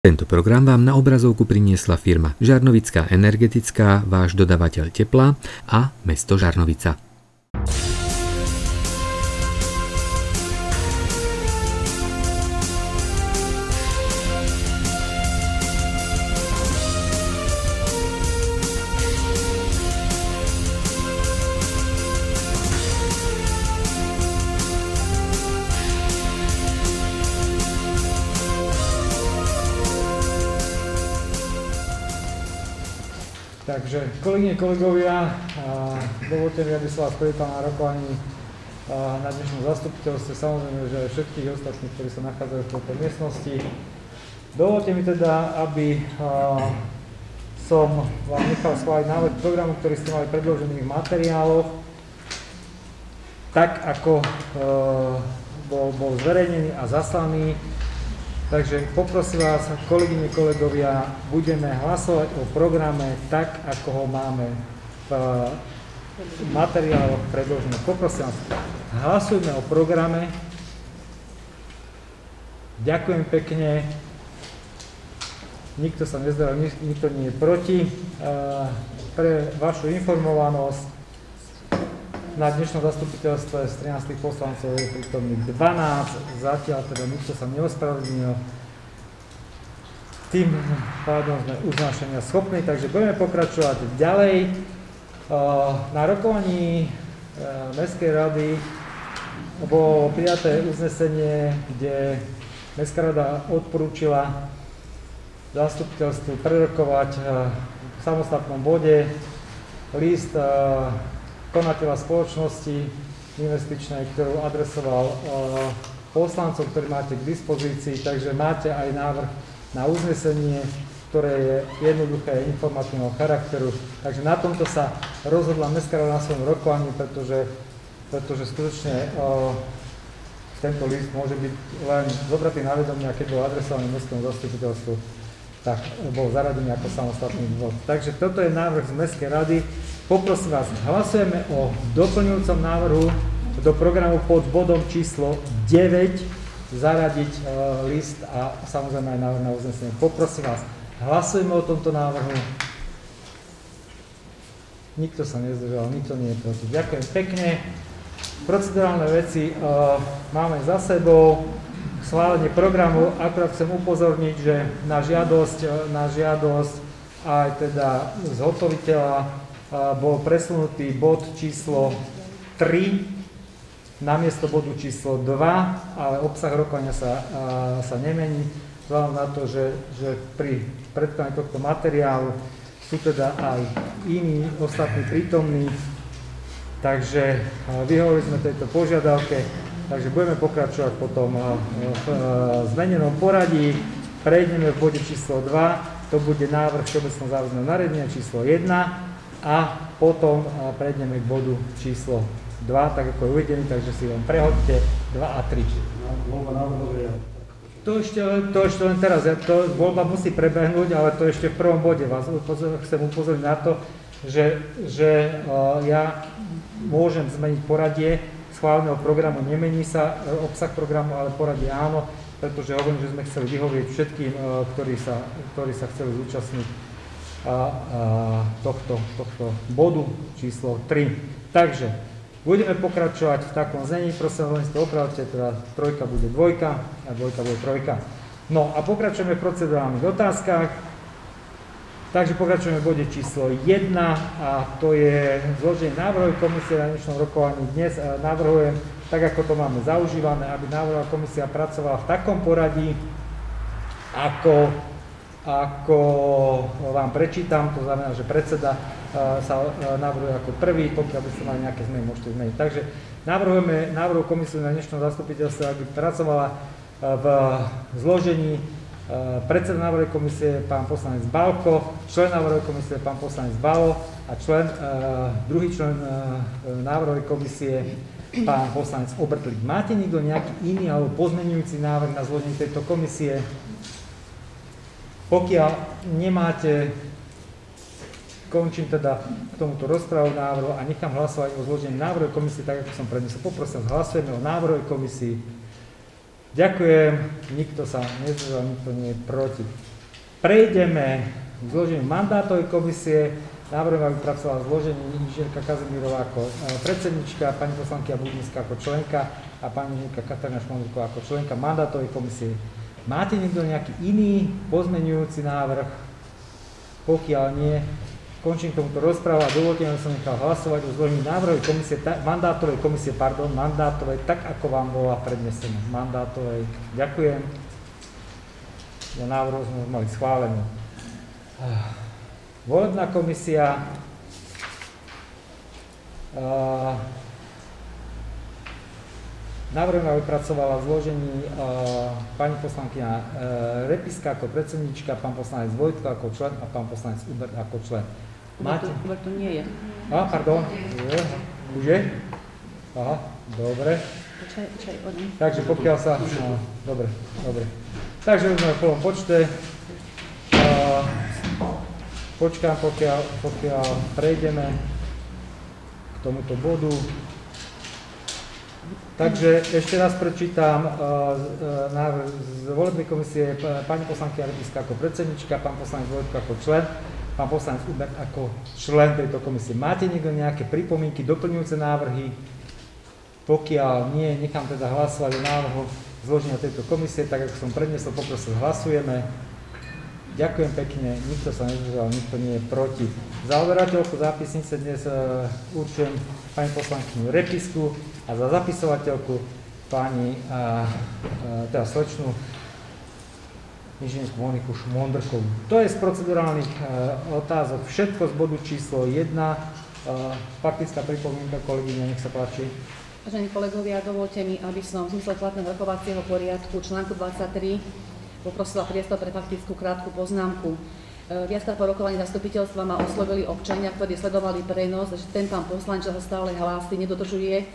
Tento program vám na obrazovku priniesla firma Žarnovická energetická, váš dodavateľ tepla a mesto Žarnovica. Takže, kolegyne, kolegovia, dovolte mi, aby som vás privítal na rokovaní na dnešnom zastupiteľstve, samozrejme, že aj všetkých ostatných, ktorí sa nachádzajú v tejto miestnosti. Dovolte mi teda, aby som vám nechal schváliť návrh programu, ktorý ste mali predložený v materiáloch, tak ako bol zverejnený a zaslaný. Takže poprosím vás, kolegyne, kolegovia, budeme hlasovať o programe tak, ako ho máme v materiáloch predložené. Poprosím vás, hlasujme o programe. Ďakujem pekne. Nikto sa nezdržal, nikto nie je proti. Pre vašu informovanosť, na dnešnom zastupiteľstve z 13 poslancov je prítomných 12, zatiaľ teda nikto sa neospravedlnil. Tým pádom sme uznášania schopní, takže budeme pokračovať ďalej. Na rokovaní Mestskej rady bolo prijaté uznesenie, kde Mestská rada odporúčila zastupiteľstvu prerokovať v samostatnom bode list konateľa spoločnosti investičnej, ktorú adresoval poslancov, ktorý máte k dispozícii, takže máte aj návrh na uznesenie, ktoré je jednoduché, informatívneho charakteru. Takže na tomto sa rozhodla Mestská rada na svojom rokovaní, pretože skutočne tento list môže byť len zobratý na vedomie, a keď bol adresovaný mestskému zastupiteľstvu, tak bol zaradený ako samostatný bod. Takže toto je návrh z Mestskej rady. Poprosím vás, hlasujeme o doplňujúcom návrhu do programu pod bodom číslo 9 zaradiť list a samozrejme aj návrh na uznesenie. Poprosím vás, hlasujeme o tomto návrhu. Nikto sa nezdržal, nikto nie je proti. Ďakujem pekne. Procedurálne veci máme za sebou. Schválenie programu, akurát chcem upozorniť, že na žiadosť aj teda zhotoviteľa bol presunutý bod číslo 3 namiesto bodu číslo 2, ale obsah rokovania sa nemení, vzhľadom na to, že pri predkladaní tohto materiálu sú teda aj iní ostatní prítomní, takže vyhovorili sme tejto požiadavke, takže budeme pokračovať potom v zmenenom poradí. Prejdeme v bode číslo 2, to bude návrh všeobecného záväzného nariadenia číslo 1, a potom prejdeme k bodu číslo 2, tak ako je uvedený, takže si len prehodte 2 a 3. To ešte len teraz, voľba musí prebehnúť, ale to ešte v prvom bode vás chcem upozorniť na to, že ja môžem zmeniť poradie schváleného programu, nemení sa obsah programu, ale poradie áno, pretože hovorím, že sme chceli vyhovieť všetkým, ktorí sa chceli zúčastniť tohto bodu číslo 3. Takže budeme pokračovať v takom znení, prosím, len si to opravte, teda trojka bude dvojka a dvojka bude trojka. No a pokračujeme v procedurálnych otázkach. Takže pokračujeme v bode číslo 1 a to je zloženie návrhovej komisie na dnešnom rokovaní. Dnes navrhujem, tak ako to máme zaužívané, aby návrhová komisia pracovala v takom poradí, ako vám prečítam, to znamená, že predseda sa navrhuje ako prvý, pokiaľ by ste mali nejaké zmeny, môžete zmeniť. Takže navrhujeme návrhovú komisiu na dnešnom zastupiteľstve, aby pracovala v zložení predseda návrhovej komisie pán poslanec Balko, člen návrhovej komisie pán poslanec Balo a druhý člen návrhovej komisie pán poslanec Obertlík. Máte niekto nejaký iný alebo pozmeňujúci návrh na zloženie tejto komisie? Pokiaľ nemáte, končím teda k tomuto rozprávu návrhu a nechám hlasovať o zložení návrhovej komisie, tak ako som prednesol. Poprosím, hlasujeme o návrhovej komisii. Ďakujem, nikto sa nezdržal, nikto nie je proti. prejdeme k zloženiu mandátovej komisie. Návrhujem, aby pracovala zloženie inžinierka Kazimírová ako predsednička, pani poslankyňa Budínska ako členka a pani inžinierka Katarína Šmondríková ako členka mandátovej komisie. Máte niekto nejaký iný pozmeňujúci návrh? Pokiaľ nie, končím k tomuto rozprávu a dovolte, aby som nechal hlasovať o zložení návrhovej komisie, mandátovej, tak ako vám bola prednesená. Mandátovej. Ďakujem. Za návrh sme mali schválenú. Volebná komisia. Návrhujem, aby pracovala v zložení pani poslankyňa Repiska ako predsednička, pán poslanec Vojtko ako člen a pán poslanec Ubert ako člen. Máte? Ubert tu nie je. Pardon. Už je? Aha, dobre. Počkaj, Takže pokiaľ sa... dobre. Takže už sme v plnom počte. Počkám, pokiaľ prejdeme k tomuto bodu. Takže ešte raz prečítam návrh z volebnej komisie pani poslankyňa Repiska ako predsednička, pán poslanec Vojtko ako člen, pán poslanec Ubert ako člen tejto komisie. Máte niekto nejaké pripomienky, doplňujúce návrhy? Pokiaľ nie, nechám teda hlasovať o návrhu zloženia tejto komisie, tak ako som predniesol, poprosil, hlasujeme. Ďakujem pekne, nikto sa nezdržal, nikto nie je proti. Za overateľku zápisnice dnes určujem pani poslankyňu Repisku a za zapisovateľku pani, teda slečnú inžinierku Moniku Šmondrkovú. To je z procedurálnych otázok všetko z bodu číslo 1. Faktická pripomienka, kolegyňa, nech sa páči. Vážení kolegovia, dovolte mi, aby som v zmysle platného rokovacieho poriadku článku 23 poprosila priestor pre faktickú krátku poznámku. Viackrát po rokovaní zastupiteľstva ma oslovili občania, ktorí sledovali prenos, že ten pán poslanec, čo sa stále hlási, nedodržuje,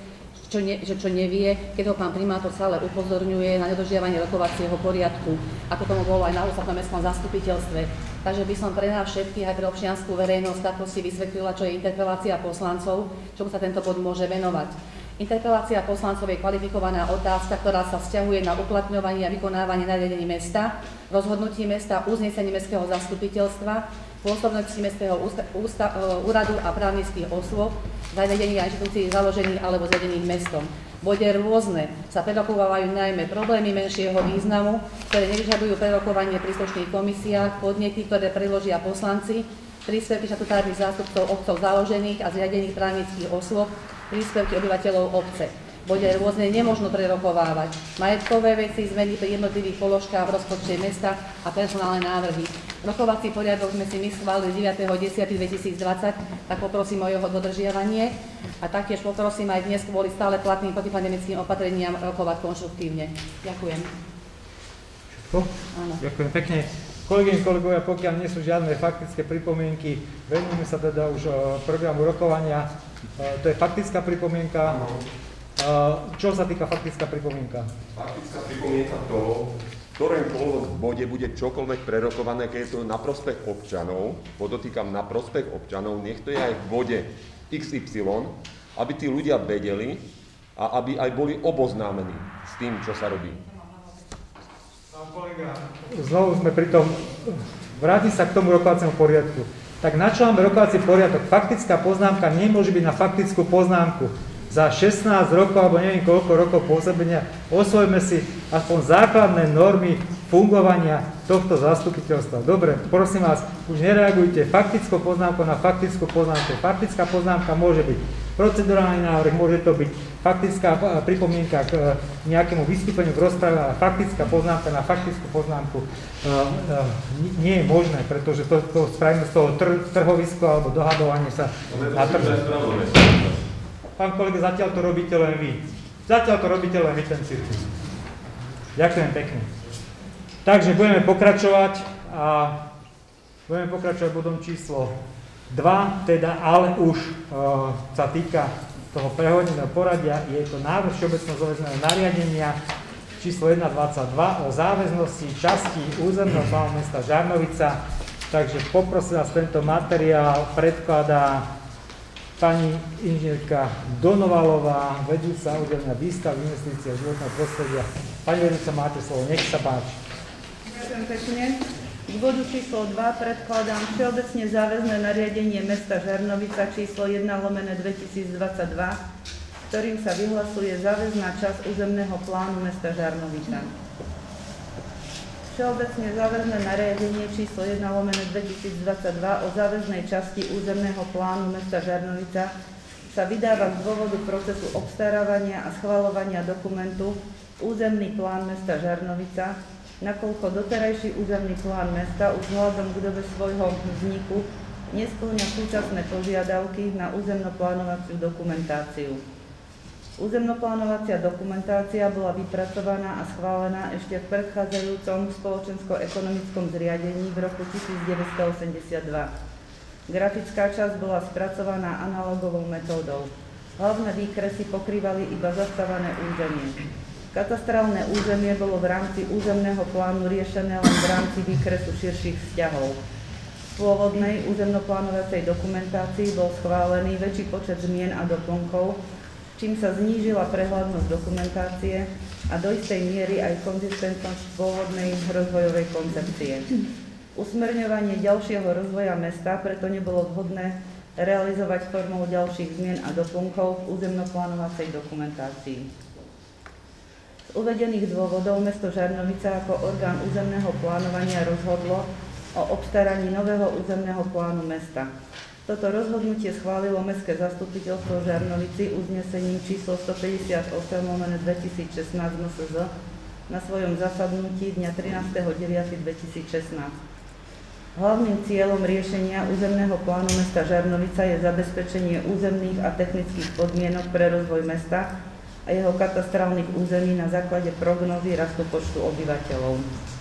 čo nevie, keď ho pán primátor stále upozorňuje na nedodržiavanie rokovacieho poriadku, ako tomu bolo aj na ostatnom mestskom zastupiteľstve. Takže by som pre nás všetkých, aj pre občiansku verejnosť, takto si vysvetlila, čo je interpelácia poslancov, čomu sa tento bod môže venovať. Interpelácia poslancov je kvalifikovaná otázka, ktorá sa vzťahuje na uplatňovanie a vykonávanie nariadení mesta, rozhodnutí mesta, uznesení mestského zastupiteľstva, pôsobnosti mestského úradu a právnických osôb, zariadení a inštitúcií založených alebo zriadených mestom. V bode rôzne sa prerokovávajú najmä problémy menšieho významu, ktoré nevyžadujú prerokovanie v príslušných komisiách, podnety, ktoré predložia poslanci, príspevky štatutárnych zástupcov obcov založených a zriadených právnických osôb, príspevky obyvateľov obce. V bode rôzne nemožno prerokovávať majetkové veci, zmeny pri jednotlivých položkách v rozpočte mesta a personálne návrhy. Rokovací poriadok sme si my schválili 9.10.2020, tak poprosím o jeho dodržiavanie a taktiež poprosím aj dnes kvôli stále platným protipandemickým opatreniam rokovať konštruktívne. Ďakujem. Všetko? Áno. Ďakujem pekne. Kolegyne, kolegovia, pokiaľ nie sú žiadne faktické pripomienky, venujeme sa teda už programu rokovania. To je faktická pripomienka. Čo sa týka faktická pripomienka? Faktická pripomienka toho, v ktoromkoľvek bode bude čokoľvek prerokované, keď je to na prospech občanov, podotýkam na prospech občanov, nech to je aj v bode XY, aby tí ľudia vedeli a aby aj boli oboznámení s tým, čo sa robí. Znovu sme pri tom, vrátim sa k tomu rokovaciemu poriadku. Tak na čo máme rokovací poriadok? Faktická poznámka nemôže byť na faktickú poznámku. Za 16 rokov, alebo neviem koľko rokov pôsobenia, osvojme si aspoň základné normy fungovania tohto zastupiteľstva. Dobre, prosím vás, už nereagujte faktickou poznámkou na faktickú poznámku. Faktická poznámka môže byť procedurálny návrh, môže to byť faktická pripomienka k nejakému vystúpeniu v rozprave, ale faktická poznámka na faktickú poznámku nie je možné, pretože to spravíme z toho trhovisko alebo dohadovanie sa na trhu. Pán kolega, zatiaľ to robíte len vy. Zatiaľ to robíte len vy, ten cirkus. Ďakujem pekne. Takže budeme pokračovať bodom číslo 2, teda ale už sa týka toho prehodeného poradia. Je to návrh všeobecného záväzného nariadenia číslo 1.22 o záväznosti časti územného plánu mesta Žarnovica. Takže poprosím vás, tento materiál predkladá pani inžinierka Donovalová, vedúca oddelenia výstav, investície a životného prostredia. Pani vedúca, máte slovo, nech sa páči. Ďakujem pekne. K bodu číslo 2 predkladám všeobecne záväzné nariadenie mesta Žarnovica číslo 1/2022, ktorým sa vyhlasuje záväzná časť územného plánu mesta Žarnovica. Všeobecne záväzné nariadenie číslo 1/2022 o záväznej časti územného plánu mesta Žarnovica sa vydáva z dôvodu procesu obstarávania a schvaľovania dokumentu Územný plán mesta Žarnovica, nakoľko doterajší územný plán mesta už vzhľadom k dobe svojho vzniku nespĺňa súčasné požiadavky na územnoplánovaciu dokumentáciu. Územnoplánovacia dokumentácia bola vypracovaná a schválená ešte v predchádzajúcom spoločensko-ekonomickom zriadení v roku 1982. Grafická časť bola spracovaná analogovou metódou. Hlavné výkresy pokrývali iba zastávané územie. Katastrálne územie bolo v rámci územného plánu riešené len v rámci výkresu širších vzťahov. V pôvodnej územnoplánovacej dokumentácii bol schválený väčší počet zmien a doplnkov, čím sa znížila prehľadnosť dokumentácie a do istej miery aj konzistentnosť pôvodnej rozvojovej koncepcie. Usmerňovanie ďalšieho rozvoja mesta preto nebolo vhodné realizovať formou ďalších zmien a doplnkov v územnoplánovacej dokumentácii. Z uvedených dôvodov mesto Žarnovica ako orgán územného plánovania rozhodlo o obstaraní nového územného plánu mesta. Toto rozhodnutie schválilo Mestské zastupiteľstvo v Žarnovici uznesením číslo 158/2016 MSZ na svojom zasadnutí dňa 13.9.2016. Hlavným cieľom riešenia územného plánu mesta Žarnovica je zabezpečenie územných a technických podmienok pre rozvoj mesta a jeho katastrálnych území na základe prognózy rastu počtu obyvateľov.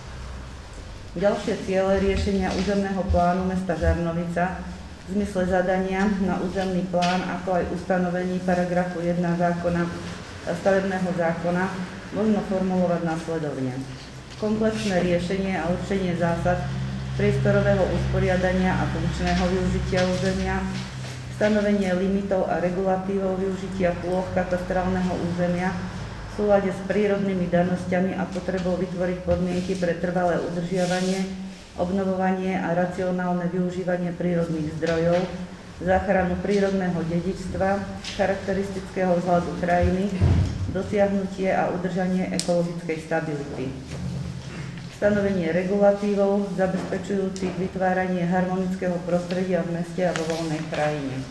Ďalšie ciele riešenia územného plánu mesta Žarnovica v zmysle zadania na územný plán, ako aj ustanovení paragrafu 1 stavebného zákona možno formulovať následovne. Komplexné riešenie a určenie zásad priestorového usporiadania a funkčného využitia územia, stanovenie limitov a regulatívov využitia plôch katastrálneho územia v súlade s prírodnými danosťami a potrebou vytvoriť podmienky pre trvalé udržiavanie, obnovovanie a racionálne využívanie prírodných zdrojov, záchranu prírodného dedičstva, charakteristického vzhľadu krajiny, dosiahnutie a udržanie ekologickej stability. Stanovenie regulatívov zabezpečujúcich vytváranie harmonického prostredia v meste a vo voľnej krajine.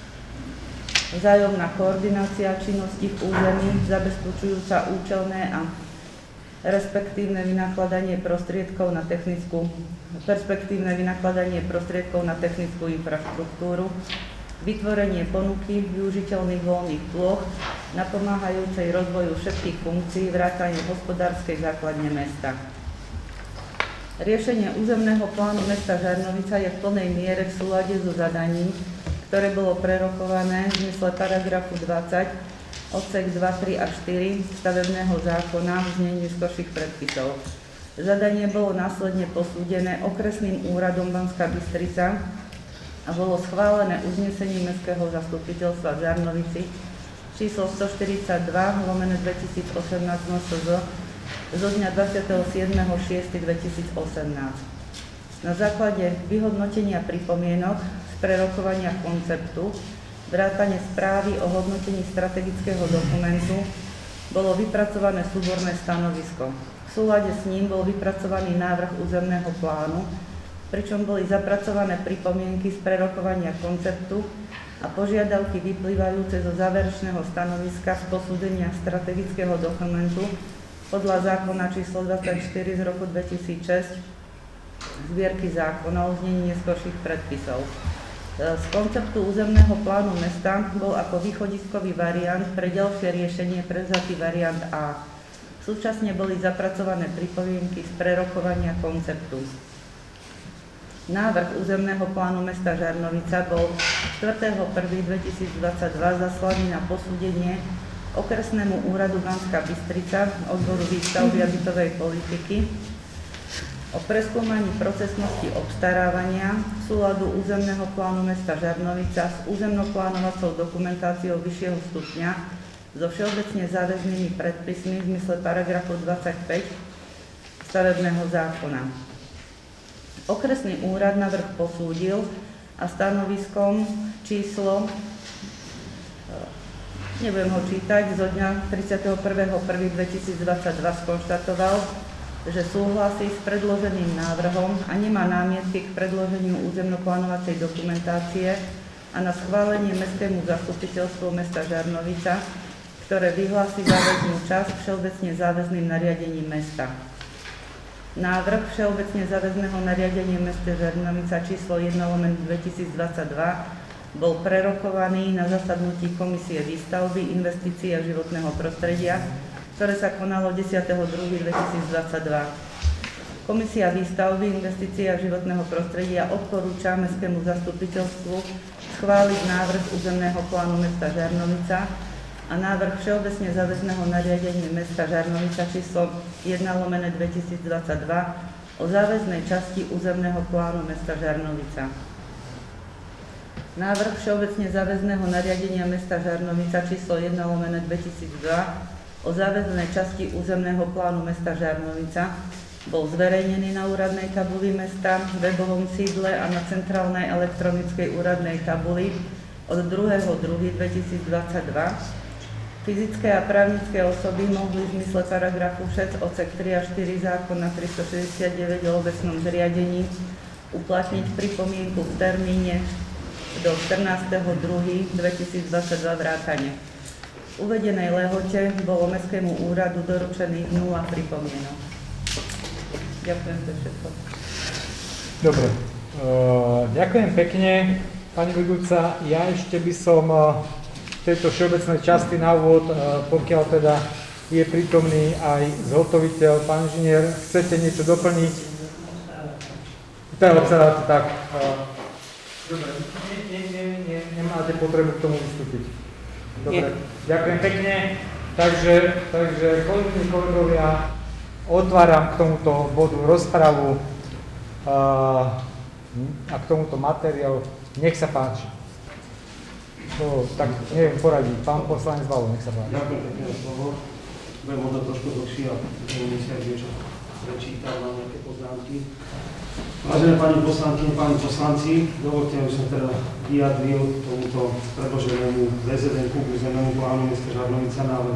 Vzájomná koordinácia činností v území zabezpečujúca účelné a perspektívne vynakladanie prostriedkov na technickú infraštruktúru, vytvorenie ponuky využiteľných voľných plôch napomáhajúcej rozvoju všetkých funkcií vrátane hospodárskej základne mesta. Riešenie územného plánu mesta Žarnovica je v plnej miere v súlade so zadaním, ktoré bolo prerokované v zmysle paragrafu 20, odsek 2, 3 a 4 stavebného zákona v znení skorších predpisov. Zadanie bolo následne posúdené okresným úradom Banská Bystrica a bolo schválené uznesením Mestského zastupiteľstva v Žarnovici číslo 142/2018 MSZ zo dňa 27.6.2018. Na základe vyhodnotenia pripomienok z prerokovania konceptu, vrátane správy o hodnotení strategického dokumentu, bolo vypracované súborné stanovisko. V súlade s ním bol vypracovaný návrh územného plánu, pričom boli zapracované pripomienky z prerokovania konceptu a požiadavky vyplývajúce zo záverečného stanoviska z posúdenia strategického dokumentu podľa zákona číslo 24 z roku 2006 zbierky zákonov, znení neskorších predpisov. Z konceptu územného plánu mesta bol ako východiskový variant pre ďalšie riešenie prevzatý variant A. Súčasne boli zapracované pripomienky z prerokovania konceptu. Návrh územného plánu mesta Žarnovica bol 4.1.2022 zaslaný na posúdenie Okresnému úradu Banská Bystrica odboru výstavby a bytovej politiky o preskúmaní procesnosti obstarávania súladu územného plánu mesta Žarnovica s územnoplánovacou dokumentáciou vyššieho stupňa so všeobecne záväznými predpismi v zmysle paragrafu 25 stavebného zákona. Okresný úrad návrh posúdil a stanoviskom číslo, nebudem ho čítať, zo dňa 31.1.2022 skonštatoval, že súhlasí s predloženým návrhom a nemá námietky k predloženiu územno-plánovacej dokumentácie a na schválenie Mestskému zastupiteľstvu mesta Žarnovica, ktoré vyhlási záväznú časť všeobecne záväzným nariadením mesta. Návrh všeobecne záväzného nariadenia mesta Žarnovica číslo 1/2022 bol prerokovaný na zasadnutí Komisie výstavby, investícií a životného prostredia, ktoré sa konalo 10.2.2022. Komisia výstavby, investícií a životného prostredia odporúča Mestskému zastupiteľstvu schváliť návrh územného plánu mesta Žarnovica a návrh všeobecne záväzného nariadenia mesta Žarnovica číslo 1/2022 o záväznej časti územného plánu mesta Žarnovica. Návrh všeobecne záväzného nariadenia mesta Žarnovica číslo 1/2002 o záväznej časti územného plánu mesta Žarnovica bol zverejnený na úradnej tabuli mesta, webovom sídle a na centrálnej elektronickej úradnej tabuli od 2.2.2022. Fyzické a právnické osoby mohli v zmysle paragrafu 6 odsek 3 a 4 zákona 369 o obecnom zriadení uplatniť pripomienku v termíne do 14.2.2022 vrátane. V uvedenej lehote bolo Mestskému úradu doručených 0 pripomienok. Ďakujem za všetko. Dobre, ďakujem pekne, pani vedúca. Ja ešte by som v tejto všeobecnej časti na úvod, pokiaľ teda je prítomný aj zhotoviteľ, pán inžinier, chcete niečo doplniť? Teda tak. Dobre, nemáte potrebu k tomu vystúpiť. Dobre, ďakujem pekne. Takže kolegyne, kolegovia, otváram k tomuto bodu rozpravu a k tomuto materiálu. Nech sa páči. Tak neviem poradiť. Pán poslanec Valo, nech sa páči. Ďakujem pekne za slovo. Budem možno trošku dlhší a budem si aj niečo prečítal, mám nejaké poznámky. Vážené pani poslankyne, páni poslanci, dovolte, aby som teda vyjadril k tomuto predloženému VZN-ku k územnému plánu mesta Žarnovica návrh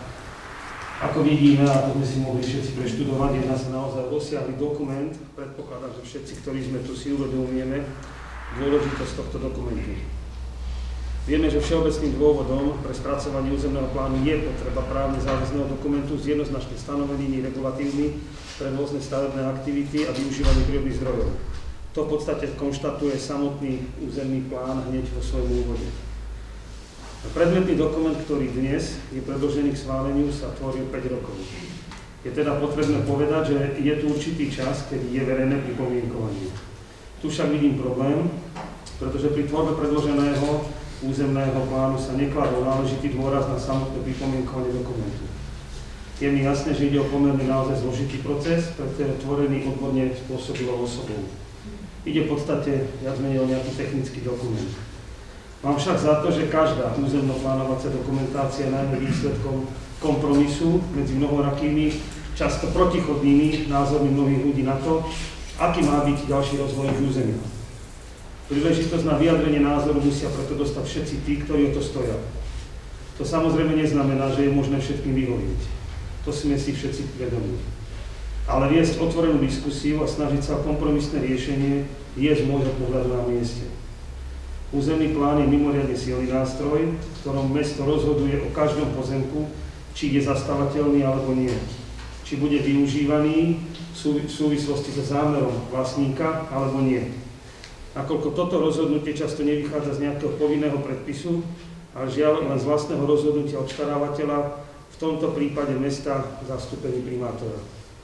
2. Ako vidíme, a to sme si mohli všetci preštudovať, jedná sa naozaj rozsiahly dokument. Predpokladám, že všetci, ktorí sme tu, si uvedomujeme dôležitosť tohto dokumentu. Vieme, že všeobecným dôvodom pre spracovanie územného plánu je potreba právne záväzného dokumentu s jednoznačne stanovenými regulatívmi pre rôzne stavebné aktivity a využívanie prírodných zdrojov. To v podstate konštatuje samotný územný plán hneď vo svojom úvode. Predmetný dokument, ktorý dnes je predložený k schváleniu, sa tvoril 5 rokov. Je teda potrebné povedať, že je tu určitý čas, kedy je verejné pripomienkovanie. Tu však vidím problém, pretože pri tvorbe predloženého územného plánu sa nekladol náležitý dôraz na samotné pripomienkovanie dokumentu. Je mi jasné, že ide o pomerne naozaj zložitý proces, pretože je tvorený odborne spôsobilou osobou. Ide v podstate viac menej o nejaký technický dokument. Mám však za to, že každá územno-plánovacia dokumentácia je najmä výsledkom kompromisu medzi mnohorakými, často protichodnými názormi mnohých ľudí na to, aký má byť ďalší rozvoj územia. Príležitosť na vyjadrenie názoru musia preto dostať všetci tí, ktorí o to stoja. To samozrejme neznamená, že je možné všetkým vyhovieť. To sme si všetci vedomí. Ale viesť otvorenú diskusiu a snažiť sa o kompromisné riešenie je z môjho pohľadu na mieste. Územný plán je mimoriadne silný nástroj, v ktorom mesto rozhoduje o každom pozemku, či je zastávateľný alebo nie. Či bude využívaný v súvislosti so zámerom vlastníka alebo nie. Nakoľko toto rozhodnutie často nevychádza z nejakého povinného predpisu, ale žiaľ len z vlastného rozhodnutia obstarávateľa, v tomto prípade mesta v zastúpení primátora.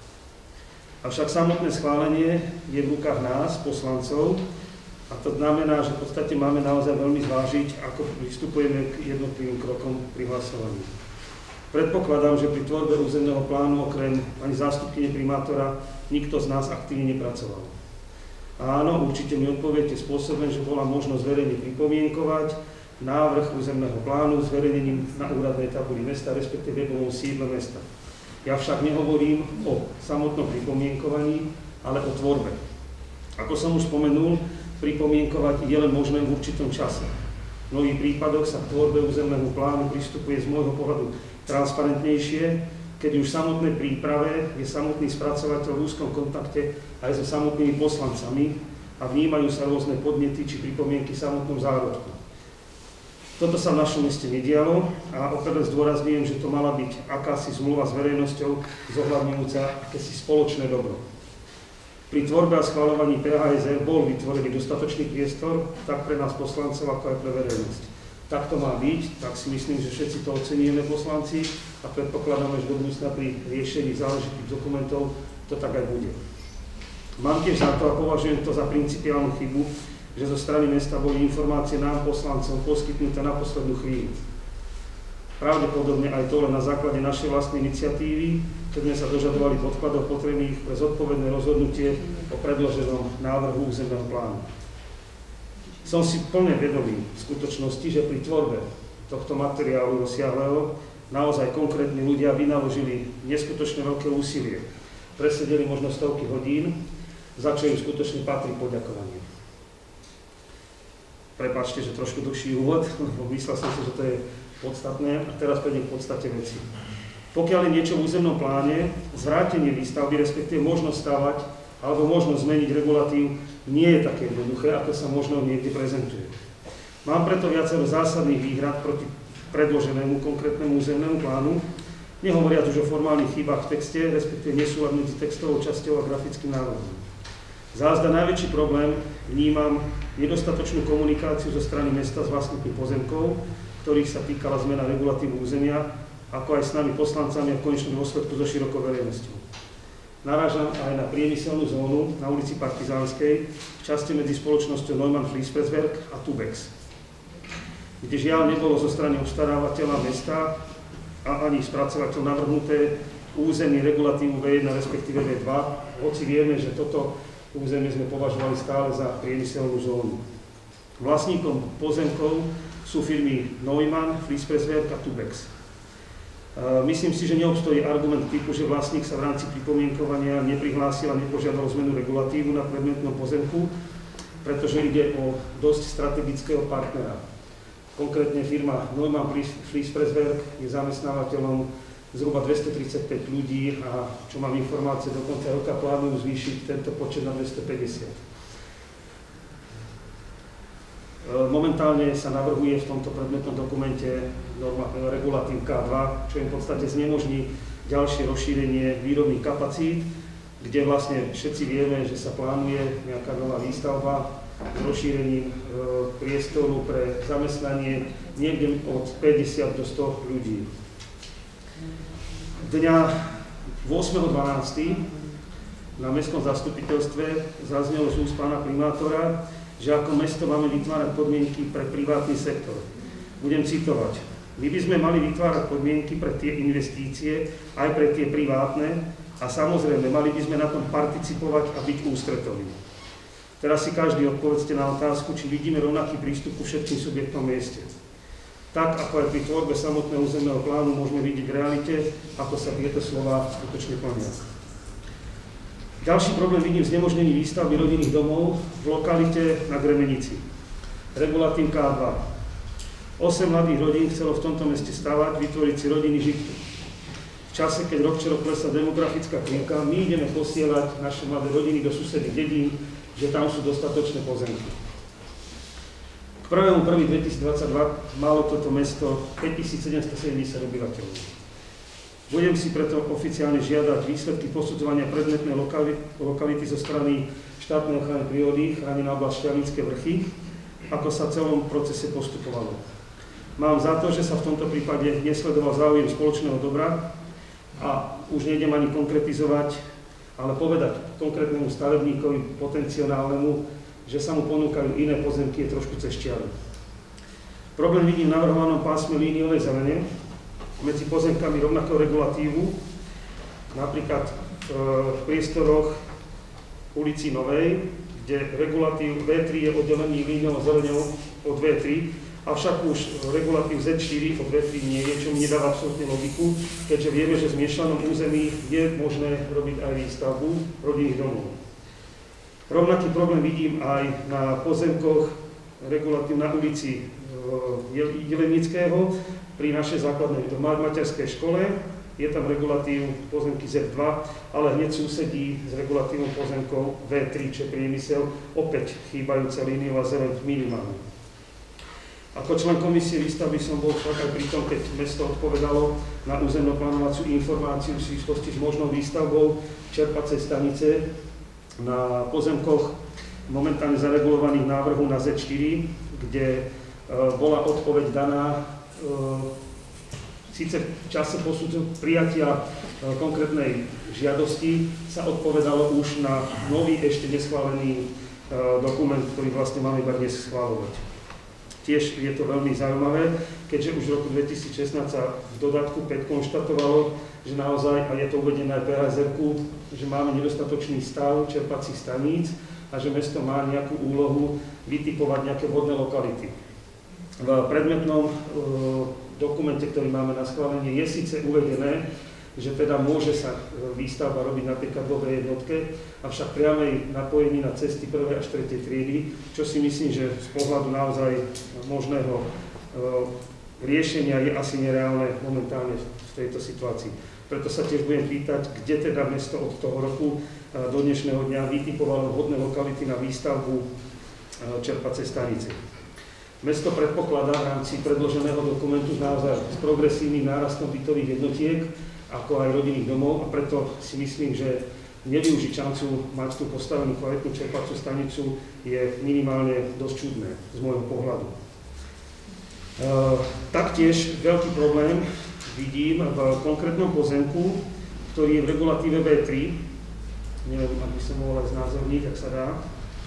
Avšak samotné schválenie je v rukách nás, poslancov, a to znamená, že v podstate máme naozaj veľmi zvážiť, ako pristupujeme k jednotlivým krokom pri hlasovaní. Predpokladám, že pri tvorbe územného plánu okrem ani zástupkyne primátora nikto z nás aktívne nepracoval. Áno, určite mi odpoviete spôsobom, že bola možnosť verejne pripomienkovať návrh územného plánu s verejnením na úradnej tabuli mesta, respektíve webovom sídle mesta. Ja však nehovorím o samotnom pripomienkovaní, ale o tvorbe. Ako som už spomenul, pripomienkovať je len možné v určitom čase. V mnohých prípadoch sa k tvorbe územného plánu pristupuje z môjho pohľadu transparentnejšie, keď už v samotnej príprave je samotný spracovateľ v úzkom kontakte aj so samotnými poslancami a vnímajú sa rôzne podnety či pripomienky v samotnom zárodku. Toto sa v našom meste nedialo a opäť zdôrazňujem, že to mala byť akási zmluva s verejnosťou zohľadňujúca akési spoločné dobro. Pri tvorbe a schvaľovaní PHSR bol vytvorený dostatočný priestor tak pre nás poslancov, ako aj pre verejnosť. Tak to má byť, tak si myslím, že všetci to oceníme poslanci a predpokladáme, že do budúcna pri riešení záležitých dokumentov to tak aj bude. Mám tiež za to a považujem to za principiálnu chybu, že zo strany mesta boli informácie nám poslancom poskytnuté na poslednú chvíľu. Pravdepodobne aj to len na základe našej vlastnej iniciatívy, keď sme sa dožadovali podkladov potrebných pre zodpovedné rozhodnutie o predloženom návrhu územného plánu. Som si plne vedomý v skutočnosti, že pri tvorbe tohto materiálu rozsiahleho naozaj konkrétni ľudia vynaložili neskutočne veľké úsilie. Presedeli možno stovky hodín, za čo im skutočne patrí poďakovanie. Prepáčte, že trošku dlhší úvod, lebo myslel som si, že to je podstatné a teraz prejdem k podstate veci. Pokiaľ je niečo v územnom pláne, zvrátenie výstavby, respektíve možnosť stavať alebo možnosť zmeniť regulatív, nie je také jednoduché, ako sa možno niekde prezentuje. Mám preto viacero zásadných výhrad proti predloženému konkrétnemu územnému plánu, nehovoriac už o formálnych chybách v texte, respektíve nesúlad medzi textovou časťou a grafickým návrhom. Zázda najväčší problém vnímam nedostatočnú komunikáciu zo strany mesta s vlastníkmi pozemkov, ktorých sa týkala zmena regulatívu územia, ako aj s nami poslancami a v konečnom dôsledku so širokou verejnosťou. Narážam aj na priemyselnú zónu na ulici Partizánskej v časti medzi spoločnosťou Neumann Fliesspresswerk a Tubex, kde žiaľ nebolo zo strany obstarávateľa mesta a ani spracovateľ navrhnuté územie regulatívu V1 respektíve V2, hoci vieme, že toto územie sme považovali stále za priemyselnú zónu. Vlastníkom pozemkov sú firmy Neumann, Fliesspresswerk a Tubex. Myslím si, že neobstojí argument typu, že vlastník sa v rámci pripomienkovania neprihlásil a nepožiadal zmenu regulatívu na predmetnom pozemku, pretože ide o dosť strategického partnera. Konkrétne firma Neumann Fliesspresswerk je zamestnávateľom zhruba 235 ľudí a čo mám informácie, do konca roka plánujú zvýšiť tento počet na 250. Momentálne sa navrhuje v tomto predmetnom dokumente regulatív K2, čo im v podstate znemožní ďalšie rozšírenie výrobných kapacít, kde vlastne všetci vieme, že sa plánuje nejaká nová výstavba s rozšírením priestoru pre zamestnanie niekde od 50 do 100 ľudí. Dňa 8.12. na mestskom zastupiteľstve zaznelo z úst pána primátora, že ako mesto máme vytvárať podmienky pre privátny sektor. Budem citovať. My by sme mali vytvárať podmienky pre tie investície, aj pre tie privátne a samozrejme mali by sme na tom participovať a byť ústretoví. Teraz si každý odpovedzte na otázku, či vidíme rovnaký prístup ku všetkým subjektom v mieste. Tak ako aj pri tvorbe samotného územného plánu môžeme vidieť v realite, ako sa tieto slová skutočne plnia. Ďalší problém vidím v znemožnení výstavby rodinných domov v lokalite na Gremenici. Regulatív K2. 8 mladých rodín chcelo v tomto meste stavať, vytvoriť si rodiny, žiť tu. V čase, keď rok čo rok klesá demografická krivka, my ideme posielať naše mladé rodiny do susedných dedín, že tam sú dostatočné pozemky. K 1.1.2022 malo toto mesto 5770 obyvateľov. Budem si preto oficiálne žiadať výsledky posudzovania predmetnej lokality zo strany štátnej ochrany prírody, chránená oblasť Šťavnické vrchy, ako sa v celom procese postupovalo. Mám za to, že sa v tomto prípade nesledoval záujem spoločného dobra a už nejdem ani konkretizovať, ale povedať konkrétnemu stavebníkovi potenciálnemu, že sa mu ponúkajú iné pozemky, je trošku cez čiaru. Problém vidím v navrhovanom pásme líniovej zelene, medzi pozemkami rovnakého regulatívu, napríklad v priestoroch ulici Novej, kde regulatív V3 je oddelený líniovou zelenou od V3, avšak už regulatív Z4 od V3 nie je, čo mi nedáva absolútne logiku, keďže vieme, že v zmiešanom území je možné robiť aj výstavbu rodinných domov. Rovnaký problém vidím aj na pozemkoch regulatív na ulici Jelenického pri našej základnej materskej škole. Je tam regulatív pozemky Z2, ale hneď susedí s regulatívom pozemkov V3, čo je priemysel, opäť chýbajúca líniová zeleň minimálne. Ako člen komisie výstavby som bol však aj pri tom, keď mesto odpovedalo na územnoplánovaciu informáciu v súvislosti s možnou výstavbou čerpacej stanice na pozemkoch momentálne zaregulovaných návrhu na Z4, kde bola odpoveď daná síce v čase prijatia konkrétnej žiadosti sa odpovedalo už na nový, ešte neschválený dokument, ktorý vlastne máme iba dnes schváľovať. Tiež je to veľmi zaujímavé, keďže už v roku 2016 sa v dodatku 5 konštatovalo, že naozaj, a je to uvedené aj PHZ-ku, že máme nedostatočný stav čerpacích staníc a že mesto má nejakú úlohu vytipovať nejaké vhodné lokality. V predmetnom dokumente, ktorý máme na schválenie, je síce uvedené, že teda môže sa výstavba robiť napríklad v dobrej jednotke, avšak priamej napojení na cesty 1. až 3. triedy, čo si myslím, že z pohľadu naozaj možného riešenia je asi nereálne momentálne v tejto situácii. Preto sa tiež budem pýtať, kde teda mesto od toho roku do dnešného dňa vytipovalo vhodné lokality na výstavbu čerpacej stanice. Mesto predpokladá v rámci predloženého dokumentu naozaj s progresívnym nárastom bytových jednotiek, ako aj rodinných domov, a preto si myslím, že nevyužiť šancu mať tu postavenú kvalitnú čerpacú stanicu je minimálne dosť čudné z môjho pohľadu. Taktiež veľký problém vidím v konkrétnom pozemku, ktorý je v regulatíve V3. Neviem, ak by som mohol aj znázorniť, ak sa dá.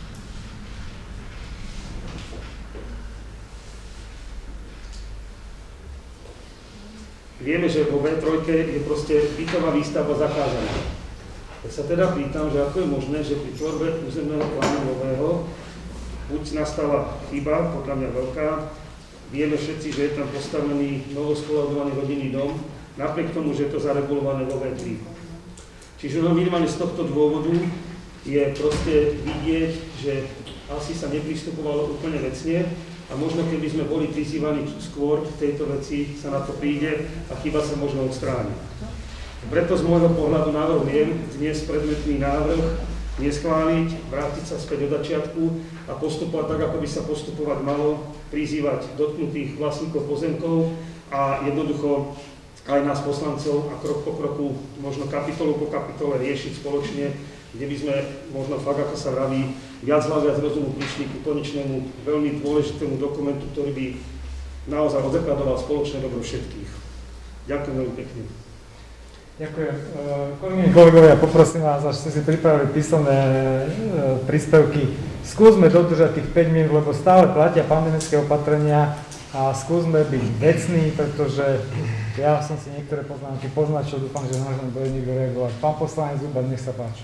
Vieme, že vo V3 je proste bytová výstavba zakázaná. Ja sa teda pýtam, že ako je možné, že pri tvorbe územného plánu nového buď nastala chyba, podľa mňa veľká, vieme všetci, že je tam postavený novoskolaudovaný rodinný dom, napriek tomu, že je to zaregulované vo V3. Čiže minimálne z tohto dôvodu je proste vidieť, že asi sa nepristupovalo úplne vecne, a možno keby sme boli prizývaní skôr k tejto veci, sa na to príde a chyba sa možno odstráni. Preto z môjho pohľadu navrhujem dnes predmetný návrh neschváliť, vrátiť sa späť od začiatku a postupovať tak, ako by sa postupovať malo, prizývať dotknutých vlastníkov pozemkov a jednoducho aj nás poslancov a krok po kroku, možno kapitolu po kapitole riešiť spoločne, kde by sme možno fakt, ako sa vraví, viac hlav, viac rozumu prišli k konečnému veľmi dôležitému dokumentu, ktorý by naozaj odzrkadľoval spoločné dobro všetkých. Ďakujem veľmi pekne. Ďakujem. Kolegyne, kolegovia, poprosím vás, až ste si pripravili písomné príspevky. Skúsme dodržať tých 5 minút, lebo stále platia pandemické opatrenia a skúsme byť vecní, pretože ja som si niektoré poznámky poznačil, dúfam, že na to bude niekto reagovať. Pán poslanec Zuban, nech sa páči.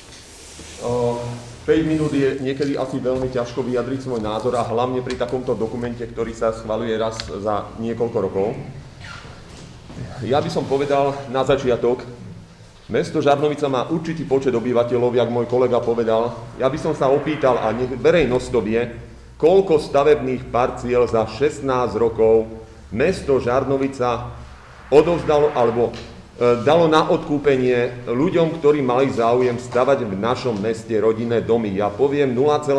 5 minút je niekedy asi veľmi ťažko vyjadriť svoj názor a hlavne pri takomto dokumente, ktorý sa schvaľuje raz za niekoľko rokov. Ja by som povedal na začiatok, mesto Žarnovica má určitý počet obyvateľov, jak môj kolega povedal. Ja by som sa opýtal, a nech verejnosť to vie, koľko stavebných parciel za 16 rokov mesto Žarnovica odovzdalo alebo dalo na odkúpenie ľuďom, ktorí mali záujem stavať v našom meste rodinné domy. Ja poviem 0,000.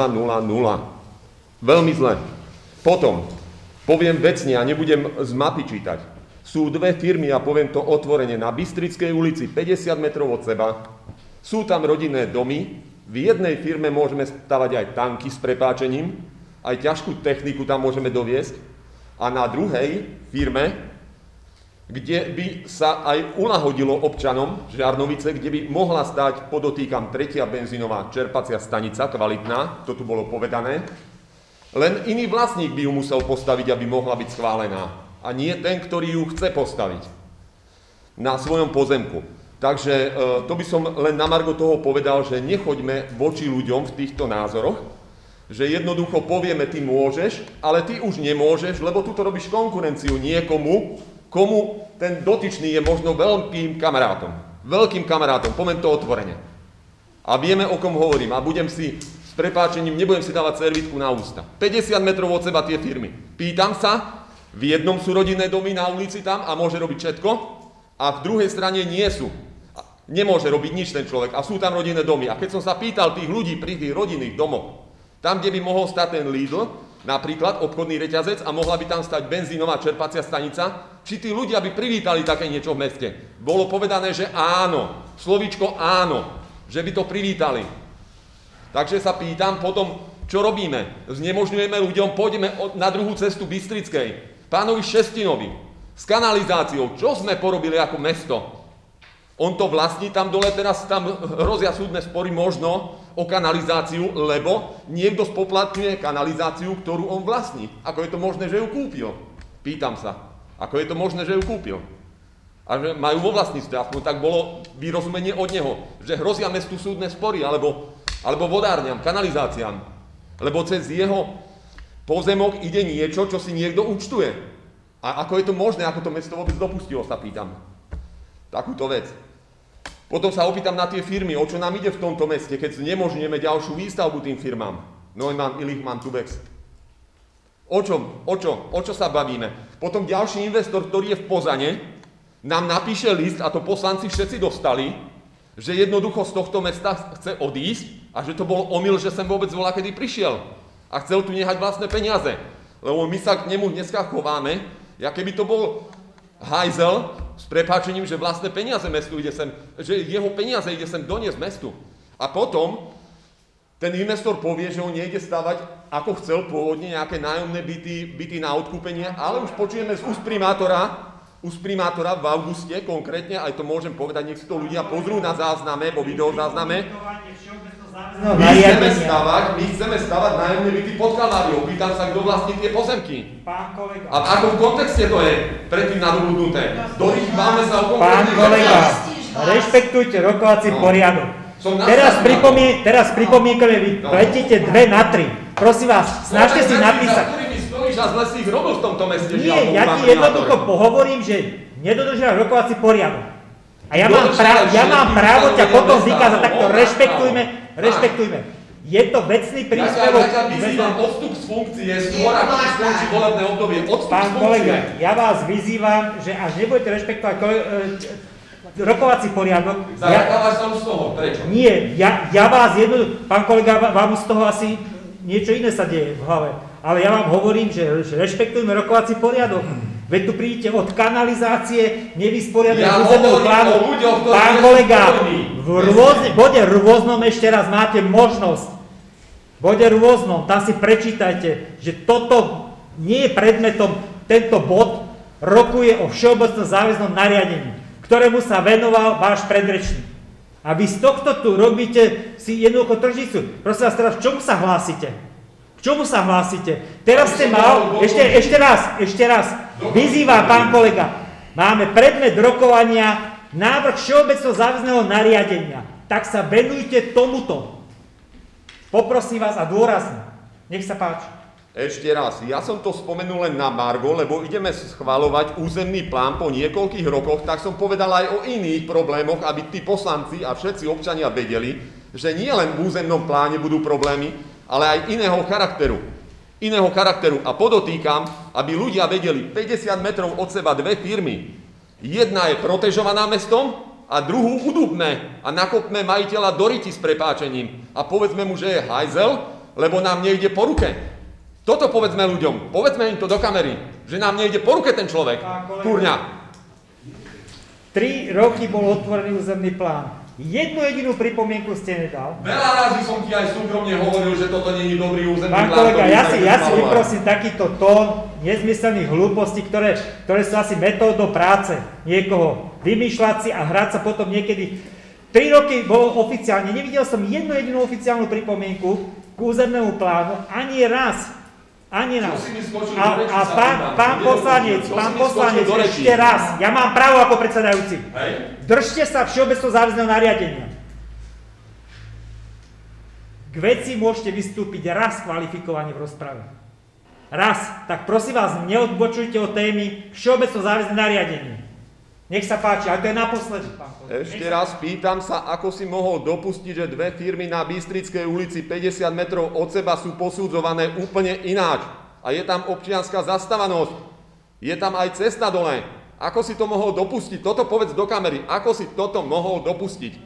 Veľmi zle. Potom, poviem vecne a nebudem z mapy čítať. Sú dve firmy, ja poviem to otvorene, na Bystrickej ulici, 50 metrov od seba. Sú tam rodinné domy. V jednej firme môžeme stavať aj tanky s prepáčením, aj ťažkú techniku tam môžeme doviesť. A na druhej firme, kde by sa aj uľahodilo občanom Žarnovice, kde by mohla stáť, podotýkam, 3. benzínová čerpacia stanica, kvalitná, to tu bolo povedané, len iný vlastník by ju musel postaviť, aby mohla byť schválená. A nie ten, ktorý ju chce postaviť na svojom pozemku. Takže to by som len na margo toho povedal, že nechoďme voči ľuďom v týchto názoroch, že jednoducho povieme, ty môžeš, ale ty už nemôžeš, lebo tu robíš konkurenciu niekomu, komu ten dotyčný je možno veľkým kamarátom. Veľkým kamarátom, poviem to otvorene. A vieme, o kom hovorím. A budem si, s prepáčením, nebudem si dávať servítku na ústa. 50 metrov od seba tie firmy. Pýtam sa, v jednom sú rodinné domy na ulici tam a môže robiť všetko, a v druhej strane nie sú. Nemôže robiť nič ten človek a sú tam rodinné domy. A keď som sa pýtal tých ľudí pri tých rodinných domoch, tam, kde by mohol stať ten Lidl, napríklad obchodný reťazec, a mohla by tam stať benzínová čerpacia stanica, či tí ľudia by privítali také niečo v meste. Bolo povedané, že áno, slovíčko áno, že by to privítali. Takže sa pýtam potom, čo robíme? Znemožňujeme ľuďom, pôjdeme na druhú cestu Bystrickej, pánovi Šestinovi, s kanalizáciou. Čo sme porobili ako mesto? On to vlastní tam dole, teraz tam hrozia súdne spory možno o kanalizáciu, lebo niekto spoplatňuje kanalizáciu, ktorú on vlastní. Ako je to možné, že ju kúpil? Pýtam sa. Ako je to možné, že ju kúpil? A že majú vo vlastníctve, aspoň tak bolo vyrozumenie od neho, že hrozia mestu súdne spory, alebo vodárňam, kanalizáciám. Lebo cez jeho pozemok ide niečo, čo si niekto účtuje. A ako je to možné, ako to mesto vôbec dopustilo, sa pýtam. Takúto vec. Potom sa opýtam na tie firmy, o čo nám ide v tomto meste, keď znemožňujeme ďalšiu výstavbu tým firmám. Neumann, Illichmann, Tubex. O čo sa bavíme? Potom ďalší investor, ktorý je v Pozane, nám napíše list, a to poslanci všetci dostali, že jednoducho z tohto mesta chce odísť a že to bol omyl, že sem vôbec volá, kedy prišiel. A chcel tu nehať vlastné peniaze. Lebo my sa k nemu dneska chováme, ja keby to bol hajzel, s prepáčením, že vlastné peniaze mestu ide sem, že jeho peniaze ide sem doniesť mestu. A potom ten investor povie, že on nejde stavať, ako chcel pôvodne, nejaké nájomné byty na odkúpenie, ale už počujeme z úst primátora v auguste konkrétne, aj to môžem povedať, nech si to ľudia pozrú na zázname, vo videozázname. My chceme stavať nájomné byty pod Kalváriou. Pýtam sa, kto vlastní tie pozemky. Pán kolega. A v akom kontexte to je predtým nadobudnuté? Máme sa o Pán kolega, rešpektujte rokovací poriadok. Teraz pripomienkame, vy pletíte 2 na 3. Prosím vás, snažte si napísať. Ktorými stojíš a zle si ich robil v tomto meste? Nie, ja ti jednoducho pohovorím, že nedodržiavaš rokovací poriadok. A ja mám právo ťa potom vykázať, takto rešpektujme. Je to vecný príspevok. Ja ťa vyzývam odstup z funkcie, skôr ako ti skončí volebné obdobie. Pán kolega, ja vás vyzývam, že až nebudete rešpektovať rokovací poriadok. Zarekávaš sa už z toho, prečo? Nie, ja vás jednoducho, pán kolega, vám z toho asi niečo iné sa deje v hlave. Ale ja vám hovorím, že rešpektujme rokovací poriadok. Veď tu prídete od kanalizácie, nevysporiadaného územného plánu. Pán kolega, v bode rôznom ešte raz máte možnosť. V bode rôznom, tam si prečítajte, že toto nie je predmetom, tento bod rokuje o všeobecnom záväznom nariadení, ktorému sa venoval váš predrečník. A vy z tohto tu robíte si jednoducho tržnicu. Prosím vás, teraz k čomu sa hlásite? K čomu sa hlásite? Teraz ste mal, ešte raz, vyzývam, pán kolega, máme predmet rokovania, návrh všeobecného záväzného nariadenia. Tak sa venujte tomuto. Poprosím vás a dôrazne. Nech sa páči. Ešte raz, ja som to spomenul len na margo, lebo ideme schvaľovať územný plán po niekoľkých rokoch, tak som povedal aj o iných problémoch, aby tí poslanci a všetci občania vedeli, že nie len v územnom pláne budú problémy, ale aj iného charakteru. A podotýkam, aby ľudia vedeli, 50 metrov od seba 2 firmy. Jedna je protežovaná mestom a druhú udubme a nakopme majiteľa do ryti s prepáčením. A povedzme mu, že je hajzel, lebo nám nejde po ruke. Toto povedzme ľuďom, povedzme im to do kamery, že nám nejde po ruke ten človek, kurňa. 3 roky bol otvorený územný plán. Jednu jedinú pripomienku ste nedal. Veľa razy som ti aj súkromne hovoril, že toto nie je dobrý územný plán. Pán kolega, ja si vyprosím takýto tón nezmyselných hlúpostí, ktoré sú asi metódou práce niekoho. Vymýšľať si a hrať sa potom niekedy. 3 roky bolo oficiálne, nevidel som jednu jedinú oficiálnu pripomienku k územnému plánu, ani raz. A pán poslanec, ešte raz, ja mám právo ako predsedajúci. Držte sa všeobecného záväzného nariadenia. K veci môžete vystúpiť raz kvalifikovane v rozprave. Raz. Tak prosím vás, neodbočujte od témy všeobecného záväzného nariadenia. Nech sa páči, ale to je naposledy, pán kolega. Ešte raz pýtam sa, ako si mohol dopustiť, že dve firmy na Bystrickej ulici 50 metrov od seba sú posudzované úplne ináč. A je tam občianska zastávanosť. Je tam aj cesta dole. Ako si to mohol dopustiť? Toto povedz do kamery. Ako si toto mohol dopustiť?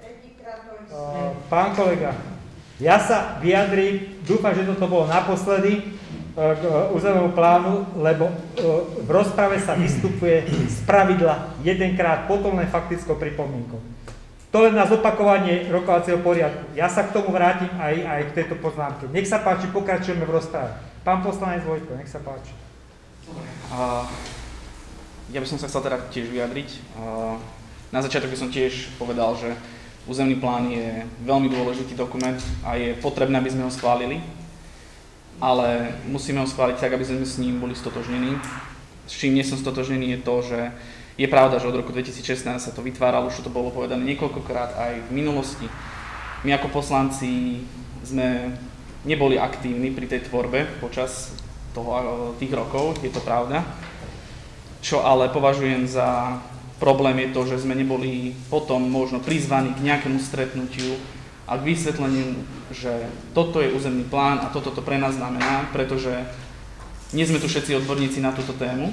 Pán kolega, ja sa vyjadrím, dúfam, že toto bolo naposledy, k územnému plánu, lebo v rozprave sa vystupuje z pravidla jedenkrát, potom len faktickou pripomienkou. To len na zopakovanie rokovacieho poriadku. Ja sa k tomu vrátim aj k tejto poznámke. Nech sa páči, pokračujeme v rozprave. Pán poslanec Vojtko, nech sa páči. Ja by som sa chcel teda tiež vyjadriť. Na začiatok by som tiež povedal, že územný plán je veľmi dôležitý dokument a je potrebné, aby sme ho schválili. Ale musíme ho schváliť tak, aby sme s ním boli stotožnení. S čím nie som stotožnený je to, že je pravda, že od roku 2016 sa to vytváralo, už to bolo povedané niekoľkokrát aj v minulosti. My ako poslanci sme neboli aktívni pri tej tvorbe počas tých rokov, je to pravda. Čo ale považujem za problém je to, že sme neboli potom možno prizvaní k nejakému stretnutiu a k vysvetleniu, že toto je územný plán a toto to pre nás znamená, pretože nie sme tu všetci odborníci na túto tému.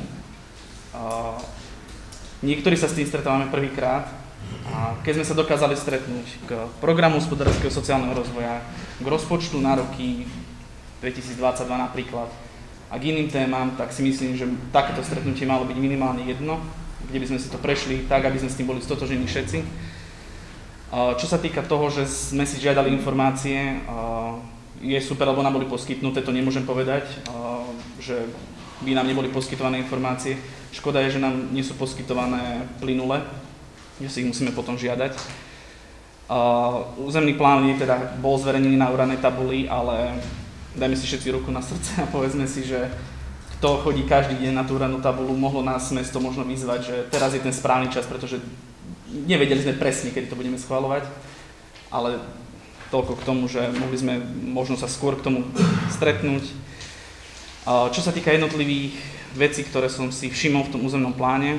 Niektorí sa s tým stretávame prvýkrát a keď sme sa dokázali stretnúť k programu hospodárskeho sociálneho rozvoja, k rozpočtu na roky 2022 napríklad a k iným témam, tak si myslím, že takéto stretnutie malo byť minimálne jedno, kde by sme si to prešli tak, aby sme s tým boli stotožení všetci. Čo sa týka toho, že sme si žiadali informácie, je super, lebo nám boli poskytnuté, to nemôžem povedať, že by nám neboli poskytované informácie. Škoda je, že nám nie sú poskytované plynule, že si ich musíme potom žiadať. Územný plán teda bol zverejnený na úradnej tabuli, ale dajme si všetci ruku na srdce a povedzme si, že kto chodí každý deň na tú úradnú tabulu, mohlo nás mesto možno vyzvať, že teraz je ten správny čas, pretože nevedeli sme presne, kedy to budeme schvaľovať, ale toľko k tomu, že mohli sme možno sa skôr k tomu stretnúť. Čo sa týka jednotlivých vecí, ktoré som si všimol v tom územnom pláne,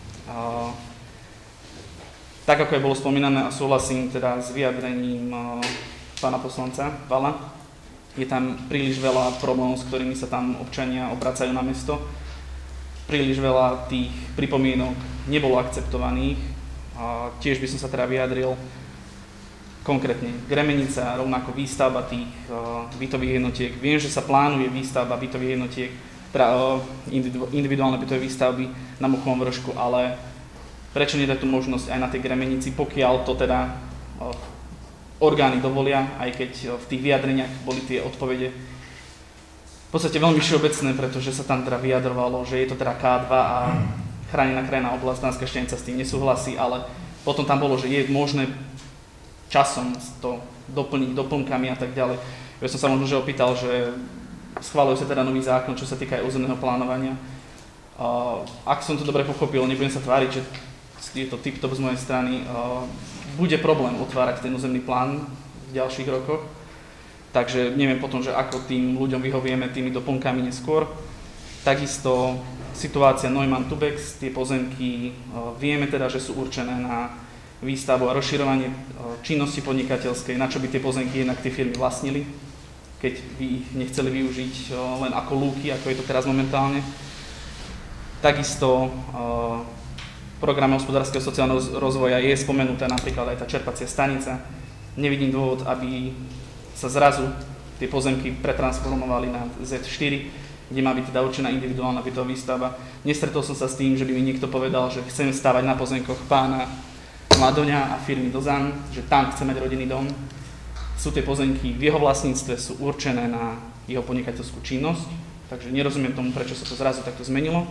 tak ako je bolo spomínané a súhlasím teda s vyjadrením pána poslanca Vala, je tam príliš veľa problémov, s ktorými sa tam občania obracajú na mesto. Príliš veľa tých pripomienok nebolo akceptovaných. Tiež by som sa teda vyjadril konkrétne Gremenica, rovnako výstavba tých bytových jednotiek. Viem, že sa plánuje výstavba bytových jednotiek, individuálne bytové výstavby na Mochovom vršku, ale prečo nedať tú možnosť aj na tej Gremenici, pokiaľ to teda orgány dovolia, aj keď v tých vyjadreniach boli tie odpovede v podstate veľmi všeobecné, pretože sa tam teda vyjadrovalo, že je to teda K2 a chránená krajinná oblasť, Banská Štiavnica s tým nesúhlasí, ale potom tam bolo, že je možné časom to doplniť doplnkami a tak ďalej. Ja som sa možno že opýtal, že schvaľuje sa teda nový zákon, čo sa týka aj územného plánovania. Ak som to dobre pochopil, nebudem sa tváriť, že je to tip-top z mojej strany, bude problém otvárať ten územný plán v ďalších rokoch. Takže neviem potom, že ako tým ľuďom vyhovieme tými doplnkami neskôr. Takisto situácia Neumann-Tubex, tie pozemky, vieme teda, že sú určené na výstavbu a rozširovanie činnosti podnikateľskej, na čo by tie pozemky jednak tie firmy vlastnili, keď by ich nechceli využiť len ako lúky, ako je to teraz momentálne. Takisto v programe hospodárskeho sociálneho rozvoja je spomenutá napríklad aj tá čerpacia stanica. Nevidím dôvod, aby sa zrazu tie pozemky pretransformovali na Z4, kde má byť teda určená individuálna bytová výstavba. Nestretol som sa s tým, že by mi niekto povedal, že chcem stávať na pozemkoch pána Madoňa a firmy Dozan, že tam chce mať rodinný dom. Sú tie pozemky v jeho vlastníctve, sú určené na jeho podnikateľskú činnosť, takže nerozumiem tomu, prečo sa to zrazu takto zmenilo.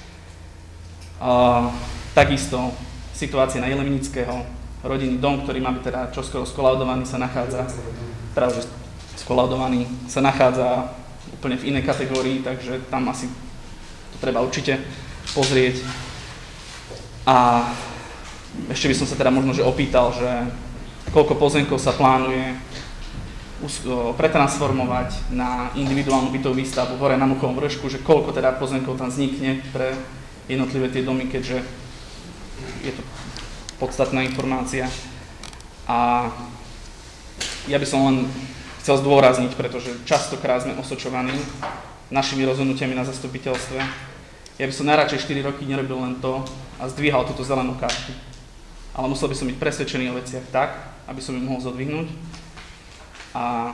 Takisto situácia na Jelemnického, rodinný dom, ktorý má byť teda čoskoro skolaudovaný, sa nachádza, teda skolaudovaný sa nachádza úplne v inej kategórii, takže tam asi to treba určite pozrieť. A ešte by som sa teda možno že opýtal, že koľko pozemkov sa plánuje pretransformovať na individuálnu bytovú výstavbu hore na Mochovom vršku, že koľko teda pozemkov tam vznikne pre jednotlivé tie domy, keďže je to podstatná informácia. A ja by som len chcel zdôrazniť, pretože častokrát sme osočovaní našimi rozhodnutiami na zastupiteľstve. Ja by som najradšej 4 roky nerobil len to a zdvíhal túto zelenú kartu. Ale musel by som byť presvedčený o veciach tak, aby som ju mohol zodvihnúť. A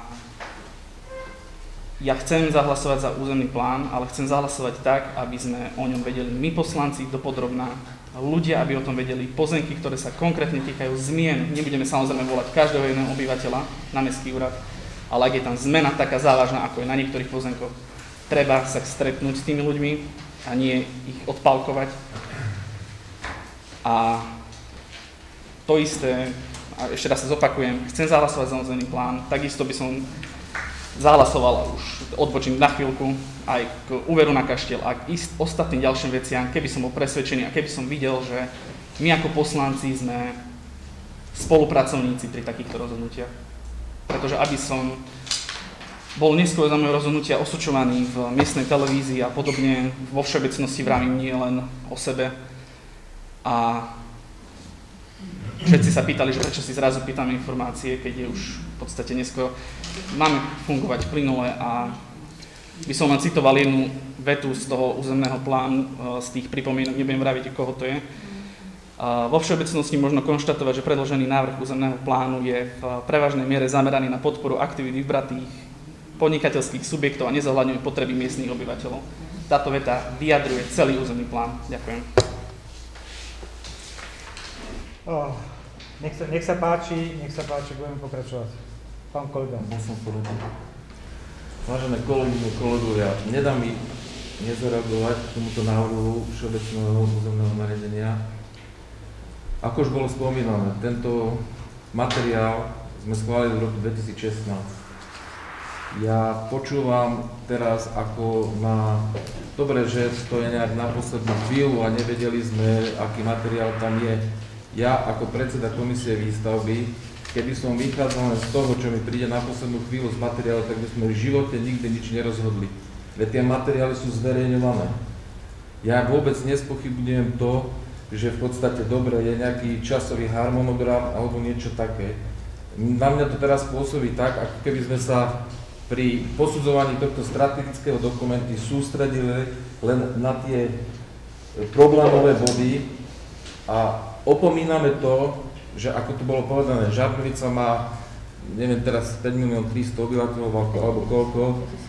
ja chcem zahlasovať za územný plán, ale chcem zahlasovať tak, aby sme o ňom vedeli my poslanci dopodrobná, ľudia, aby o tom vedeli, pozemky, ktoré sa konkrétne týkajú zmien. Nebudeme samozrejme volať každého jedného obyvateľa na mestský úrad, ale ak je tam zmena taká závažná, ako je na niektorých pozemkoch, treba sa stretnúť s tými ľuďmi a nie ich odpálkovať. A to isté, a ešte raz sa zopakujem, chcem zahlasovať za územný plán, takisto by som zahlasoval, už odbočím na chvíľku, aj k úveru na kaštiel a k ostatným ďalším veciam, keby som bol presvedčený a keby som videl, že my ako poslanci sme spolupracovníci pri takýchto rozhodnutiach. Pretože aby som bol neskôr za moje rozhodnutia osočovaný v miestnej televízii a podobne, vo všeobecnosti vravím nie len o sebe. A všetci sa pýtali, že prečo si zrazu pýtame informácie, keď je už v podstate neskôr. Máme fungovať plynule a by som len citoval jednu vetu z toho územného plánu, z tých pripomienok, nebudem vraviť, koho to je. Vo všeobecnosti možno konštatovať, že predložený návrh územného plánu je v prevažnej miere zameraný na podporu aktivít vybratých podnikateľských subjektov a nezohľadňuje potreby miestnych obyvateľov. Táto veta vyjadruje celý územný plán. Ďakujem. Nech sa páči, budeme pokračovať. Pán kolega. Vážené kolegyne, kolegovia, nedá mi nezareagovať k tomuto návrhu všeobecného územného nariadenia. Ako už bolo spomínané, tento materiál sme schválili v roku 2016. Ja počúvam teraz ako na... Dobre, že to je nejak na poslednú chvíľu a nevedeli sme, aký materiál tam je. Ja ako predseda komisie výstavby, keby som vychádzal len z toho, čo mi príde na poslednú chvíľu z materiálu, tak by sme v živote nikdy nič nerozhodli. Veď tie materiály sú zverejňované. Ja vôbec nespochybňujem to, že v podstate dobre je nejaký časový harmonogram alebo niečo také. Na mňa to teraz pôsobí tak, ako keby sme sa pri posudzovaní tohto strategického dokumentu sústredili len na tie problémové body a opomíname to, že ako tu bolo povedané, Žarnovica má, neviem teraz, 5 300 000 obyvateľov alebo koľko.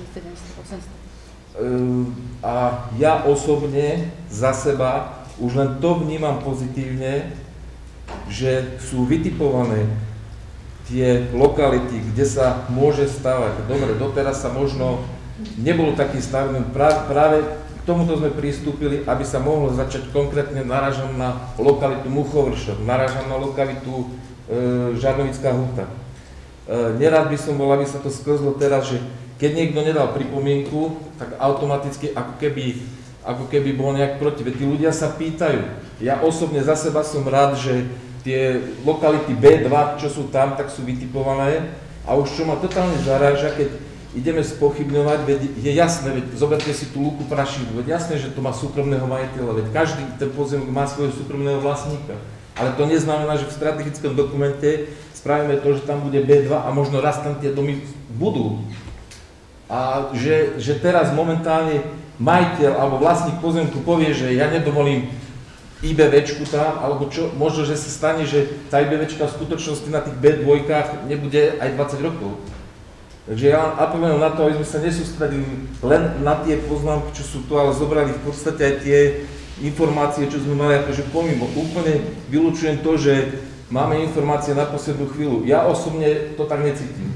A ja osobne za seba už len to vnímam pozitívne, že sú vytipované tie lokality, kde sa môže stavať. Dobre, doteraz sa možno nebolo taký stav, práve k tomuto sme pristúpili, aby sa mohlo začať konkrétne, narážam na lokalitu Muchovršov, narážam na lokalitu Žarnovická huta. Nerád by som bol, aby sa to sklzlo teraz, že keď niekto nedal pripomienku, tak automaticky ako keby bol nejak proti. Veď tí ľudia sa pýtajú. Ja osobne za seba som rád, že tie lokality B2, čo sú tam, tak sú vytipované. A už čo ma totálne zaráža, keď ideme spochybňovať, veď je jasné, veď zoberte si tú Lúku Prašivú, veď jasné, že to má súkromného majiteľa, veď každý ten pozemok má svojho súkromného vlastníka. Ale to neznamená, že v strategickom dokumente spravíme to, že tam bude B2 a možno raz tam tie domy budú. A že teraz momentálne majiteľ alebo vlastník pozemku povie, že ja nedovolím IBVčku tam, alebo čo, možno, že sa stane, že tá IBVčka v skutočnosti na tých B2 nebude aj 20 rokov. Takže ja apelujem na to, aby sme sa nesústredili len na tie poznámky, čo sú tu, ale zobrali v podstate aj tie informácie, čo sme mali akože pomimo. Úplne vylučujem to, že máme informácie na poslednú chvíľu. Ja osobne to tak necítim.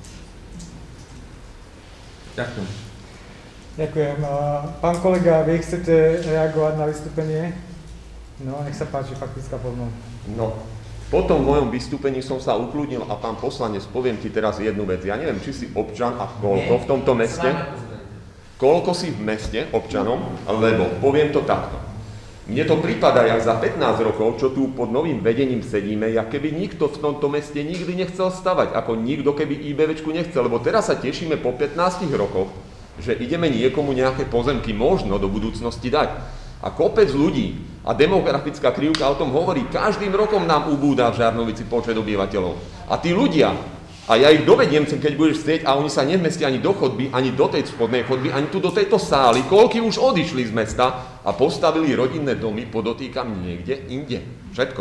Ďakujem. Ďakujem. Pán kolega, vy chcete reagovať na vystúpenie? No, nech sa páči, faktická poznámka. No, po tom mojom vystúpení som sa ukludnil a pán poslanec, poviem ti teraz jednu vec. Ja neviem, či si občan a koľko v tomto meste. Koľko si v meste občanom, lebo poviem to takto. Mne to prípada, jak za 15 rokov, čo tu pod novým vedením sedíme, jak keby nikto v tomto meste nikdy nechcel stavať, ako nikto keby IBVčku nechcel, lebo teraz sa tešíme po 15 rokoch, že ideme niekomu nejaké pozemky možno do budúcnosti dať. A kopec ľudí, A demografická krivka o tom hovorí. Každým rokom nám ubúda v Žarnovici počet obyvateľov. A tí ľudia, a ja ich dovediem sem, keď budeš chcieť, a oni sa nevmestia ani do chodby, ani do tej spodnej chodby, ani tu do tejto sály, koľky už odišli z mesta a postavili rodinné domy, podotýkam niekde inde. Všetko.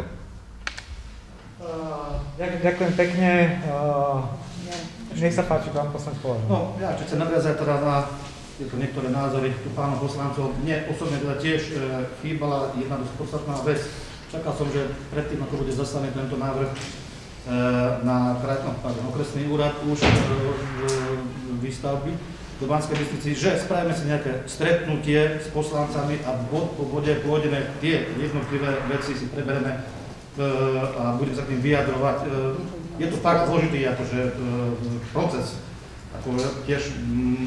Ďakujem pekne. Nech sa páči, pán poslanec Poláš. No, ja čo chcem nadviazať teda na niektoré názory tu pánov poslancov. Mne osobne teda tiež chýbala jedna dosť podstatná vec. Čakal som, že predtým, ako bude zaslaný tento návrh na okresný úrad už výstavby do Banskej Bystrici, že spravíme si nejaké stretnutie s poslancami a bod po bode pôjdeme tie jednotlivé veci si preberieme a budeme sa k tým vyjadrovať. Je to fakt zložitý akože proces, ako tiež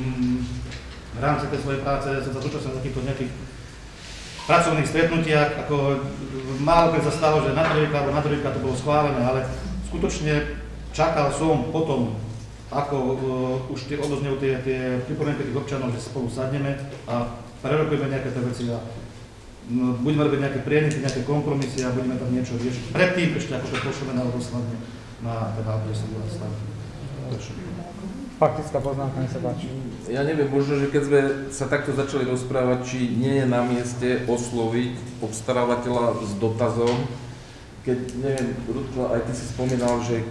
v rámci tej svojej práce som sa zúčastnil na takýchto nejakých pracovných stretnutiach, ako málo keď sa stalo, že na druhýkrát to bolo schválené, ale skutočne čakal som potom, ako už odoznejú tie pripomienky tých občanov, že spolu sadneme a prerokujeme nejaké tie veci a budeme robiť nejaké prieniky, nejaké kompromisy a budeme tam niečo riešiť. Predtým ešte ako to pošleme na odoslavne na ten adresu stav. Faktická poznámka, nech sa páči. Ja neviem, možno, že keď sme sa takto začali rozprávať, či nie je na mieste osloviť obstarávateľa s dotazom, keď, neviem, Rudko, aj ty si spomínal, že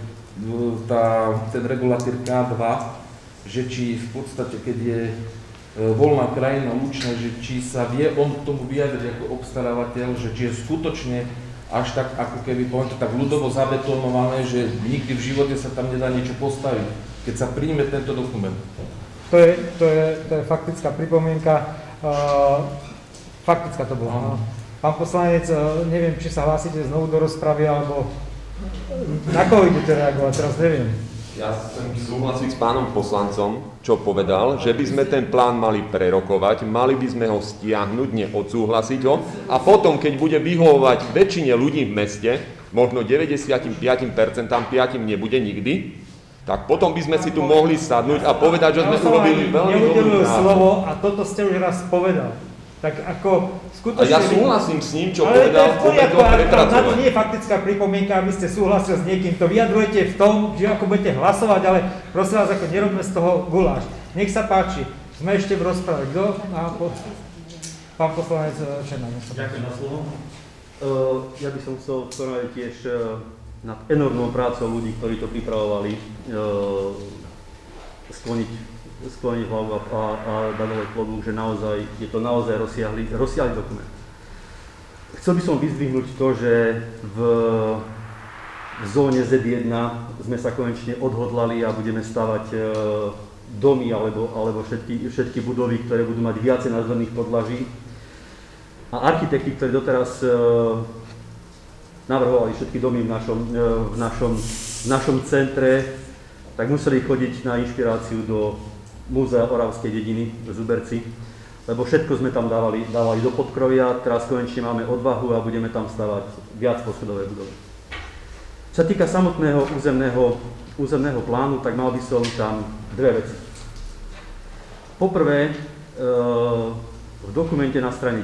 ten regulatír K2, že či v podstate, keď je voľná krajina lučná, že či sa vie on k tomu vyjadriť ako obstarávateľ, že či je skutočne až tak, ako keby poviem to tak ľudovo zabetonované, že nikdy v živote sa tam nedá niečo postaviť, keď sa príjme tento dokument. To je faktická pripomienka. Faktická to bola. No. Pán poslanec, neviem, či sa hlásite znovu do rozpravy, alebo na koho idete reagovať, teraz neviem. Ja chcem súhlasiť s pánom poslancom, čo povedal, že by sme ten plán mali prerokovať, mali by sme ho stiahnuť, neodsúhlasiť ho a potom, keď bude vyhovovať väčšine ľudí v meste, možno 95%, 5% nebude nikdy, tak potom by sme si tu mohli sadnúť a povedať, že sme urobili veľmi dobrú prácu. Slovo a toto ste už raz povedal. Tak ako skutočne... A ja súhlasím s ním, čo povedal, poďme to prepracovať. Na to nie je faktická pripomienka, aby ste súhlasili s niekým. To vyjadrujete v tom, že ako budete hlasovať, ale prosím vás, ako nerobme z toho guláš. Nech sa páči, sme ešte v rozprave. Kto? Pán poslanec Černá. Ďakujem za slovo. Ja by som chcel porovnať tiež nad enormnou prácou ľudí, ktorí to pripravovali, skloniť hlavu a dať dole klobúk, že naozaj, je to naozaj rozsiahly dokument. Chcel by som vyzdvihnúť to, že v zóne Z1 sme sa konečne odhodlali a budeme stavať domy alebo všetky budovy, ktoré budú mať viacej názorných podlaží. A architekti, ktorí doteraz navrhovali všetky domy v našom centre, tak museli chodiť na inšpiráciu do Múzea Oravskej dediny v Zuberci, lebo všetko sme tam dávali do podkrovia, teraz konečne máme odvahu a budeme tam stavať viac poschodové budovy. Čo sa týka samotného územného plánu, tak mal by som tam dve veci. Poprvé, v dokumente na strane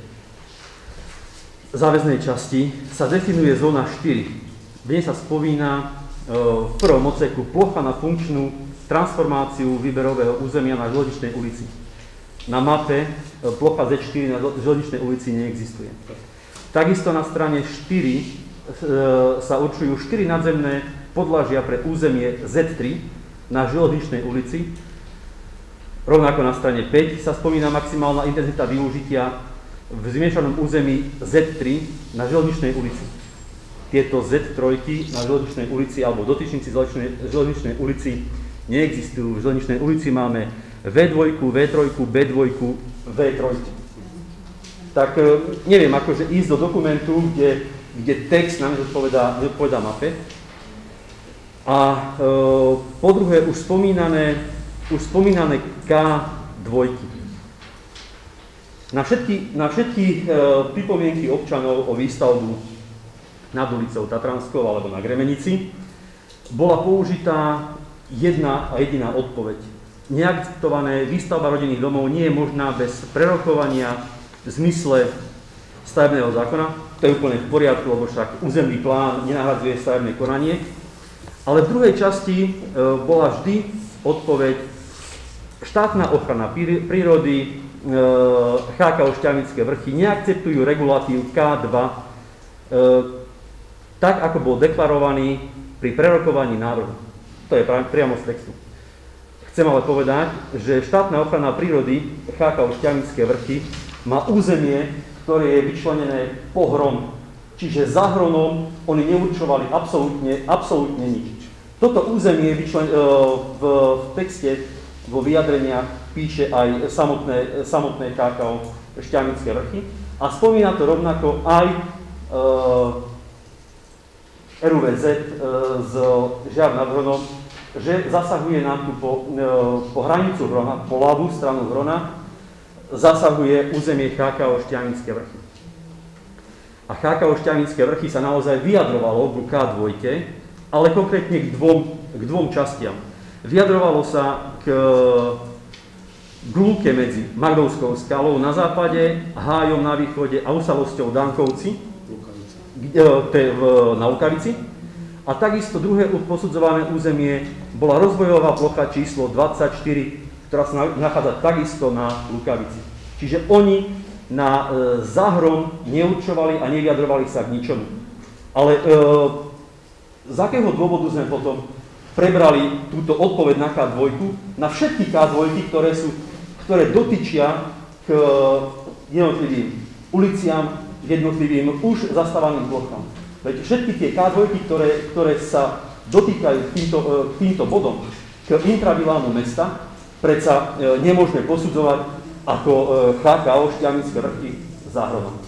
9 záväznej časti sa definuje zóna 4. V nej sa spomína v prvom odseku plocha na funkčnú transformáciu výberového územia na Železničnej ulici. Na mape plocha Z4 na Železničnej ulici neexistuje. Takisto na strane 4 sa určujú 4 nadzemné podlažia pre územie Z3 na Železničnej ulici. Rovnako na strane 5 sa spomína maximálna intenzita využitia v zmiešanom území Z3 na Železničnej ulici. Tieto Z3 na Železničnej ulici alebo dotyčníci Železničnej ulici neexistujú. V Železničnej ulici máme V2, V3, B2, V3. Tak neviem, akože ísť do dokumentu, kde text nám zodpovedá mape. A po druhé, už spomínané K2. Na všetky pripomienky občanov o výstavbu nad ulicou Tatranskou alebo na Gremenici bola použitá jedna a jediná odpoveď. Neakceptované výstavba rodinných domov nie je možná bez prerokovania v zmysle stavebného zákona. To je úplne v poriadku, lebo však územný plán nenahradzuje stavebné konanie. Ale v druhej časti bola vždy odpoveď štátna ochrana prírody, HKO Šťavnické vrchy neakceptujú regulatív K2 tak, ako bol deklarovaný pri prerokovaní návrhu. To je priamo z textu. Chcem ale povedať, že štátna ochrana prírody HKO Šťavnické vrchy má územie, ktoré je vyčlenené po hron. Čiže za hronom oni neurčovali absolútne nič. Toto územie v texte, vo vyjadreniach píše aj samotné HKO Šťavnické vrchy a spomína to rovnako aj RUVZ z Žiar nad Hronom, že zasahuje nám tu po hranicu Hrona, po ľavú stranu Hrona, zasahuje územie HKO Šťavnické vrchy. A HKO Šťavnické vrchy sa naozaj vyjadrovalo k K2, ale konkrétne k dvom častiam. Vyjadrovalo sa k lúke medzi Magdovskou skalou na západe, Hájom na východe a Usalosťou Dankovci na Lukavici. A takisto druhé posudzované územie bola rozvojová plocha číslo 24, ktorá sa nachádza takisto na Lukavici. Čiže oni na záhrom neurčovali a nevyjadrovali sa k ničomu. Ale z akého dôvodu sme potom prebrali túto odpoveď na K2, na všetky K2, ktoré dotyčia k jednotlivým uliciam, jednotlivým už zastávaným plochám. Veď všetky tie K2, ktoré sa dotýkajú k týmto bodom, k intravilánu mesta, predsa nemôžeme posudzovať ako HKO Šťavnické vrchy záhronom.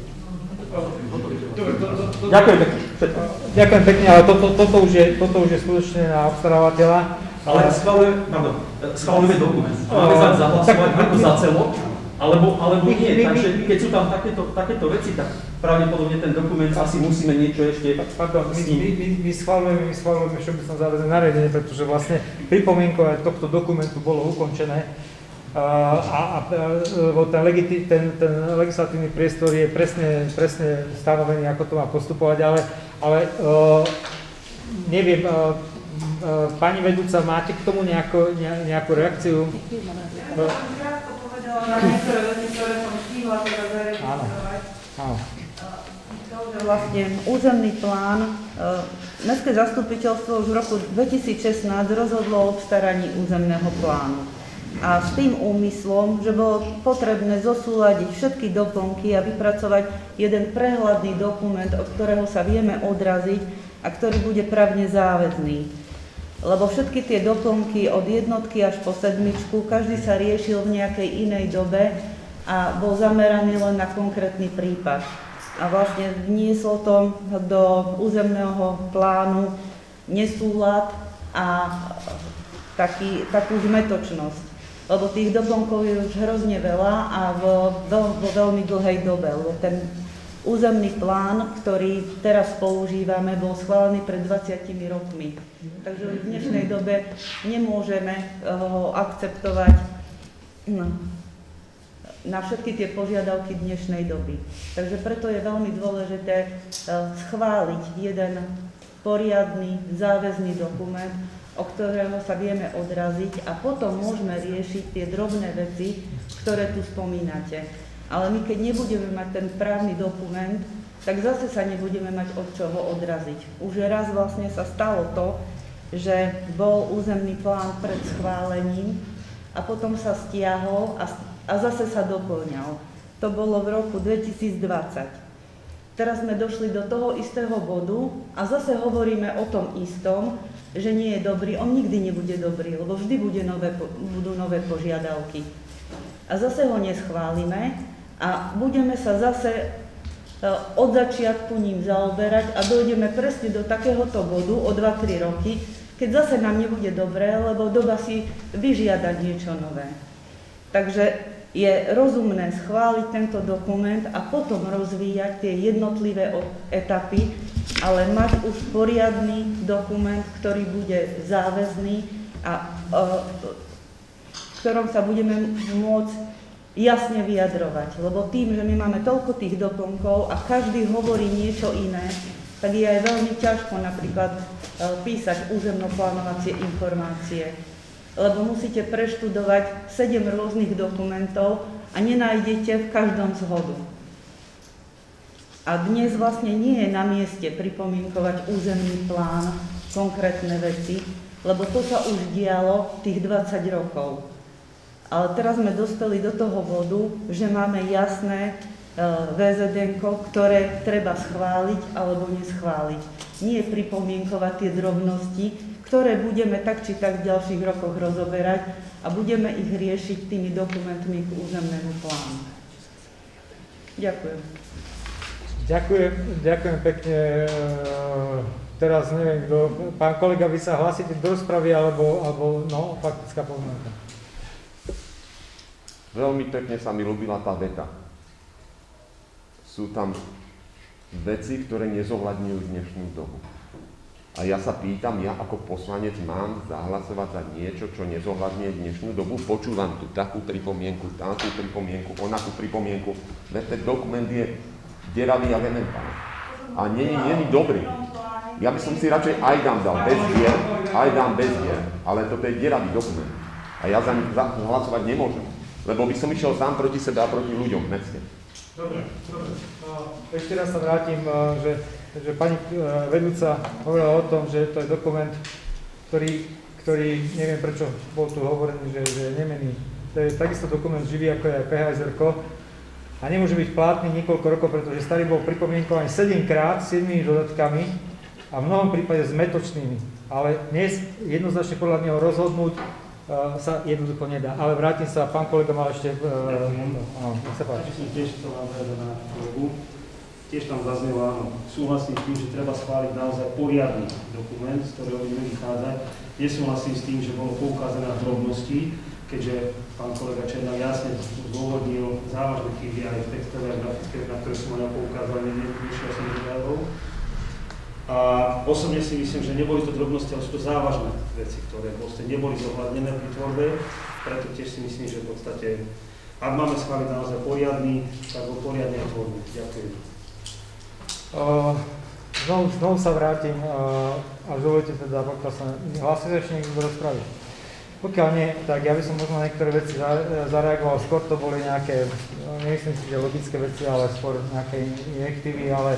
Ďakujem pekne. Ďakujem pekne, ale toto už je skutočne na obstarávateľa. Ale schválujeme dokument. Máme zahlasovať ako za celok, alebo nie. Takže keď sú tam takéto veci, tak pravdepodobne ten dokument asi musíme niečo ešte s ním. My schválujeme všeobecné záväzné nariadenie, pretože vlastne pripomienkovanie tohto dokumentu bolo ukončené. Ten legislatívny priestor je presne stanovený, ako to má postupovať, ale neviem, pani vedúca, máte k tomu nejakú reakciu? Ja som krátko povedala na niektoré veci, ktoré som stihla teda zaregistrovať. Áno. Vlastne územný plán, Mestské zastupiteľstvo už v roku 2016 rozhodlo o obstaraní územného plánu. A s tým úmyslom, že bolo potrebné zosúladiť všetky doplnky a vypracovať jeden prehľadný dokument, od ktorého sa vieme odraziť a ktorý bude právne záväzný. Lebo všetky tie doplnky od jednotky až po sedmičku, každý sa riešil v nejakej inej dobe a bol zameraný len na konkrétny prípad. A vlastne vnieslo to do územného plánu nesúlad a takú zmetočnosť. Lebo tých doplnkov je už hrozne veľa a vo veľmi dlhej dobe. Lebo ten územný plán, ktorý teraz používame, bol schválený pred 20 rokmi. Takže v dnešnej dobe nemôžeme ho akceptovať na všetky tie požiadavky dnešnej doby. Takže preto je veľmi dôležité schváliť jeden poriadny, záväzný dokument, o ktorého sa vieme odraziť a potom môžeme riešiť tie drobné veci, ktoré tu spomínate. Ale my keď nebudeme mať ten právny dokument, tak zase sa nebudeme mať od čoho odraziť. Už raz vlastne sa stalo to, že bol územný plán pred schválením a potom sa stiahol a zase sa doplňal. To bolo v roku 2020. Teraz sme došli do toho istého bodu a zase hovoríme o tom istom, že nie je dobrý. On nikdy nebude dobrý, lebo vždy budú nové požiadavky. A zase ho neschválime a budeme sa zase od začiatku ním zaoberať a dojdeme presne do takéhoto bodu o 2-3 roky, keď zase nám nebude dobré, lebo doba si vyžiada niečo nové. Takže je rozumné schváliť tento dokument a potom rozvíjať tie jednotlivé etapy, ale mať už poriadny dokument, ktorý bude záväzný a v ktorom sa budeme môcť jasne vyjadrovať, lebo tým, že my máme toľko tých doplnkov a každý hovorí niečo iné, tak je aj veľmi ťažko napríklad písať územnoplánovacie informácie, lebo musíte preštudovať 7 rôznych dokumentov a nenájdete v každom zhodu. A dnes vlastne nie je na mieste pripomienkovať územný plán, konkrétne veci, lebo to sa už dialo tých 20 rokov. Ale teraz sme dospeli do toho bodu, že máme jasné VZN-ko, ktoré treba schváliť alebo neschváliť. Nie pripomienkovať tie drobnosti, ktoré budeme tak či tak v ďalších rokoch rozoberať a budeme ich riešiť tými dokumentmi k územnému plánu. Ďakujem. Ďakujem pekne. Teraz neviem, pán kolega, vy sa hlásite do rozpravy alebo no, faktická poznámka. Veľmi pekne sa mi ľúbila tá veta. Sú tam veci, ktoré nezohľadňujú dnešnú dobu. A ja sa pýtam, ja ako poslanec mám zahlasovať za niečo, čo nezohľadňuje dnešnú dobu? Počúvam tu takú pripomienku, takú pripomienku, onakú pripomienku. Veď ten dokument je deravý a elementárny. A nie je dobrý. Ja by som si radšej aj dám dal bez hier, aj dám bez hier. Ale toto je deravý dokument. A ja za ním hlasovať nemôžem. Lebo by som išiel sám proti sebe a proti ľuďom v meste. Dobre. Ešte raz sa vrátim, že pani vedúca hovorila o tom, že to je dokument, ktorý neviem prečo bol tu hovorený, že je nemenný. To je takisto dokument živý, ako je aj PHSR-ko a nemôže byť platný niekoľko rokov, pretože starý bol pripomienkovaný 7-krát, 7 dodatkami a v mnohom prípade zmetočnými. Ale dnes jednoznačne podľa mňa rozhodnúť sa jednoducho nedá. Ale vrátim sa, pán kolega mal ešte... nech sa páči. Tiež chcel nadviazať na kolegu. Tiež tam zaznelo, áno, súhlasím s tým, že treba schváliť naozaj poriadny dokument, z ktorého budeme vychádzať. Nesúhlasím s tým, že bolo poukázané na drobnosti, keďže pán kolega Černák jasne zdôvodnil závažné chyby aj v textové a grafické, na ktoré som ja poukázal, nešiel som do. A osobne si myslím, že neboli to drobnosti, ale sú to závažné veci, ktoré vlastne neboli zohľadnené pri tvorbe, preto tiež si myslím, že v podstate, ak máme schváliť naozaj poriadny, tak ho poriadne tvorbu. Ďakujem. Znovu sa vrátim a dovolite teda, pokiaľ sa hlási sa ešte niekto do rozpravy. Pokiaľ nie, tak ja by som možno niektoré veci zareagoval, skôr to boli nejaké, nemyslím si, že logické veci, ale skôr nejaké injektívy, ale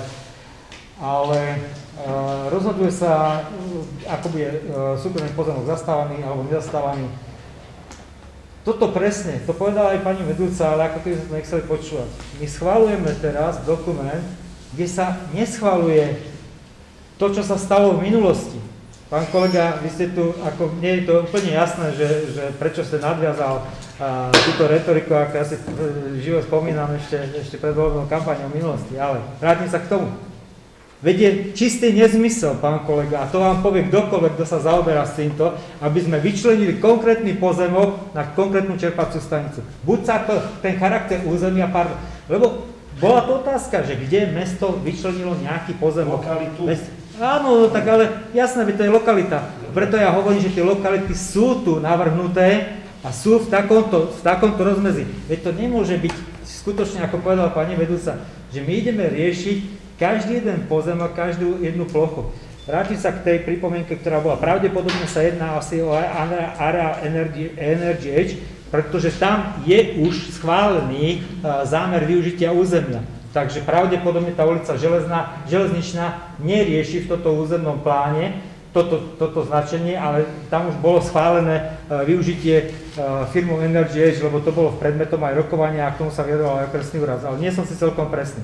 rozhoduje sa, ako bude súkromný pozemok zastávaný alebo nezastávaný. Toto presne, to povedala aj pani vedúca, ale ako keby sme to nechceli počúvať. My schvaľujeme teraz dokument, kde sa neschvaľuje to, čo sa stalo v minulosti. Pán kolega, vy ste tu, ako nie je to úplne jasné, že prečo ste nadviazal túto retoriku, ako ja si živo spomínam ešte pred voľbnou kampaňou v minulosti, ale vrátim sa k tomu. Veď je čistý nezmysel, pán kolega, a to vám povie kdokoľvek, kto sa zaoberá s týmto, aby sme vyčlenili konkrétny pozemok na konkrétnu čerpaciu stanicu. Buď sa to, ten charakter územia, lebo bola to otázka, že kde mesto vyčlenilo nejaký pozemok. Lokalitu. Áno, tak ale jasné, to je lokalita. Preto ja hovorím, že tie lokality sú tu navrhnuté a sú v takomto rozmedzi. Veď to nemôže byť skutočne, ako povedala pani vedúca, že my ideme riešiť každý jeden pozemok, každú jednu plochu. Vrátim sa k tej pripomienke, ktorá bola. Pravdepodobne sa jedná asi o Area Energy Edge, pretože tam je už schválený zámer využitia územia. Takže pravdepodobne tá ulica Železničná nerieši v tomto územnom pláne toto značenie, ale tam už bolo schválené využitie firmou Energy Edge, lebo to bolo v predmetom aj rokovania a k tomu sa vyjadroval aj okresný úrad. Ale nie som si celkom presný.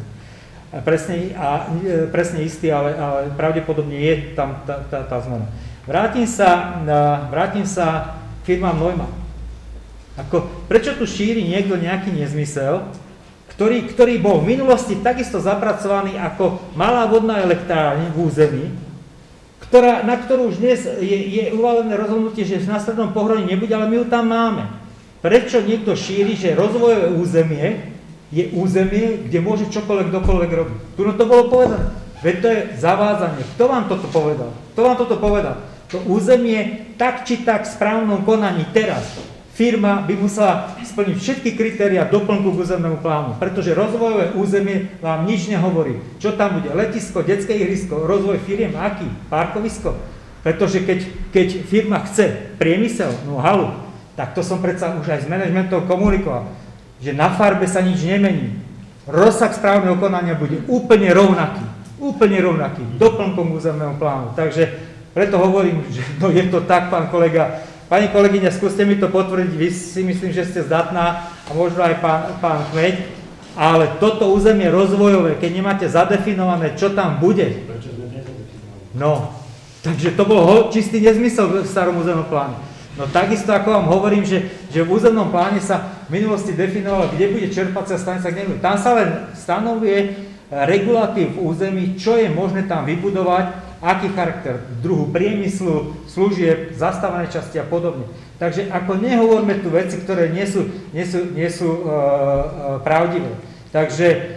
Presne istý, ale pravdepodobne je tam tá zmena. Vrátim sa k firmám Neumann. Prečo tu šíri niekto nejaký nezmysel, ktorý bol v minulosti takisto zapracovaný ako malá vodná elektrárne v území, na ktorú už dnes je uvalené rozhodnutie, že na strednom pohroni nebude, ale my ju tam máme. Prečo niekto šíri, že rozvojové územie je územie, kde môže čokoľvek kdokoľvek robiť? Tu to bolo povedané. Veď to je zavádzanie. Kto vám toto povedal? To územie tak či tak v správnom konaní teraz, v firma by musela splniť všetky kritériá doplnku k územnému plánu, pretože rozvojové územie vám nič nehovorí. Čo tam bude? Letisko, detské ihrisko, rozvoj firiem, aký? Parkovisko? Pretože keď firma chce priemysel, no halu, tak to som predsa už aj s manažmentom komunikoval, že na farbe sa nič nemení. Rozsah správneho konania bude úplne rovnaký, doplnkom k územnému plánu. Takže preto hovorím, že no je to tak, pán kolega. Pani kolegyňa, skúste mi to potvrdiť, vy si myslím, že ste zdatná a možno aj pán Kmeď, ale toto územie rozvojové, keď nemáte zadefinované, čo tam bude. Prečo sme nezadefinovali? No, takže to bol čistý nezmysel v starom územnom pláne. No takisto ako vám hovorím, že v územnom pláne sa v minulosti definovalo, kde bude čerpacia stanica, kde nebude. Tam sa len stanovuje regulatív v území, čo je možné tam vybudovať, aký charakter druhu priemyslu, služieb, zastávané časti a podobne. Takže ako nehovorme tu veci, ktoré nie sú pravdivé. Takže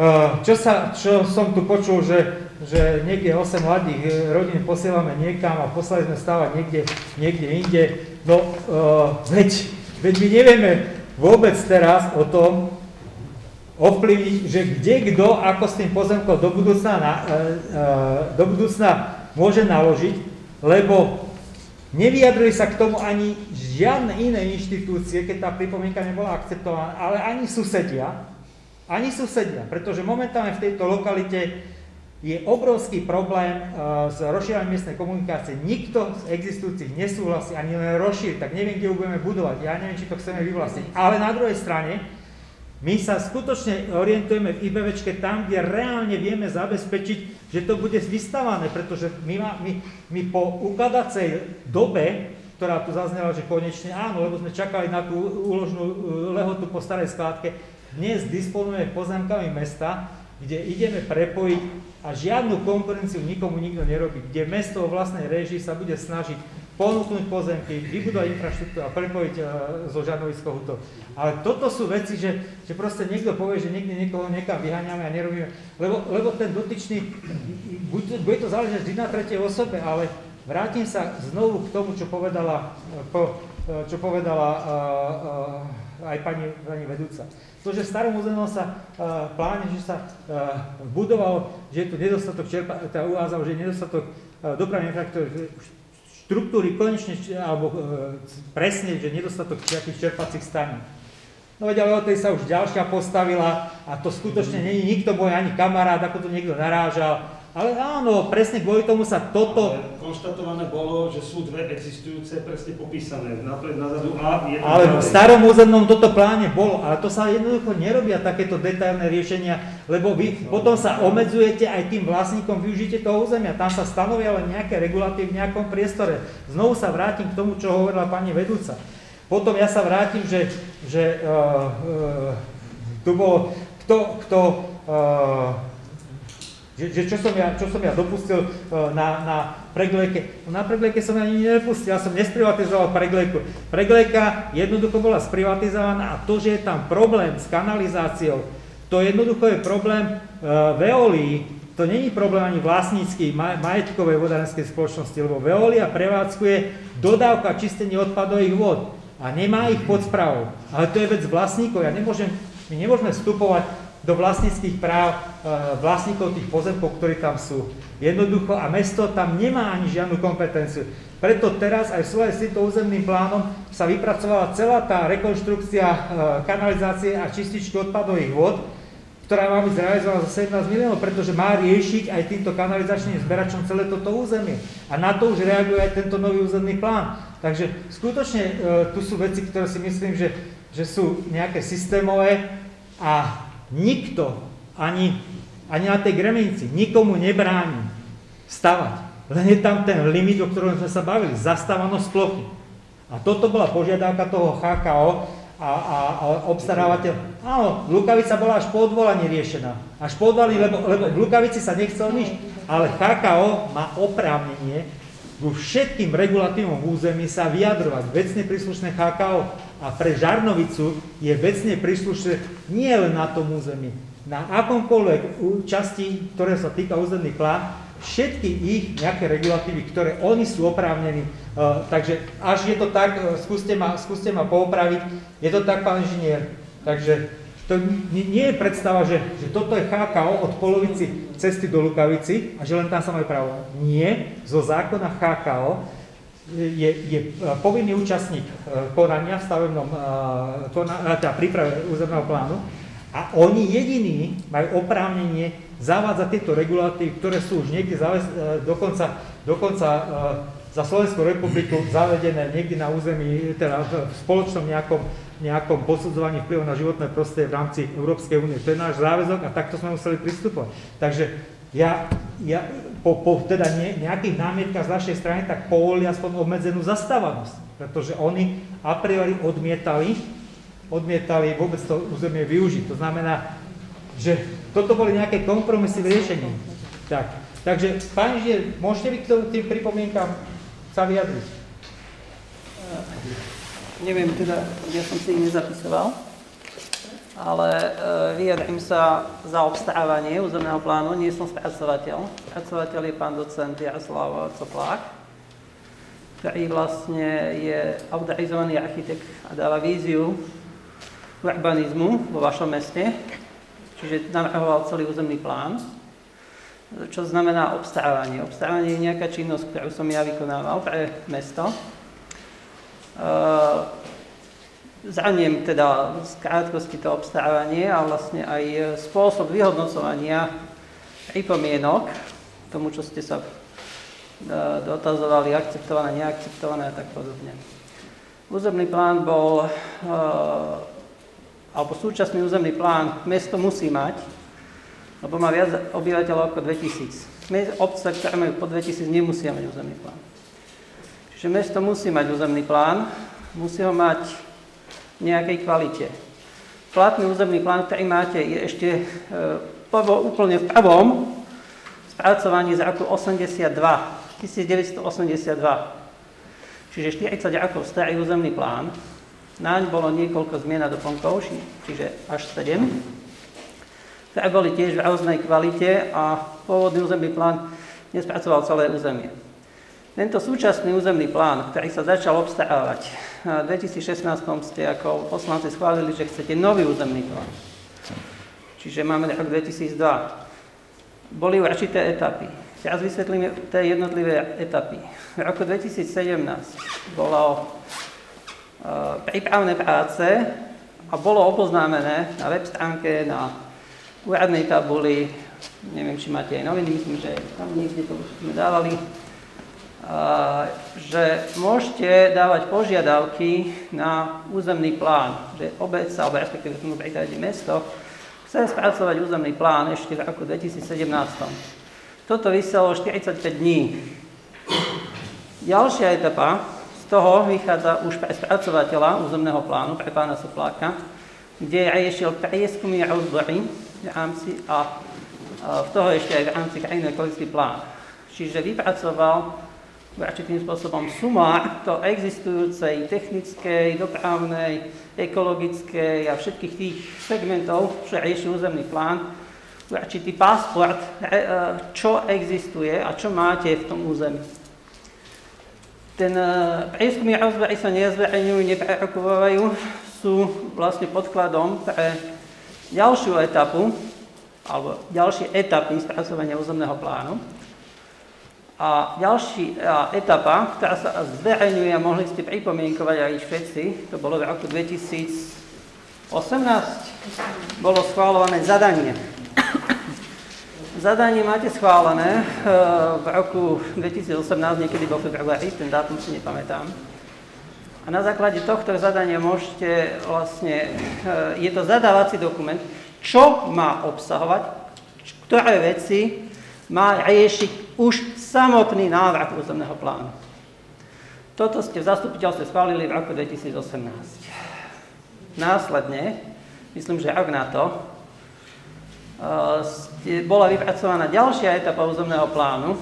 čo som tu počul, že niekde 8 mladých rodín posielame niekam a poslali sme stávať niekde inde. No, veď my nevieme vôbec teraz o tom ovplyvniť, že kde kto ako s tým pozemkom do budúcna môže naložiť, lebo nevyjadrili sa k tomu ani žiadne iné inštitúcie, keď tá pripomienka nebola akceptovaná, ale ani susedia, pretože momentálne v tejto lokalite je obrovský problém s rozšírením miestnej komunikácie. Nikto z existujúcich nesúhlasí ani len rozšíriť, tak neviem, kde ju budeme budovať. Ja neviem, či to chceme vyvlastniť. Ale na druhej strane, my sa skutočne orientujeme v IBVčke tam, kde reálne vieme zabezpečiť, že to bude vystavané, pretože my po ukladacej dobe, ktorá tu zaznela, že konečne áno, lebo sme čakali na tú úložnú lehotu po starej skládke, dnes disponujeme pozemkami mesta, kde ideme prepojiť a žiadnu konkurenciu nikomu nikto nerobí, kde mesto vo vlastnej réžii sa bude snažiť ponúknuť pozemky, vybudovať infraštruktúru a prepojiť zo Žarnovického hutom. Ale toto sú veci, že proste niekto povie, že niekde niekoho niekam vyháňame a nerobíme, lebo ten dotyčný, bude to záležať vždy na tretej osobe, ale vrátim sa znovu k tomu, čo povedala aj pani vedúca. To, že v starom územnom sa pláne, že sa budovalo, že je tu nedostatok uvádzalo, že je nedostatok dopravnej štruktúry konečne, alebo presne, že nedostatok nejakých čerpacích staní. No veď ale o tej sa už ďalšia postavila a to skutočne nie je nikto môj ani kamarát, ako to niekto narážal. Ale áno, presne kvôli tomu sa toto... Ale konštatované bolo, že sú dve existujúce presne popísané, napred, nazadu a jedno. Ale v starom územnom toto pláne bolo, ale to sa jednoducho nerobia takéto detailné riešenia, lebo vy potom sa obmedzujete aj tým vlastníkom využite toho územia. Tam sa stanovia len nejaké regulatívy v nejakom priestore. Znovu sa vrátim k tomu, čo hovorila pani vedúca. Potom ja sa vrátim, že tu bolo čo som ja dopustil na Preglejke. Na Preglejke som ani nepustil, ja som nesprivatizoval Preglejku. Preglejka jednoducho bola sprivatizovaná a to, že je tam problém s kanalizáciou, to jednoducho je problém Veolii. To není problém ani vlastnícky majetkovej vodárenskej spoločnosti, lebo Veolia prevádzkuje dodávku a čistenie odpadových vod a nemá ich pod správou. Ale to je vec vlastníkov. My nemôžeme vstupovať do vlastníckych práv vlastníkov tých pozemkov, ktorí tam sú. Jednoducho a mesto tam nemá ani žiadnu kompetenciu. Preto teraz aj v súlade s týmto územným plánom sa vypracovala celá tá rekonštrukcia kanalizácie a čističky odpadových vod, ktorá má byť zrealizovaná za 17 miliónov, pretože má riešiť aj týmto kanalizačným zberačom celé toto územie. A na to už reaguje aj tento nový územný plán. Takže skutočne tu sú veci, ktoré si myslím, že sú nejaké systémové a nikto, ani na tej gremenici, nikomu nebráni stavať. Len je tam ten limit, o ktorom sme sa bavili, zastávanosť plochy. A toto bola požiadavka toho HKO a obstarávateľ. Áno, Lukavica bola až po odvolaní riešená. Až po odvolaní, lebo v Lukavici sa nechcel nič. Ale HKO má oprávnenie vo všetkým regulatívom území sa vyjadrovať. Vecne príslušné HKO. A pre Žarnovicu je vecne príslušné nie len na tom území. Na akomkoľvek časti, ktoré sa týka územný plán, všetky ich nejaké regulatívy, ktoré oni sú oprávnení. Takže až je to tak, skúste ma poopraviť, je to tak, pán inžinier. Takže to nie je predstava, že toto je HKO od polovici cesty do Lukavici a že len tam sa majú právo. Nie, zo zákona HKO je povinný účastník konania v stavebnom príprave územného plánu a oni jediní majú oprávnenie zavádzať tieto regulatívy, ktoré sú už niekde dokonca za Slovenskú republiku zavedené niekde na území, teda v spoločnom nejakom posudzovaní vplyvu na životné prostredie v rámci Európskej únie. To je náš záväzok a takto sme museli pristupovať. Takže ja po teda nejakých námietkach z našej strany tak povolili aspoň obmedzenú zastávanosť, pretože oni a priori odmietali vôbec to územie využiť. To znamená, že toto boli nejaké kompromisy v riešení. Takže, pán inžinier, môžete vy k tým pripomienkam sa vyjadriť? Neviem, teda, ja som si ich nezapisoval, ale vyjadrím sa za obstarávanie územného plánu, nie som spracovateľ. Spracovateľ je pán docent Jaroslav Coplák, ktorý vlastne je autorizovaný architekt a dáva víziu urbanizmu vo vašom meste, čiže navrhoval celý územný plán, čo znamená obstarávanie. Obstarávanie je nejaká činnosť, ktorú som ja vykonával pre mesto. Zraniem teda z krátkosti to obstarávanie a vlastne aj spôsob vyhodnocovania pripomienok tomu, čo ste sa dotazovali, akceptované, neakceptované a tak podobne. Územný plán bol, alebo súčasný územný plán mesto musí mať, lebo má viac obyvateľov ako 2000. Obce, ktoré majú po 2000, nemusia mať územný plán. Čiže mesto musí mať územný plán, musí ho mať v nejakej kvalite. Platný územný plán, ktorý máte, je ešte úplne v prvom spracovaní z roku 1982. Čiže 40 rokov starý územný plán. Naň bolo niekoľko zmien a doplnkov, čiže až 7. Ktoré boli tiež v rôznej kvalite a pôvodný územný plán nespracoval celé územie. Tento súčasný územný plán, ktorý sa začal obstarávať, v 2016 ste ako poslanci schválili, že chcete nový územný plán. Čiže máme rok 2002. Boli určité etapy. Teraz vysvetlíme tie jednotlivé etapy. V roku 2017 bolo prípravné práce a bolo oboznámené na web stránke, na úradnej tabuli, neviem, či máte aj noviny, myslím, že tam niekde to už sme dávali, že môžete dávať požiadavky na územný plán, že obec, alebo respektíve tomu príklade mesto, chce spracovať územný plán ešte v roku 2017. Toto vyselo 45 dní. Ďalšia etapa z toho vychádza už pre spracovateľa územného plánu, pre pána Sopláka, kde riešil prieskumy a rozbory v rámci a v toho ešte aj v rámci krajinný ekologický plán. Čiže vypracoval určitým spôsobom sumár do existujúcej technickej, dopravnej, ekologickej a všetkých tých segmentov, čo rieši územný plán, určitý pasport, čo existuje a čo máte v tom území. Ten prieskumy a rozbory sa nezverejňujú, neprerokovávajú, sú vlastne podkladom pre ďalšiu etapu, alebo ďalšie etapy spracovania územného plánu. A ďalšia etapa, ktorá sa zverejňuje, a mohli ste pripomienkovať aj všetci, to bolo v roku 2018, bolo schváľované zadanie. Zadanie máte schválené v roku 2018, niekedy vo februári, ten dátum si nepamätám. A na základe tohto zadania môžete vlastne, je to zadávací dokument, čo má obsahovať, ktoré veci má riešiť už samotný návrh územného plánu. Toto ste v zastupiteľstve schválili v roku 2018. Následne, myslím, že rok na to, bola vypracovaná ďalšia etapa územného plánu,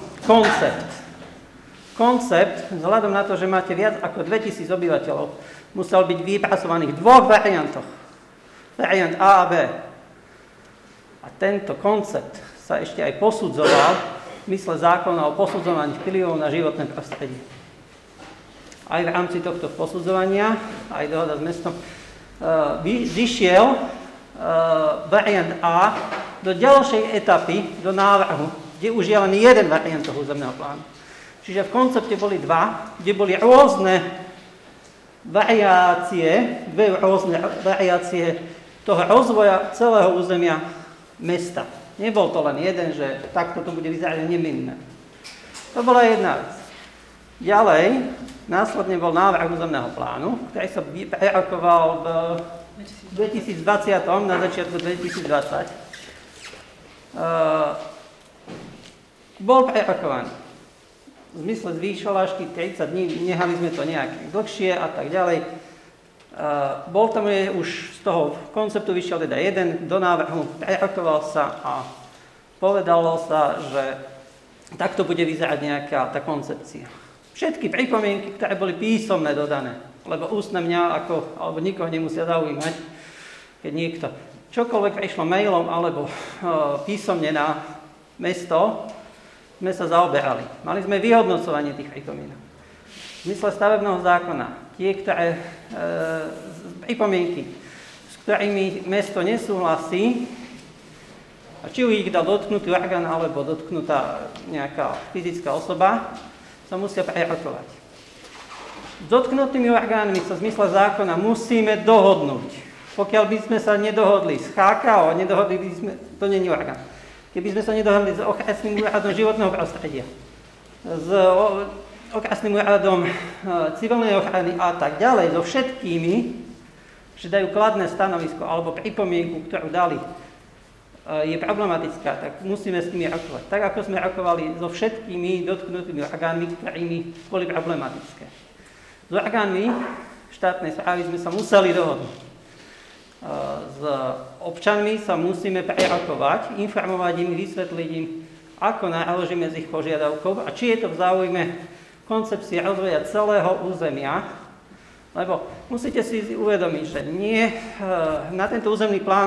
koncept, vzhľadom na to, že máte viac ako 2000 obyvateľov, musel byť vypracovaný v dvoch variantoch. Variant A a B. A tento koncept sa ešte aj posudzoval zmysle zákona o posudzovaní vplyvov na životné prostredie. Aj v rámci tohto posudzovania, aj dohoda s mestom, vyšiel variant A do ďalšej etapy, do návrhu, kde už je len jeden variant toho územného plánu. Čiže v koncepte boli dva, kde boli rôzne variácie, dve rôzne variácie toho rozvoja celého územia mesta. Nebol to len jeden, že takto to bude vyzerať nemenné. To bola jedna vec. Ďalej, následne bol návrh územného plánu, ktorý sa prerokoval v 2020, na začiatku 2020. Bol prerokovaný. V zmysle zvýšolážky 30 dní, nehali sme to nejak dlhšie a tak ďalej. Bol tam už z toho konceptu vyšiel teda jeden do návrhu, prerokoval sa a povedalo sa, že takto bude vyzerať nejaká tá koncepcia. Všetky pripomienky, ktoré boli písomné dodané, lebo ústne mňa alebo nikoho nemusia zaujímať, keď niekto čokoľvek prišlo mailom alebo písomne na mesto, sme sa zaoberali. Mali sme vyhodnocovanie tých pripomienok. V zmysle stavebného zákona, tie, ktoré pripomienky, s ktorými mesto nesúhlasí, a či ich dá dotknutý orgán alebo dotknutá nejaká fyzická osoba, sa musia prerokovať. S dotknutými orgánmi sa v zmysle zákona musíme dohodnúť. Pokiaľ by sme sa nedohodli s HKO, nedohodli by sme, to nie je orgán. Keby sme sa nedohodli s okresným úradom životného prostredia, s okresným úradom civilnej ochrany a tak ďalej, so všetkými, že dajú kladné stanovisko alebo pripomienku, ktorú dali, je problematická, tak musíme s nimi rokovať. Tak, ako sme rokovali so všetkými dotknutými orgánmi, ktorými boli problematické. S orgánmi štátnej správy sme sa museli dohodnúť. S občanmi sa musíme prerokovať, informovať im, vysvetliť im, ako naložíme s ich požiadavkou a či je to v záujme koncepcie rozvoja celého územia, lebo musíte si uvedomiť, že nie na tento územný plán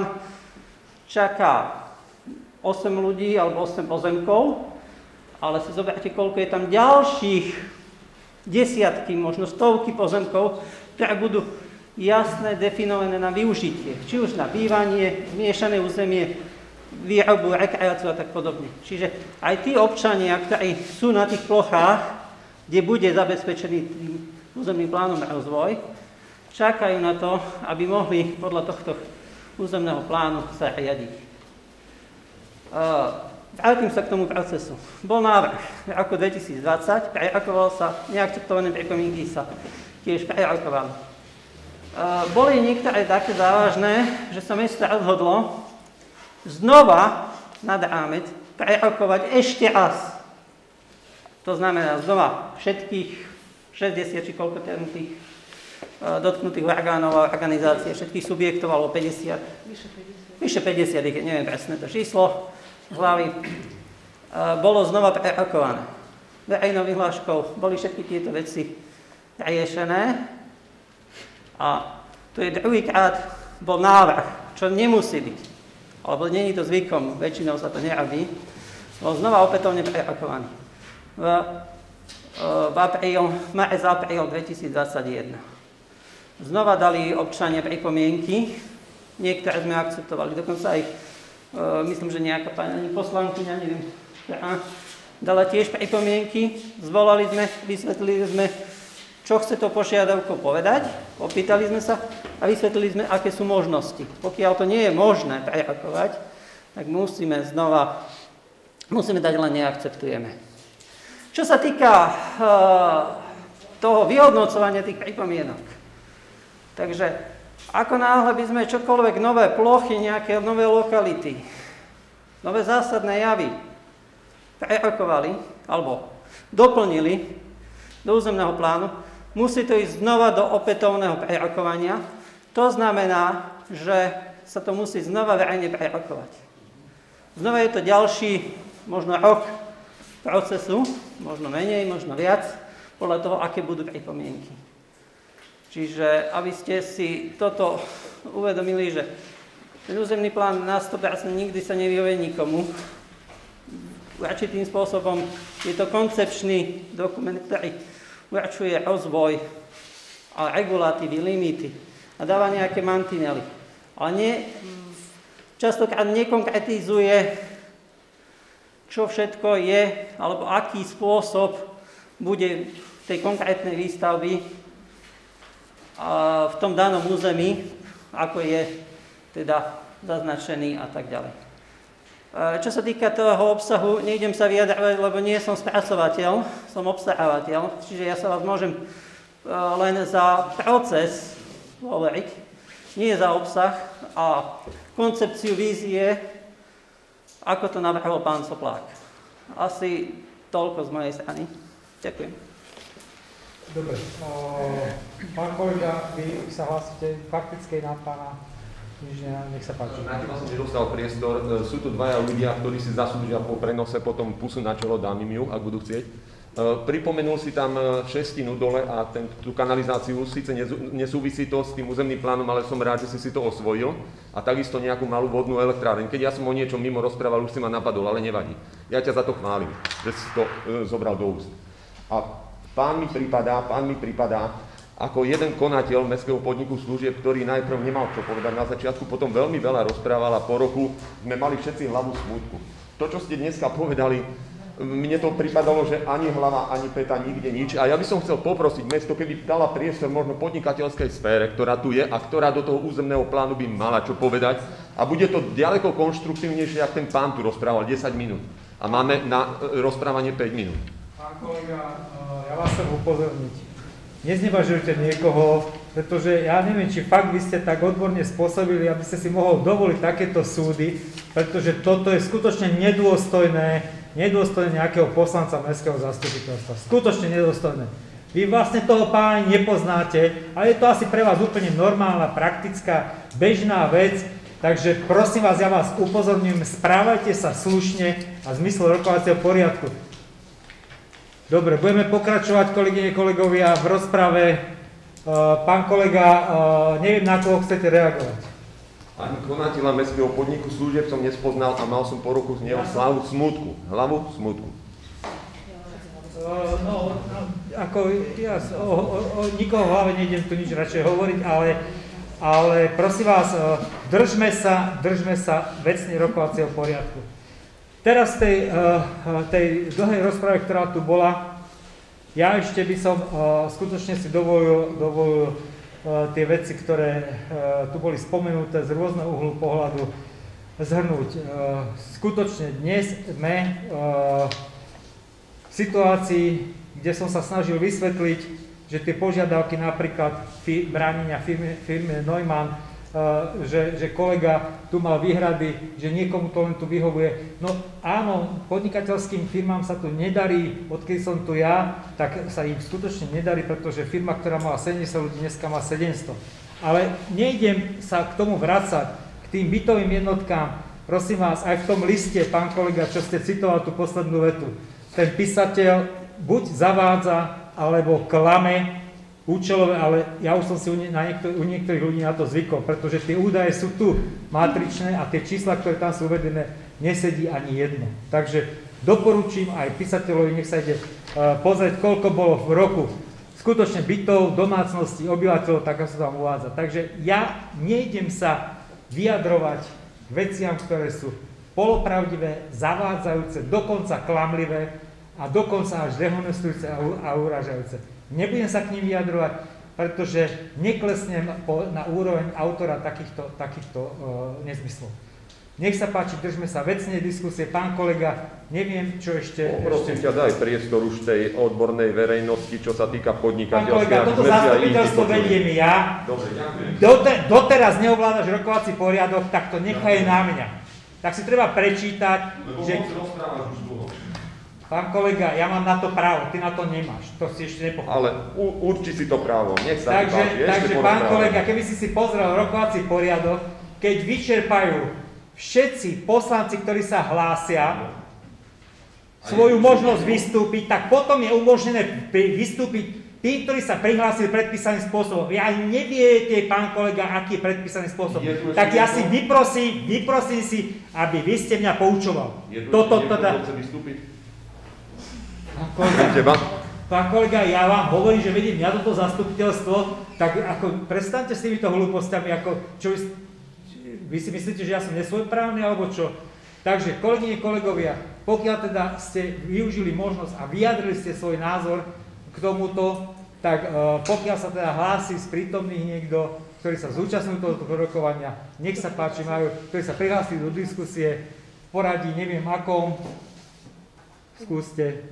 čaká 8 ľudí alebo 8 pozemkov, ale si zoberte, koľko je tam ďalších desiatky, možno stovky pozemkov, ktoré budú jasné definované na využitie, či už na bývanie, zmiešané územie, výrobu, rekreáciu a tak podobne. Čiže aj tí občania, ktorí sú na tých plochách, kde bude zabezpečený tým územným plánom rozvoj, čakajú na to, aby mohli podľa tohto územného plánu sa riadiť. Vrátim sa k tomu procesu. Bol návrh v roku 2020, prerokoval sa, neakceptované pripomienky sa tiež prerokovali. Boli niektoré také závažné, že sa mesto rozhodlo znova nad rámec prerokovať ešte raz. To znamená znova všetkých 60 či koľko tých dotknutých orgánov a organizácií, všetkých subjektov, alebo 50. Vyše 50, neviem presne to číslo z hlavy. Bolo znova prerokované. Verejnou vyhláškou boli všetky tieto veci riešené. A to je druhýkrát bol návrh, čo nemusí byť, alebo nie je to zvykom, väčšinou sa to nerobí, bol znova opätovne prerokovaný. V marec-apríl 2021. Znova dali občania pripomienky, niektoré sme akceptovali, dokonca aj, myslím, že nejaká pani poslankyňa, neviem, dala tiež pripomienky, zvolali sme, vysvetlili sme, čo chce to požiadavkou povedať, opýtali sme sa a vysvetlili sme, aké sú možnosti. Pokiaľ to nie je možné prerokovať, tak musíme dať len neakceptujeme. Čo sa týka toho vyhodnocovania tých pripomienok, takže ako náhle by sme čokoľvek nové plochy, nejaké nové lokality, nové zásadné javy prerokovali alebo doplnili do územného plánu, musí to ísť znova do opätovného prerokovania. To znamená, že sa to musí znova verejne prerokovať. Znova je to ďalší, možno rok procesu, možno menej, možno viac, podľa toho, aké budú pripomienky. Čiže, aby ste si toto uvedomili, že ten územný plán na 100% nikdy sa nevyhovuje nikomu. určitým spôsobom je to koncepčný dokument, ktorý určuje rozvoj a regulatívy, limity a dáva nejaké mantinely. Ale častokrát nekonkretizuje, čo všetko je, alebo aký spôsob bude tej konkrétnej výstavby v tom danom území, ako je teda zaznačený a tak ďalej. Čo sa týka toho obsahu, nejdem sa vyjadrovať, lebo nie som spracovateľ, som obstarávateľ, čiže ja sa vás môžem len za proces hovoriť, nie za obsah a koncepciu vízie, ako to navrhol pán Soplák. Asi toľko z mojej strany. Ďakujem. Dobre. Pán kolega, vy sa hlásite faktickej na pána Nižňa, nech sa páči. Na teba som nedostal priestor. Sú tu dvaja ľudia, ktorí si zaslúžia po prenose potom pusu na čelo, dám im ju, ak budú chcieť. Pripomenul si tam šestinu dole a tú kanalizáciu, síce nesúvisí to s tým územným plánom, ale som rád, že si to osvojil. A takisto nejakú malú vodnú elektráreň. Keď ja som o niečom mimo rozprával, už si ma napadol, ale nevadí. Ja ťa za to chválim, že si to zobral do úst. A pán mi pripadá ako jeden konateľ mestského podniku služieb, ktorý najprv nemal čo povedať na začiatku, potom veľmi veľa rozprával a po roku sme mali všetci hlavu smútku. To, čo ste dneska povedali, mne to pripadalo, že ani hlava, ani peta, nikde nič. A ja by som chcel poprosiť mesto, keby dala priestor možno podnikateľskej sfére, ktorá tu je a ktorá do toho územného plánu by mala čo povedať. A bude to ďaleko konštruktívnejšie, ako ten pán tu rozprával 10 minút. A máme na rozprávanie 5 minút. Pán kolega, ja vás chcem upozorniť. Neznevažujte niekoho, pretože ja neviem, či fakt vy ste tak odborne spôsobili, aby ste si mohol dovoliť takéto súdy, pretože toto je skutočne nedôstojné nejakého poslanca mestského zastupiteľstva. Skutočne nedôstojné. Vy vlastne toho pána nepoznáte, ale je to asi pre vás úplne normálna, praktická, bežná vec, takže prosím vás, ja vás upozorňujem, správajte sa slušne a v zmysle rokovacieho poriadku. Dobre, budeme pokračovať, kolegyne, kolegovia, v rozprave. Pán kolega, neviem, na koho chcete reagovať. Ani konateľa mestského podniku služieb som nespoznal a mal som po roku z neho hlavu smútku. Nikoho v hlave nejdem tu nič radšej hovoriť, ale prosím vás, držme sa vecne rokovacieho poriadku. Teraz tej dlhej rozprave, ktorá tu bola, ja ešte by som skutočne si dovolil tie veci, ktoré tu boli spomenuté z rôzneho uhlu pohľadu, zhrnúť. Skutočne dnes sme v situácii, kde som sa snažil vysvetliť, že tie požiadavky napríklad bránenia firmy Neumann, že kolega tu mal výhrady, že niekomu to len tu vyhovuje. No áno, podnikateľským firmám sa tu nedarí, odkedy som tu ja, tak sa im skutočne nedarí, pretože firma, ktorá mala 70 ľudí, dneska má 700. Ale nejdem sa k tomu vracať, k tým bytovým jednotkám. Prosím vás, aj v tom liste, pán kolega, čo ste citoval tú poslednú vetu, ten písateľ buď zavádza, alebo klame, účelové, ale ja už som si u niektorých ľudí na to zvykol, pretože tie údaje sú tu matričné a tie čísla, ktoré tam sú uvedené, nesedí ani jedno. Takže doporučím aj písateľovi, nech sa ide pozrieť, koľko bolo v roku skutočne bytov, domácností, obyvateľov, tak ako sa tam uvádza. Takže ja nejdem sa vyjadrovať k veciam, ktoré sú polopravdivé, zavádzajúce, dokonca klamlivé a dokonca až dehonestujúce a uražajúce. Nebudem sa k nim vyjadrovať, pretože neklesnem na úroveň autora takýchto nezmyslov. Nech sa páči, držme sa vecnej diskusie. Pán kolega, neviem, čo ešte... Prosím ťa, daj priestor už tej odbornej verejnosti, čo sa týka podnikateľstva. Pán kolega, toto zastupiteľstvo vediem ja. Dobre, ďakujem. Doteraz neovládaš rokovací poriadok, tak to nechaj na mňa. Tak si treba prečítať, že... Pán kolega, ja mám na to právo, ty na to nemáš, to si ešte nepochopil. Ale urči si to právo, nech sa ti páči. Takže pán kolega, keby si pozrel rokovací poriadok, keď vyčerpajú všetci poslanci, ktorí sa hlásia, svoju možnosť vystúpiť, tak potom je umožnené vystúpiť Tí, ktorí sa prihlásili predpísaným spôsobom, vy aj neviete, pán kolega, aký je predpísaný spôsob. Tak ja si vyprosím si, aby vy ste mňa poučoval. Pán kolega, ja vám hovorím, že vediem ja toto zastupiteľstvo, tak ako prestaňte s týmito hlúpostiami, ako čo vy si myslíte, že ja som nesvojprávny, alebo čo? Takže, kolegyne, kolegovia, pokiaľ teda ste využili možnosť a vyjadrili ste svoj názor k tomuto, tak pokiaľ sa teda hlási z prítomných niekto, ktorí sa zúčastňujú tohto rokovania, nech sa páči, ktorí sa prihlásili do diskusie v poradí, neviem akom, skúste.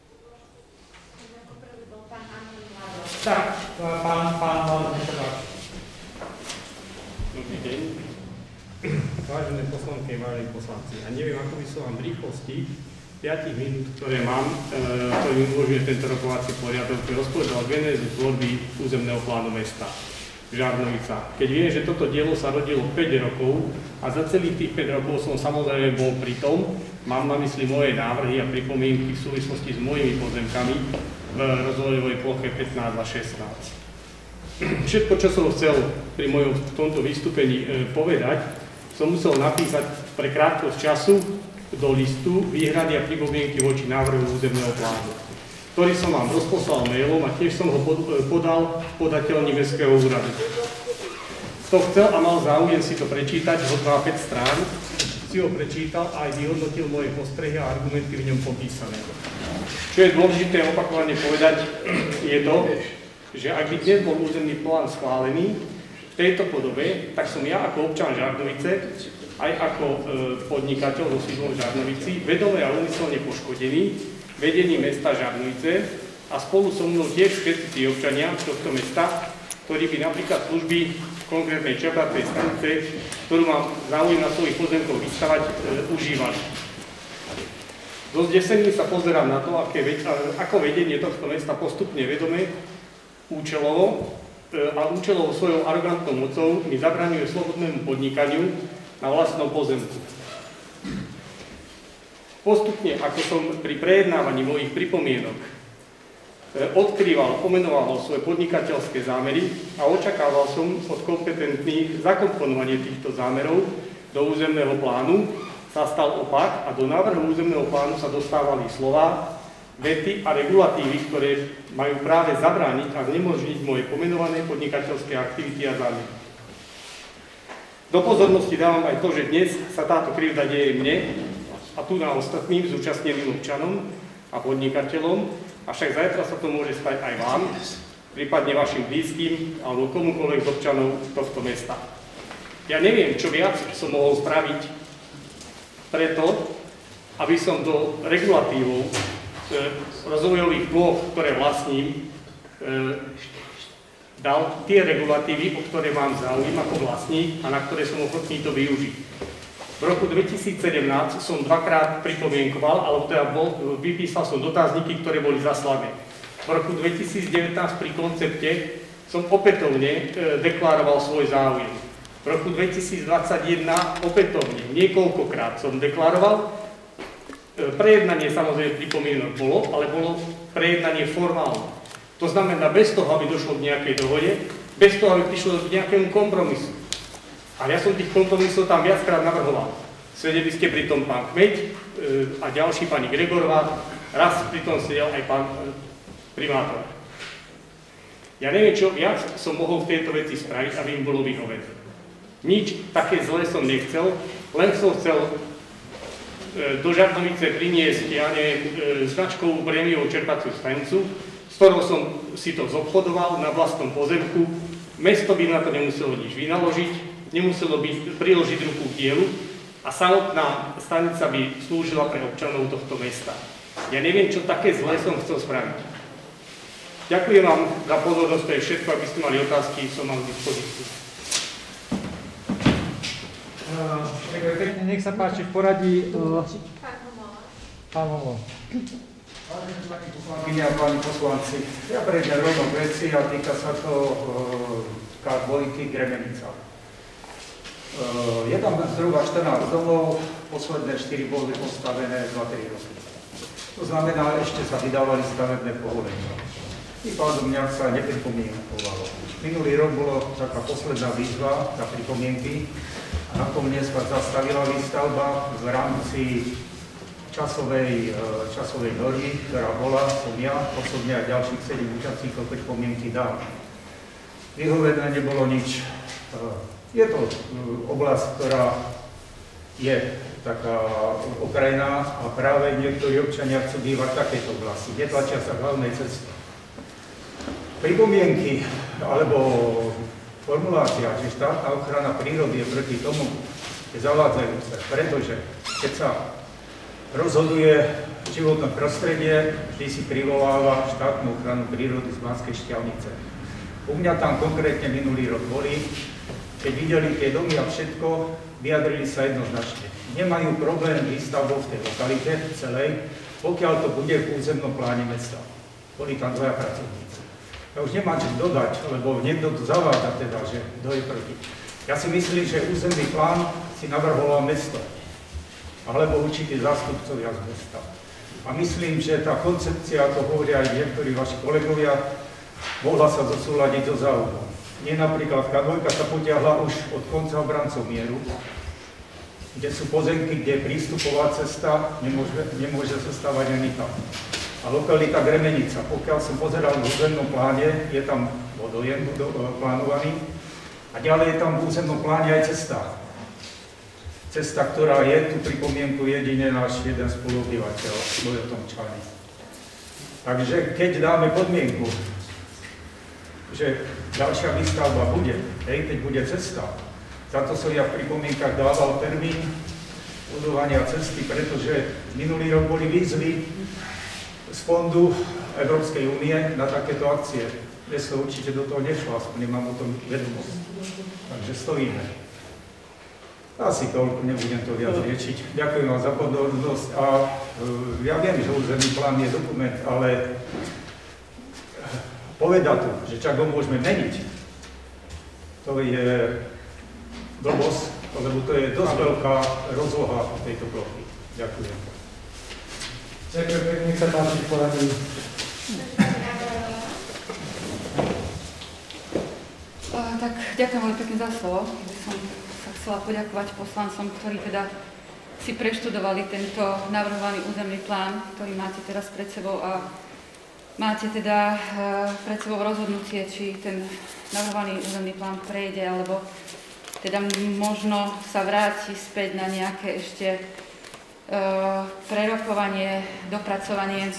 Tak, pán nech sa páči. Dobrý deň. Vážené poslanky, vážení poslanci, a neviem, ako by som vám v rýchlosti 5 minút, ktoré mám, ktorý umožňuje tento rokovací poriadok, rozpovedal genézu tvorby územného plánu mesta Žarnovica. Keď viem, že toto dielo sa rodilo 5 rokov a za celých tých 5 rokov som samozrejme bol pri tom, mám na mysli moje návrhy a pripomienky v súvislosti s mojimi pozemkami v rozvojovej ploche 15 a 16. Všetko, čo som chcel pri mojom tomto vystúpení povedať, som musel napísať pre krátkosť času do listu výhrady a pripomienky voči návrhu územného plánu, ktorý som vám rozposlal mailom a tiež som ho podal v podateľni Mestského úradu. Kto chcel a mal záujem si to prečítať, ho 5 strán, si ho prečítal a aj vyhodnotil moje postrehy a argumenty v ňom popísané. Čo je dôležité opakovane povedať, je to, že ak by dnes bol územný plán schválený v tejto podobe, tak som ja ako občan Žarnovice, aj ako podnikateľ so sídlom v Žarnovici, vedome a úmyselne poškodený vedením mesta Žarnovice a spolu so mnou tiež všetci tí občania tohto mesta, ktorí by napríklad služby konkrétnej čerpacej stanice, ktorú mám záujem na svojich pozemkoch vystavať, užívali. So zdesením sa pozerám na to, ako vedenie tohto mesta postupne vedome, účelovo svojou arogantnou mocou mi zabraňuje slobodnému podnikaniu na vlastnom pozemku. Postupne, ako som pri prejednávaní mojich pripomienok odkrýval, pomenoval svoje podnikateľské zámery a očakával som od kompetentných zakomponovanie týchto zámerov do územného plánu, sa stal opak a do návrhu územného plánu sa dostávali slová, vety a regulatívy, ktoré majú práve zabrániť a znemožniť moje pomenované podnikateľské aktivity a zámery. Do pozornosti dávam aj to, že dnes sa táto krivda deje mne a tu na ostatným zúčastneným občanom a podnikateľom, avšak zajtra sa to môže stať aj vám, prípadne vašim blízkym alebo komukoľvek z občanov tohto mesta. Ja neviem, čo viac som mohol spraviť preto, aby som do regulatívov rozvojových plôch, ktoré vlastním, dal tie regulatívy, o ktoré mám záujem ako vlastník a na ktoré som ochotný to využiť. V roku 2017 som dvakrát pripomienkoval, alebo teda vypísal som dotazníky, ktoré boli zaslané. V roku 2019 pri koncepte som opätovne deklaroval svoj záujem. V roku 2021 opätovne niekoľkokrát som deklaroval. Prejednanie samozrejme pripomienok bolo, ale bolo prejednanie formálne. To znamená bez toho, aby došlo k nejakej dohode, bez toho, aby prišlo k nejakému kompromisu. Ale ja som tých kompromisov tam viackrát navrhoval. Sedeli ste pri tom pán Kmeď a ďalší pani Gregorová, raz pri tom sedel aj pán primátor. Ja neviem, čo viac som mohol v tejto veci spraviť, aby im bolo vyhovené. Nič také zlé som nechcel, len som chcel do Žarnovice priniesť, ja neviem, značkovú prémiovú čerpaciu stanicu, s ktorou som si to zobchodoval na vlastnom pozemku. Mesto by na to nemuselo nič vynaložiť, nemuselo by priložiť ruku k dielu a samotná stanica by slúžila pre občanov tohto mesta. Ja neviem, čo také zlé som chcel spraviť. Ďakujem vám za pozornosť, to je všetko, ak by ste mali otázky, som vám k dispozícii. Pekne, nech sa páči v poradí. Pán Homo. Vážené pani poslankyne a páni poslanci, ja prejdem rovno k veci a týka sa to K2 Gremenica. Je tam zhruba 14 domov, posledné 4 boli postavené za 3 roky. To znamená, ešte sa vydávali stavebné povolenia. tým pádom nejak sa nepripomienkovalo. Minulý rok bolo taká posledná výzva za pripomienky a nakoniec sa zastavila výstavba v rámci časovej normy, ktorá bola, som ja osobne a ďalších 7 účastníkov pripomienky dal. Vyhovené nebolo nič. Je to oblasť, ktorá je taká okrajná a práve niektorí občania chcú bývať v takejto oblasti. Netlačia sa k hlavnej ceste. Pripomienky alebo formulácia, že štátna ochrana prírody je proti tomu zavádzajúce, pretože keď sa rozhoduje životné prostredie, vždy si privoláva štátnu ochranu prírody z Banskej Štiavnice. U mňa tam konkrétne minulý rok boli, keď videli tie domy a všetko, vyjadrili sa jednoznačne. Nemajú problém výstavbou v tej lokalite celej, pokiaľ to bude v územnom pláne mesta. Boli tam 2 pracovníci. Ja už nemám čo dodať, lebo niekto to zavádza teda, že kto je proti. Ja si myslím, že územný plán si navrhovalo mesto, alebo určití zástupcovia z mesta. A myslím, že tá koncepcia, to hovoria aj niektorí vaši kolegovia, mohla sa zosúľadiť so záujmom. Nie napríklad K2 sa potiahla už od konca obrancov mieru, kde sú pozemky, kde je prístupová cesta, nemôže sa stavať ani tam. A lokalita Gremenica, pokiaľ som pozeral v územnom pláne, je tam vodojem plánovaný a ďalej je tam v územnom pláne aj cesta. Cesta, ktorá je, tu pripomienku jedine náš jeden spoluobyvateľ, Bojotomčany. Takže keď dáme podmienku, že ďalšia výstavba bude, keď bude cesta, za to som ja v pripomienkach dával termín budovania cesty, pretože minulý rok boli výzvy z fondu Európskej únie na takéto akcie. Mesto určite do toho nešlo, aspoň nemám o tom vedomosť. Takže stojíme. Asi toľko, nebudem to viac riečiť. Ďakujem vám za pozornosť a ja viem, že územný plán je dokument, ale povedať tu, že čak ho môžeme meniť, to je blbosť, lebo to je dosť veľká rozloha tejto plochy. Ďakujem. Ďakujem pekne, nech sa páči poradí. Tak ďakujem veľmi pekne za slovo. Som sa chcela poďakovať poslancom, ktorí teda si preštudovali tento navrhovaný územný plán, ktorý máte teraz pred sebou a máte teda pred sebou rozhodnutie, či ten navrhovaný územný plán prejde, alebo teda možno sa vráti späť na nejaké ešte prerokovanie, dopracovanie.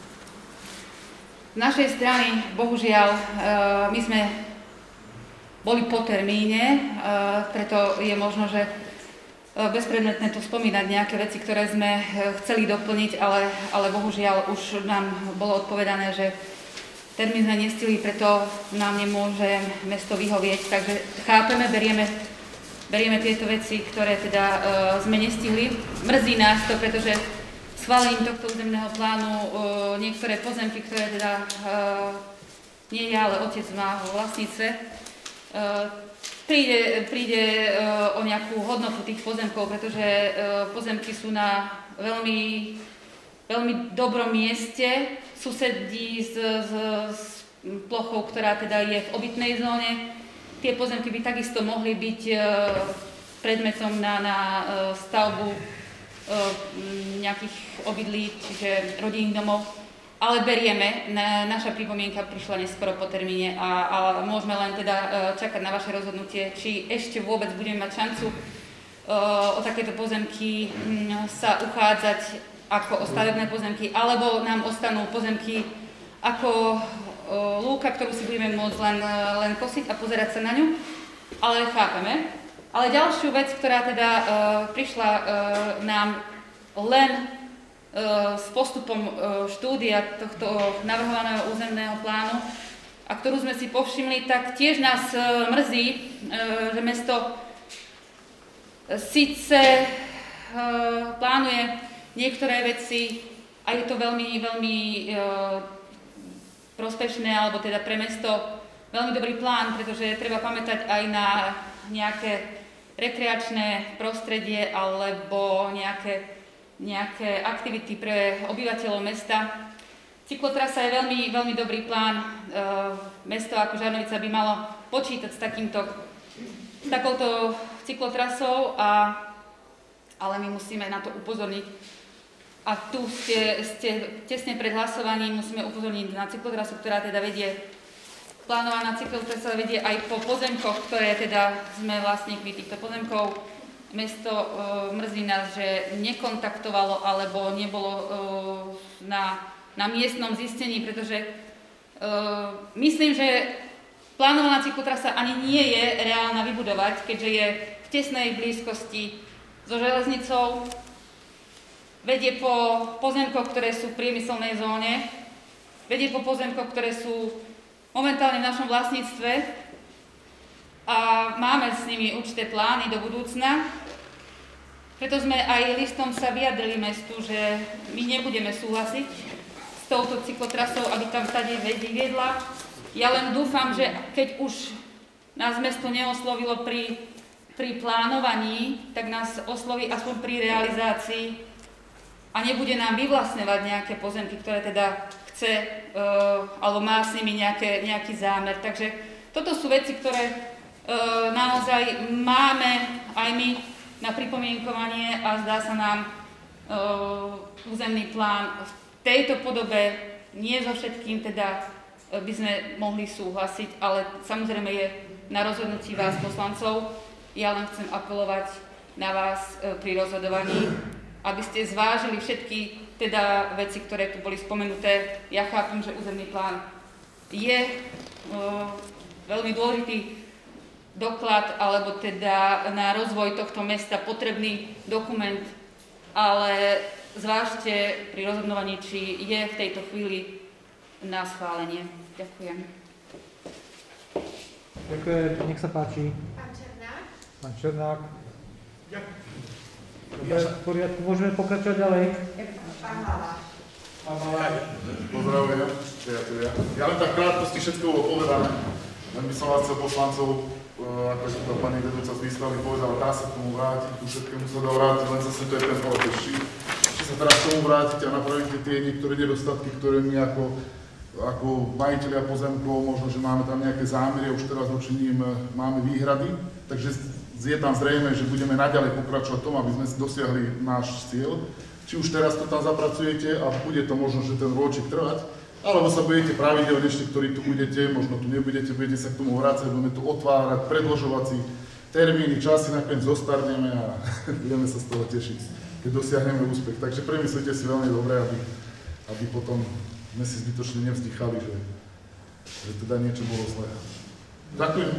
Z našej strany, bohužiaľ, my sme boli po termíne, preto je možno, že bezpredmetné tu spomínať nejaké veci, ktoré sme chceli doplniť, ale bohužiaľ už nám bolo odpovedané, že termín sme nestihli, preto nám nemôže mesto vyhovieť. Takže chápeme, berieme tieto veci, ktoré teda sme nestihli. Mrzí nás to, pretože schválením tohto územného plánu niektoré pozemky, ktoré teda nie ja, ale otec má vo vlastníctve, príde o nejakú hodnotu tých pozemkov, pretože pozemky sú na veľmi dobrom mieste, susedí s plochou, ktorá teda je v obytnej zóne. Tie pozemky by takisto mohli byť predmetom na stavbu nejakých obydlí, čiže rodinných domov. Ale berieme, naša pripomienka prišla neskoro po termíne a môžeme len teda čakať na vaše rozhodnutie, či ešte vôbec budeme mať šancu o takéto pozemky sa uchádzať ako o stavebné pozemky, alebo nám ostanú pozemky ako lúka, ktorú si budeme môcť len kosiť a pozerať sa na ňu, ale chápeme. Ale ďalšiu vec, ktorá teda prišla nám len s postupom štúdia tohto navrhovaného územného plánu a ktorú sme si povšimli, tak tiež nás mrzí, že mesto síce plánuje niektoré veci a je to veľmi prospešné, alebo teda pre mesto veľmi dobrý plán, pretože treba pamätať aj na nejaké rekreačné prostredie alebo nejaké aktivity pre obyvateľov mesta. Cyklotrasa je veľmi, veľmi dobrý plán. Mesto ako Žarnovica by malo počítať s takouto cyklotrasou, ale my musíme na to upozorniť. A tu ste tesne pred hlasovaním, musíme upozorniť na cyklotrasu, ktorá teda vedie, plánovaná cyklotrasa vedie aj po pozemkoch, ktoré teda sme vlastníkmi týchto pozemkov. Mesto mrzí nás, že nekontaktovalo alebo nebolo na miestnom zistení, pretože myslím, že plánovaná cyklotrasa ani nie je reálna vybudovať, keďže je v tesnej blízkosti so železnicou, vedie po pozemkoch, ktoré sú v priemyselnej zóne, vedie po pozemkoch, ktoré sú momentálne v našom vlastníctve a máme s nimi určité plány do budúcna. Preto sme aj listom sa vyjadrili mestu, že my nebudeme súhlasiť s touto cyklotrasou, aby tam tady viedla. Ja len dúfam, že keď už nás mesto neoslovilo pri plánovaní, tak nás osloví aspoň pri realizácii a nebude nám vyvlastňovať nejaké pozemky, ktoré teda chce alebo má s nimi nejaký zámer. Takže toto sú veci, ktoré naozaj máme aj my na pripomienkovanie a zdá sa nám územný plán v tejto podobe nie so všetkým teda by sme mohli súhlasiť, ale samozrejme je na rozhodnutí vás poslancov. Ja len chcem apelovať na vás pri rozhodovaní, aby ste zvážili všetky teda veci, ktoré tu boli spomenuté. Ja chápem, že územný plán je veľmi dôležitý doklad, alebo teda na rozvoj tohto mesta potrebný dokument, ale zvážte pri rozhodovaní, či je v tejto chvíli na schválenie. Ďakujem. Ďakujem, nech sa páči. Pán Černák. Pán Černák. Dobre, v poriadku, môžeme pokračovať ďalej. Pán Hlava. Pán Hlava, pozdravujem, priatelia. Ja len tak krátkosti všetko bolo povedané. Len by som vás chcel poslancov, ako ešte to pani vedúca z výstavy povedala, dá sa k tomu vrátiť, tu všetkému sa dá vrátiť, len zase to je ten proces. Či sa teraz k tomu vrátite a napravíte tie niektoré nedostatky, ktoré my ako majiteľia pozemkov, možno, že máme tam nejaké zámery, už teraz voči ním máme výhrady, takže je tam zrejme, že budeme naďalej pokračovať tomu, aby sme dosiahli náš cieľ. Či už teraz to tam zapracujete a bude to možno, že ten rôčik trvať, alebo sa budete pravidelne ešte, ktorí tu budete, možno tu nebudete, budete sa k tomu vrácať, budeme tu otvárať predĺžovací termíny, časy, nakoniec zostarneme a budeme sa z toho tešiť, keď dosiahneme úspech. Takže premyslite si veľmi dobre, aby potom sme si zbytočne nevzdychali, že teda niečo bolo zlé. Ďakujem.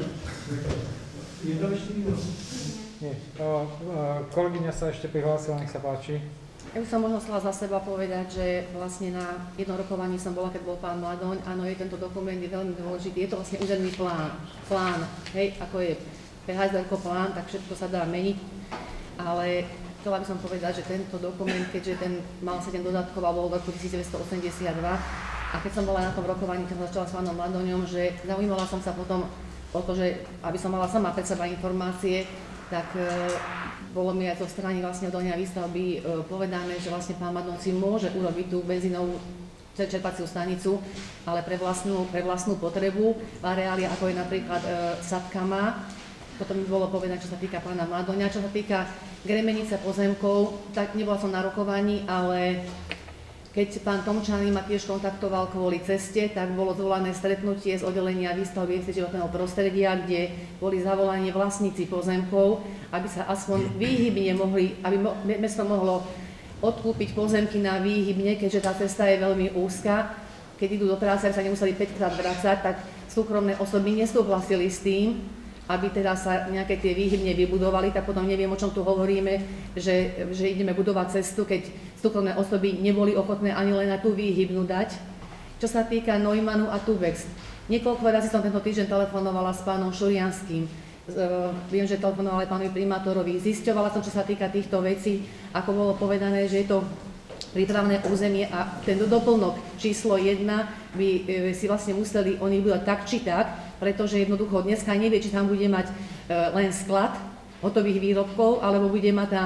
Je to ešte niekto? Nie. Kolegyňa sa ešte prihlásila, nech sa páči. Ja by som možno chcela za seba povedať, že vlastne na jednom rokovaní som bola, keď bol pán Mladoň. Áno, tento dokument je veľmi dôležitý. Je to vlastne územný plán. Hej, ako je PHSD plán, tak všetko sa dá meniť. Ale chcela by som povedať, že tento dokument, keďže ten mal 7 dodatkov a bol v roku 1982, a keď som bola na tom rokovaní, keď som začala s pánom Mladoňom, že zaujímala som sa potom o to, že aby som mala sama pred seba informácie, tak bolo mi aj zo strany vlastne Odoľnia výstavby povedané, že vlastne pán Mladoň si môže urobiť tú benzínovú čerpaciu stanicu, ale pre vlastnú potrebu v areáli, ako je napríklad Sadka má. Potom mi bolo povedané, čo sa týka pána Mladoňa. Čo sa týka gremenice pozemkov, tak nebola som na rokovaní, ale keď pán Tomčány ma tiež kontaktoval kvôli ceste, tak bolo zvolané stretnutie z oddelenia výstavby životného prostredia, kde boli zavolaní vlastníci pozemkov, aby sa aspoň výhybne mohli, aby mesto mohlo odkúpiť pozemky na výhybne, keďže tá cesta je veľmi úzka. Keď idú do práce, aby sa nemuseli 5-krát vracať, tak súkromné osoby nesúhlasili s tým, aby teda sa nejaké tie výhybne vybudovali, tak potom neviem, o čom tu hovoríme, že ideme budovať cestu, keď súkromné osoby neboli ochotné ani len na tú výhybnú dať. Čo sa týka Neumannu a Tubex, niekoľko razy som tento týždeň telefonovala s pánom Šurianským. Viem, že telefonovala aj pánovi primátorovi. Zisťovala som, čo sa týka týchto vecí, ako bolo povedané, že je to prípravné územie a ten doplnok číslo 1 by si vlastne museli oni budovať tak či tak, pretože jednoducho dneska nevie, či tam bude mať len sklad hotových výrobkov, alebo bude mať tam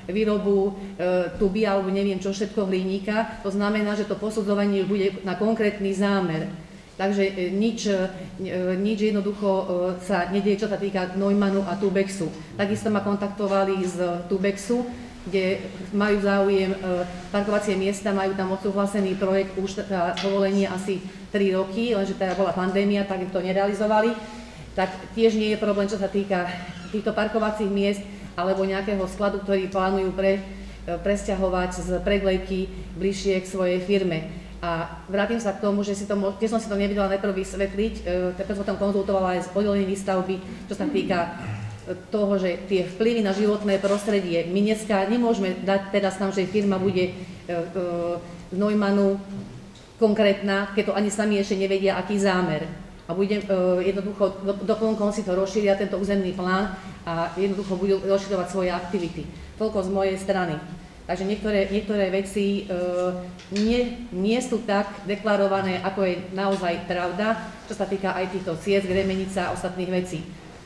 výrobu tuby alebo neviem čo všetko hliníka. To znamená, že to posudzovanie bude na konkrétny zámer. Takže nič jednoducho sa nedieje, čo sa týka Neumannu a Tubexu. Takisto ma kontaktovali z Tubexu, kde majú záujem parkovacie miesta, majú tam odsúhlasený projekt, už povolenie asi 3 roky, lenže teda bola pandémia, tak to nerealizovali. Tak tiež nie je problém, čo sa týka týchto parkovacích miest alebo nejakého skladu, ktorý plánujú presťahovať z Preglejky bližšie k svojej firme. A vrátim sa k tomu, že tiež som si to nevedela najprv vysvetliť, tak som tam konzultovala aj s oddelením výstavby, čo sa týka toho, že tie vplyvy na životné prostredie, my dneska nemôžeme dať teraz tam, že firma bude z Neumannu konkrétna, keď to ani sami ešte nevedia, aký zámer. A bude jednoducho doplnkom si to rozšíria, tento územný plán a jednoducho budú rozširovať svoje aktivity. Toľko z mojej strany. Takže niektoré veci nie sú tak deklarované, ako je naozaj pravda, čo sa týka aj týchto ciest, Gremenica a ostatných vecí.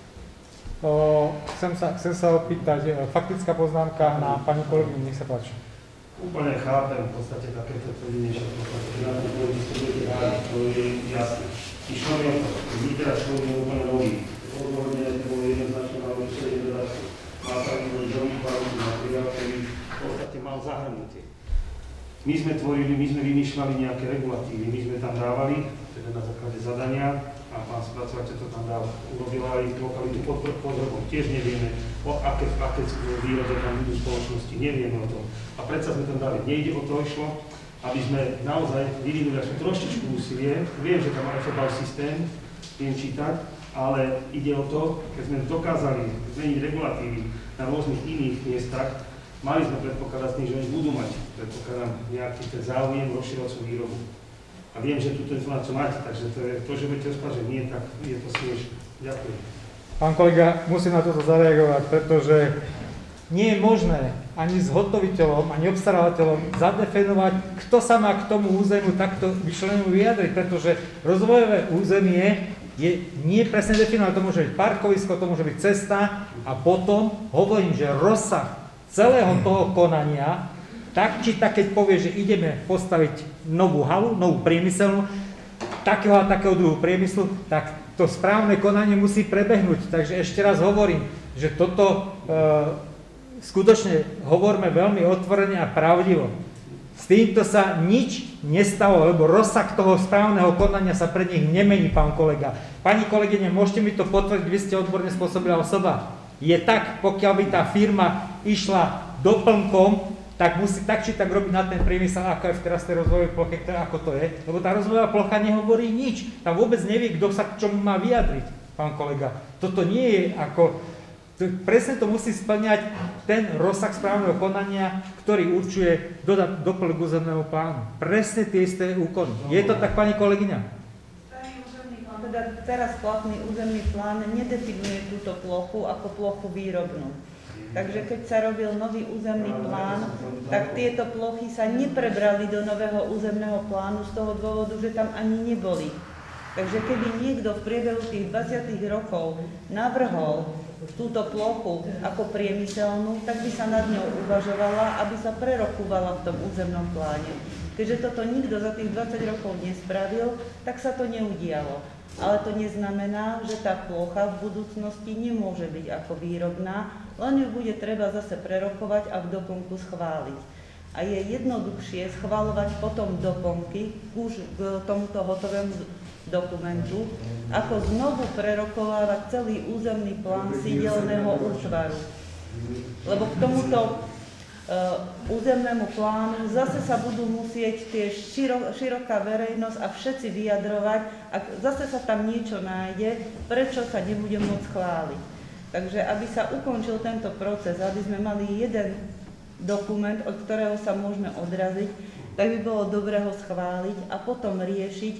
Chcem sa opýtať, faktická poznámka na pani kolegyňu, nech sa páči. Úplne chápem v podstate takéto tvrdenie, že na to budete hádiť, to je jasné. Išlo mi o to, my teraz chodíme úplne nový. Odborne to bolo jednoznačne na určite dodatku. Má sa vytvoriť veľmi kvalitný materiál, ktorý v podstate mal zahrnutie. My sme vymýšľali nejaké regulatívy, my sme tam dávali, teda na základe zadania, a pán spracovateľ to tam urobil aj lokalitu pod hrbom. Tiež nevieme, o aké výrobe tam budú spoločnosti, nevieme o tom. A predsa sme tam dali. Nejde o to, išlo, aby sme naozaj vyvinuli až trošičku úsilie. Viem, že tam aj FEBAL systém, viem čítať, ale ide o to, keď sme dokázali zmeniť regulatívy na rôznych iných miestach, mali sme predpokladať, že oni budú mať, predpokladám, nejaký ten záujem rozširovať svoju výrobu. A viem, že túto informáciu máte, takže to, že budete rozprávať, že nie, tak je to smiešné. Ďakujem. Pán kolega, musím na toto zareagovať, pretože nie je možné ani zhotoviteľom, ani obstarávateľom zadefinovať, kto sa má k tomu územiu takto vyčlenému vyjadriť, pretože rozvojové územie je nie presne definované, to môže byť parkovisko, to môže byť cesta a potom hovorím, že rozsah celého toho konania, tak či tak, keď povie, že ideme postaviť novú halu, novú priemyselnú, takého a takého druhu priemyslu, tak to správne konanie musí prebehnúť. Takže ešte raz hovorím, že toto skutočne hovoríme veľmi otvorene a pravdivo. S týmto sa nič nestalo, lebo rozsah toho správneho konania sa pre nich nemení, pán kolega. Pani kolegyne, môžete mi to potvrdiť, vy ste odborne spôsobila osoba. Je tak, pokiaľ by tá firma išla doplnkom, tak musí tak či tak robiť na ten priemysel, ako je teraz v tej rozvojovej ploche, ako to je. Lebo tá rozvojová plocha nehovorí nič. Tam vôbec nevie, kto sa k čomu má vyjadriť, pán kolega. Toto nie je ako... Presne to musí spĺňať ten rozsah správneho konania, ktorý určuje doplnok územného plánu. Presne tie isté úkony. Je to tak, pani kolegyňa? Teda teraz platný územný plán nedefinuje túto plochu ako plochu výrobnú. Takže keď sa robil nový územný plán, tak tieto plochy sa neprebrali do nového územného plánu z toho dôvodu, že tam ani neboli. Takže keby niekto v priebehu tých 20 rokov navrhol túto plochu ako priemyselnú, tak by sa nad ňou uvažovala, aby sa prerokúvala v tom územnom pláne. Keďže toto nikto za tých 20 rokov nespravil, tak sa to neudialo. Ale to neznamená, že tá plocha v budúcnosti nemôže byť ako výrobná, len ju bude treba zase prerokovať a v doplnku schváliť. A je jednoduchšie schváľovať potom doplnky už k tomuto hotovému dokumentu, ako znovu prerokovávať celý územný plán sídelného útvaru. Lebo k tomuto územnému plánu zase sa budú musieť tie široká verejnosť a všetci vyjadrovať, ak zase sa tam niečo nájde, prečo sa nebude môcť schváliť. Takže aby sa ukončil tento proces, aby sme mali jeden dokument, od ktorého sa môžeme odraziť, tak by bolo dobré ho schváliť a potom riešiť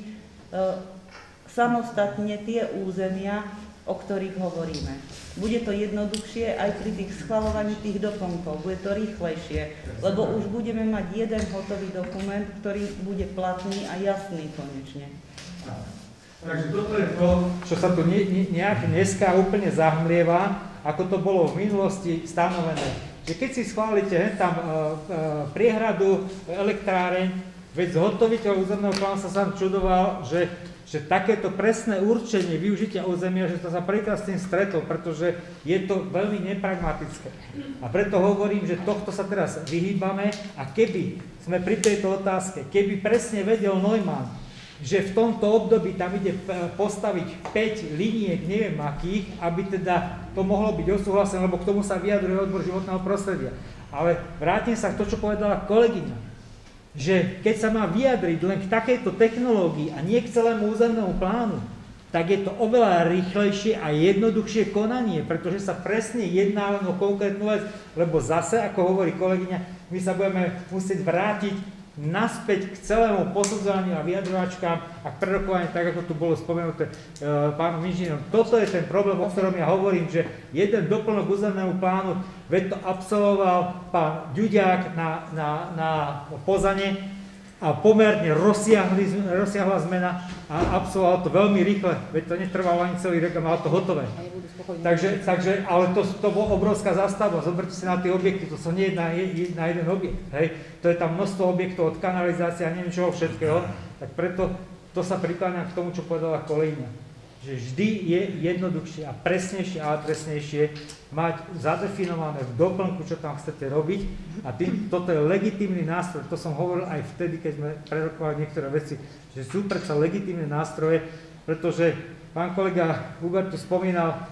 samostatne tie územia, o ktorých hovoríme. Bude to jednoduchšie aj pri tých schvaľovaní tých doplnkov, bude to rýchlejšie, lebo už budeme mať jeden hotový dokument, ktorý bude platný a jasný konečne. Takže toto je to, čo sa tu nejak dneska úplne zahmlieva, ako to bolo v minulosti stanovené. že keď si schválite tam priehradu, elektráreň, veď zhotoviteľ územného plánu sa sám čudoval, že takéto presné určenie využitia územia, že to sa prvýkrát s tým stretol, pretože je to veľmi nepragmatické. A preto hovorím, že tohto sa teraz vyhýbame a keby sme pri tejto otázke, keby presne vedel Neumann, že v tomto období tam ide postaviť 5 liniek, neviem akých, aby teda to mohlo byť odsúhlasené, lebo k tomu sa vyjadruje odbor životného prostredia. Ale vrátim sa k to, čo povedala kolegyňa, že keď sa má vyjadriť len k takejto technológii a nie k celému územnému plánu, tak je to oveľa rýchlejšie a jednoduchšie konanie, pretože sa presne jedná len o konkrétnu vec, lebo zase, ako hovorí kolegyňa, my sa budeme musieť vrátiť naspäť k celému posudzovaniu a vyjadrovačkám a k prerokovaniu, tak ako tu bolo spomenuté pánom inžinierom. Toto je ten problém, o ktorom ja hovorím, že jeden doplnok územnému plánu, veď to absolvoval pán Ďuďák na Pozane a pomerne rozsiahla zmena a absolvoval to veľmi rýchle, veď to netrvalo ani celý rok a malo to hotové. Takže, ale to bola obrovská zástavba, zoberte si na tie objekty, to sa nie je na jeden objekt, hej. To je tam množstvo objektov od kanalizácie a neviem čoho všetkého, tak preto to sa prikláňam k tomu, čo povedala kolegyňa, že vždy je jednoduchšie a presnejšie a adresnejšie mať zadefinované v doplnku, čo tam chcete robiť a toto je legitímny nástroj, to som hovoril aj vtedy, keď sme prerokovali niektoré veci, že sú predsa legitímne nástroje, pretože pán kolega Hubert tu spomínal,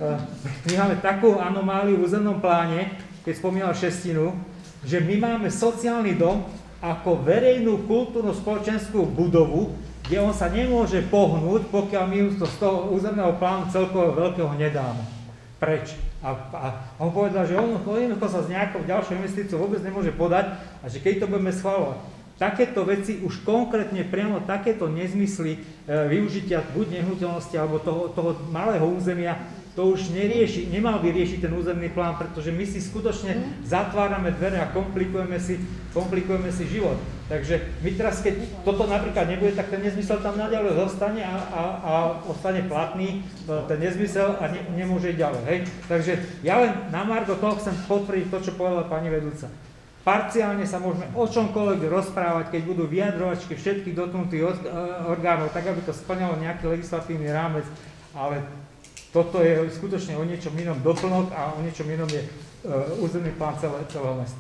my máme takú anomáliu v územnom pláne, keď spomínal šestinu, že my máme sociálny dom ako verejnú kultúrnu spoločenskú budovu, kde on sa nemôže pohnúť, pokiaľ my to z toho územného plánu celkového veľkého nedáme. Preč? A on povedal, že on sa s nejakou ďalšou investíciou vôbec nemôže podať a že keď to budeme schvaľovať, takéto veci už konkrétne priamo takéto nezmysly využitia buď nehnuteľnosti alebo toho malého územia, to už nemal by riešiť ten územný plán, pretože my si skutočne zatvárame dvere a komplikujeme si život. Takže my teraz, keď toto napríklad nebude, tak ten nezmysel tam naďalej zostane a ostane platný ten nezmysel a nemôže ísť ďalej. Hej? Takže ja len na margo toho chcem potvrdiť to, čo povedala pani vedúca. Parciálne sa môžeme o čomkoľvek rozprávať, keď budú vyjadrovačky všetkých dotknutých orgánov, tak aby to splňalo nejaký legislatívny rámec, ale toto je skutočne o niečom inom doplnok a o niečom inom je územný plán celého mesta.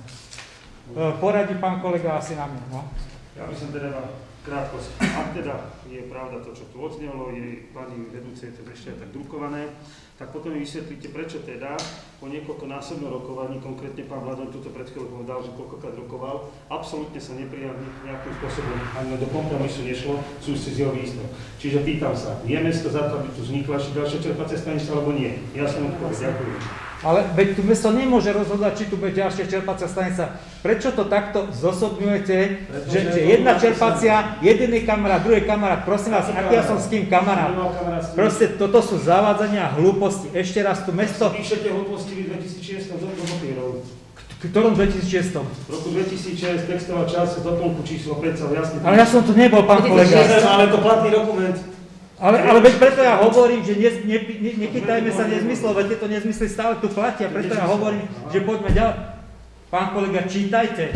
Poradí pán kolega asi na mňa. No? Ja by som teda na krátkosť. Ak teda je pravda to, čo tu odznelo, je pani vedúcej to ešte tak drukované, tak potom mi vysvetlíte, prečo teda po niekoľkonásobnom rokovaní, konkrétne pán Vladoň túto pred chvíľou povedal, že koľkokrát rokoval, absolútne sa neprijal nejakým spôsobom, ani do kompromisu nešlo, súvisí s jeho výsledkom. Čiže pýtam sa, je mesto za to, aby tu vznikla ešte ďalšia čerpacia stanica, alebo nie? Ja som odpovedal, ďakujem. Ale veď tu mesto nemôže rozhodovať, či tu bude ďalšia čerpacia stanica. Prečo to takto zosobňujete, že jedna čerpacia, jeden je kamarát, druhý kamarát, prosím vás, aký ja som s kým kamarát? Proste toto sú zavádzania a hlúposti. Ešte raz tu mesto... Píšete hlúposti v 2006 do papierov. V ktorom 2006? V roku 2006 textová časť doplnku číslo 5 jasne... Ale ja som tu nebol, pán kolega. Ale to platný dokument. Ale veď preto ja hovorím, že nechytajme sa nezmyslov, veď tieto nezmysly stále tu platia, preto ja hovorím, že poďme ďalej. Pán kolega, čítajte.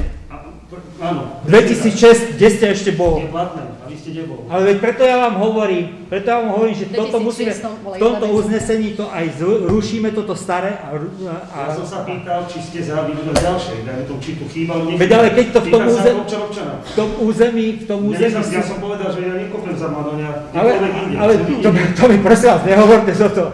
Áno. 2006, kde ste ešte bol? Je platné, a vy ste nebol. Ale veď preto ja vám hovorím, že toto musíme, v tomto uznesení to aj rušíme, toto staré a... Ja som sa pýtal, či ste za vývoj ďalšej, dajme tomu, či tu chýbalo niekto. Veď ale keď to v tom území... Ja som povedal, že ja nekopem za Mladoňa, ale to mi prosím vás, nehovorte toto.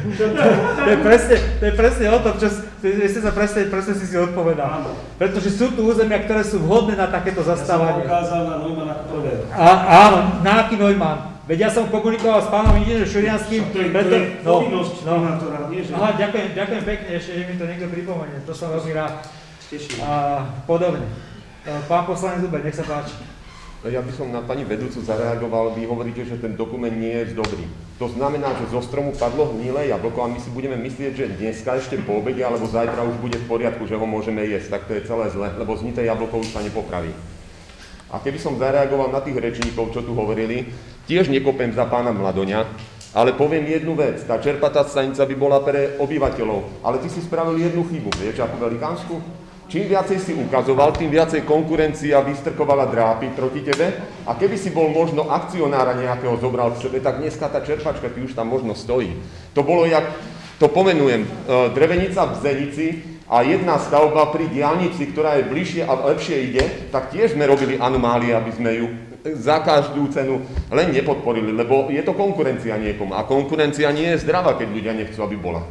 To je presne o tom, čo ste sa presne si odpovedal. Pretože sú tu územia, ktoré sú vhodné na takéto zastávanie. Ja som ukázal na Neumann ako prvé. Áno, na aký Neumann? Veď ja som komunikoval s pánom inžinierom Šurianským. To je povinnosť primátora, nie že? Aha, ďakujem pekne, ešte, že mi to niekto pripomenie, to som veľmi rád. Teším. A podobne. Pán poslanec Zuber, nech sa páči. Ja by som na pani vedúcu zareagoval, vy hovoríte, že ten dokument nie je dobrý. To znamená, že zo stromu padlo hnilé jablko a my si budeme myslieť, že dneska ešte po obede alebo zajtra už bude v poriadku, že ho môžeme jesť. Tak to je celé zle, lebo znité jablko už sa nepopraví. A keby som zareagoval na tých rečníkov, čo tu hovorili, tiež nekopem za pána Mladoňa, Ale poviem jednu vec, tá čerpatá stanica by bola pre obyvateľov, ale ty si spravil jednu chybu, vieš, akú velikánsku? Čím viacej si ukazoval, tým viacej konkurencia vystrkovala drápy proti tebe a keby si bol možno akcionára nejakého zobral k sebe, tak dneska tá čerpačka ti už tam možno stojí. To bolo jak, to pomenujem, Drevenica v Zenici a jedna stavba pri diaľnici, ktorá je bližšie a lepšie ide, tak tiež sme robili anomálie, aby sme ju za každú cenu len nepodporili, lebo je to konkurencia niekomu a konkurencia nie je zdravá, keď ľudia nechcú, aby bola.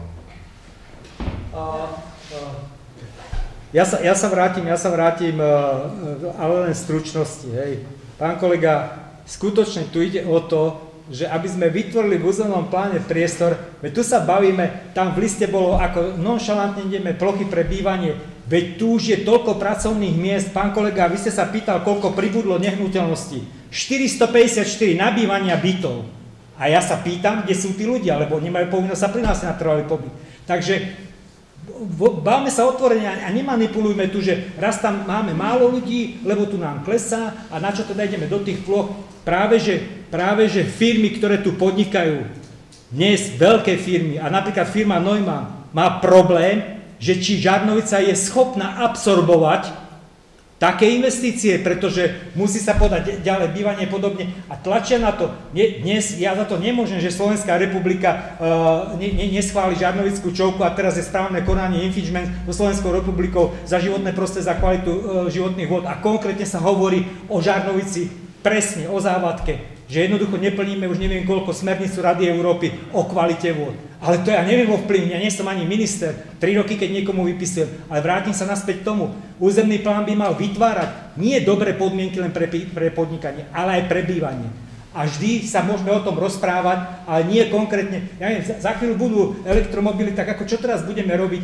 Ja sa vrátim, ale len v stručnosti. Hej. Pán kolega, skutočne tu ide o to, že aby sme vytvorili v územnom pláne priestor, veď tu sa bavíme, tam v liste bolo, ako nonšalantne ideme plochy pre bývanie, veď tu už je toľko pracovných miest. Pán kolega, vy ste sa pýtal, koľko pribudlo nehnuteľností. 454 nabývania bytov. A ja sa pýtam, kde sú tí ľudia, lebo nemajú povinnosť sa prihlásiť na trvalý pobyt. Takže bavme sa otvorene a nemanipulujme tu, že raz tam máme málo ľudí, lebo tu nám klesá a na čo teda ideme do tých ploch. Práve že firmy, ktoré tu podnikajú, dnes veľké firmy a napríklad firma Neumann má problém, že či Žarnovica je schopná absorbovať také investície, pretože musí sa podať ďalej bývanie podobne a tlačia na to. Dnes ja za to nemôžem, že Slovenská republika neschváli Žarnovickú čovku a teraz je správne konanie infringement so Slovenskou republikou za životné prostredie, za kvalitu životných vôd a konkrétne sa hovorí o Žarnovici presne, o závadke, že jednoducho neplníme už neviem koľko smernicu Rady Európy o kvalite vôd. Ale to ja neviem ovplyvniť, ja nie som ani minister, 3 roky, keď niekomu vypisujem, ale vrátim sa naspäť k tomu. Územný plán by mal vytvárať nie dobré podmienky len pre podnikanie, ale aj pre bývanie. A vždy sa môžeme o tom rozprávať, ale nie konkrétne. Ja neviem, za chvíľu budú elektromobily, tak ako čo teraz budeme robiť,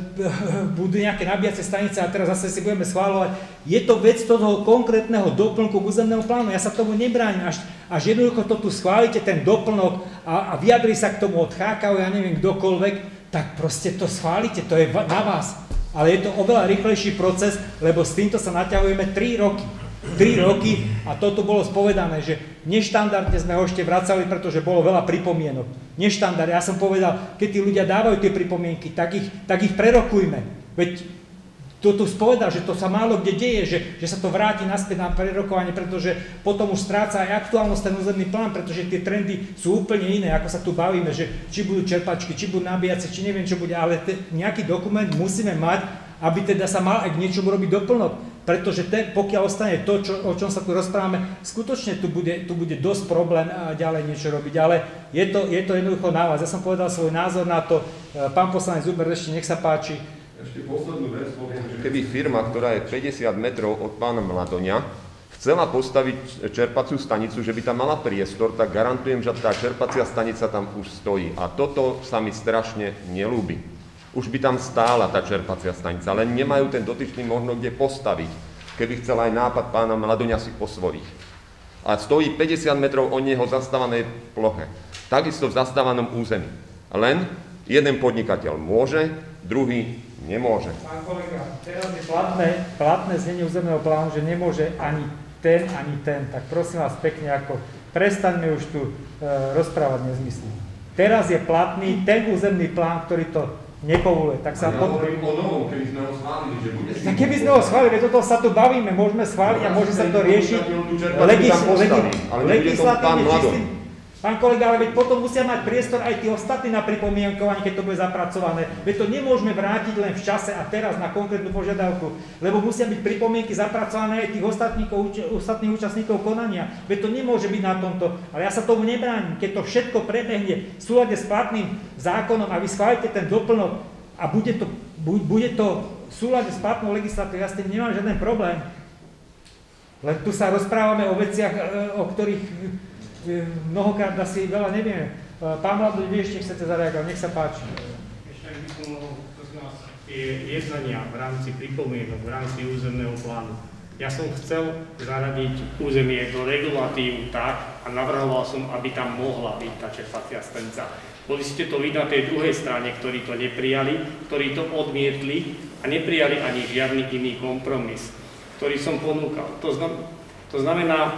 budú nejaké nabíjacie stanice a teraz zase si budeme schváľovať. Je to vec toho konkrétneho doplnku k územnému plánu, ja sa tomu nebránim. Až jednoducho to tu schválite, ten doplnok a vyjadri sa k tomu od HKU, ja neviem kdokoľvek, tak proste to schválite, to je na vás. Ale je to oveľa rýchlejší proces, lebo s týmto sa naťahujeme 3 roky. 3 roky a toto bolo spovedané, že neštandardne sme ho ešte vracali, pretože bolo veľa pripomienok. Neštandardne, ja som povedal, keď tí ľudia dávajú tie pripomienky, tak ich prerokujme. Veď to tu spovedal, že to sa málo kde deje, že sa to vráti naspäť na prerokovanie, pretože potom už stráca aj aktuálnosť ten územný plán, pretože tie trendy sú úplne iné, ako sa tu bavíme, že či budú čerpačky, či budú nabíjace, či neviem čo bude, ale nejaký dokument musíme mať, aby teda sa mal aj k niečomu robiť doplnok. Pretože pokiaľ ostane to, o čom sa tu rozprávame, skutočne tu bude dosť problém ďalej niečo robiť. Ale je to jednoducho na vás. Ja som povedal svoj názor na to. Pán poslanec Zuber, ešte nech sa páči. Ešte poslednú vec poviem, že keby firma, ktorá je 50 metrov od pána Mladoňa, chcela postaviť čerpaciu stanicu, že by tam mala priestor, tak garantujem, že tá čerpacia stanica tam už stojí. A toto sa mi strašne neľúbi. Už by tam stála tá čerpacia stanica, len nemajú ten dotyčný možno kde postaviť, keby chcel aj nápad pána Mladoňa si osvojiť. A stojí 50 metrov od neho zastávanej ploche. Takisto v zastávanom území. Len jeden podnikateľ môže, druhý nemôže. Pán kolega, teraz je platné znenie územného plánu, že nemôže ani ten. Tak prosím vás pekne, prestaňme už tu rozprávať nezmysly. Teraz je platný ten územný plán, ktorý to nepovoluje, tak sa hovorím o novom, keby sme ho schválili, že bude si... Keby sme ho schválili, veď toto sa tu bavíme, môžeme schváliť a môže sa to riešiť legislatívne čistým. Pán kolega, ale veď potom musia mať priestor aj tí ostatní na pripomienkovanie, keď to bude zapracované. Veď to nemôžeme vrátiť len v čase a teraz na konkrétnu požiadavku, lebo musia byť pripomienky zapracované aj tých ostatných účastníkov konania. Veď to nemôže byť na tomto, ale ja sa tomu nebránim. Keď to všetko prebehne v súlade s platným zákonom a vy schválite ten doplnok a bude to v súlade s platnou legislatívou, ja s tým nemám žiaden problém. Len tu sa rozprávame o veciach, o ktorých mnohokrát asi veľa nevieme. Pán Mladoň, vy ešte chcete zareagovať, nech sa páči. Ešte ak by som mohol, tie jednania v rámci pripomienok, v rámci územného plánu. Ja som chcel zaradiť územie do regulatívu tak a navrhoval som, aby tam mohla byť tá čerpacia stanica. Boli ste to vy na tej druhej strane, ktorí to neprijali, ktorí to odmietli a neprijali ani žiadny iný kompromis, ktorý som ponúkal. To znamená,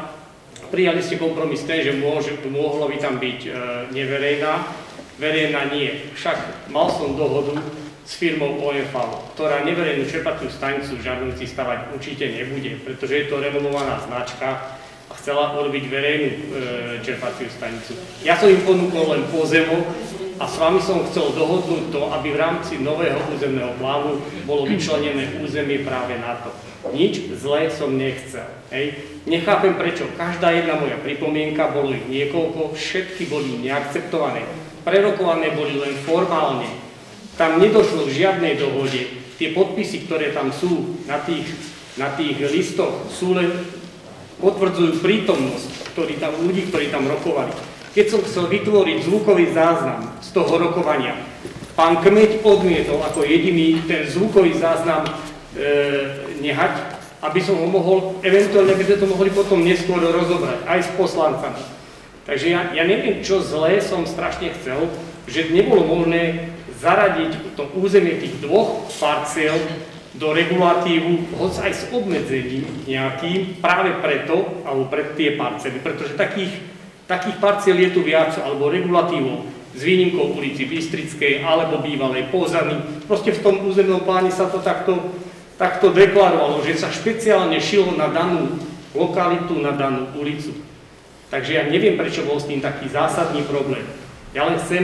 Prijali ste kompromis ten, že mohlo by tam byť neverejná, verejná nie. Však mal som dohodu s firmou OMV, ktorá neverejnú čerpaciu stanicu v Žarnovici stavať určite nebude, pretože je to renomovaná značka a chcela urobiť verejnú čerpaciu stanicu. Ja som im ponúkol len pozemok a s vami som chcel dohodnúť to, aby v rámci nového územného plánu bolo vyčlenené územie práve na to. Nič zlé som nechcel. Hej. Nechápem prečo. Každá jedna moja pripomienka, bolo ich niekoľko, všetky boli neakceptované. Prerokované boli len formálne. Tam nedošlo k žiadnej dohode. Tie podpisy, ktoré tam sú na tých listoch, sú len potvrdzujú prítomnosť ľudí, ktorí tam rokovali. Keď som chcel vytvoriť zvukový záznam z toho rokovania, pán Kmeď odmietol ako jediný ten zvukový záznam nehať, aby som ho mohol, eventuálne by sme to mohli potom neskôr rozobrať, aj s poslancami. Takže ja neviem, čo zlé som strašne chcel, že nebolo možné zaradiť to územie tých dvoch parciel do regulatívu, hoď aj s obmedzením nejakým, práve preto, alebo pre tie parcely, pretože takých parciel je tu viac, alebo regulatívou, s výnimkou ulici Bystrickej, alebo bývalej Pozany. Proste v tom územnom pláne sa to takto deklarovalo, že sa špeciálne šilo na danú lokalitu, na danú ulicu. Takže ja neviem, prečo bol s tým taký zásadný problém. Ja len chcem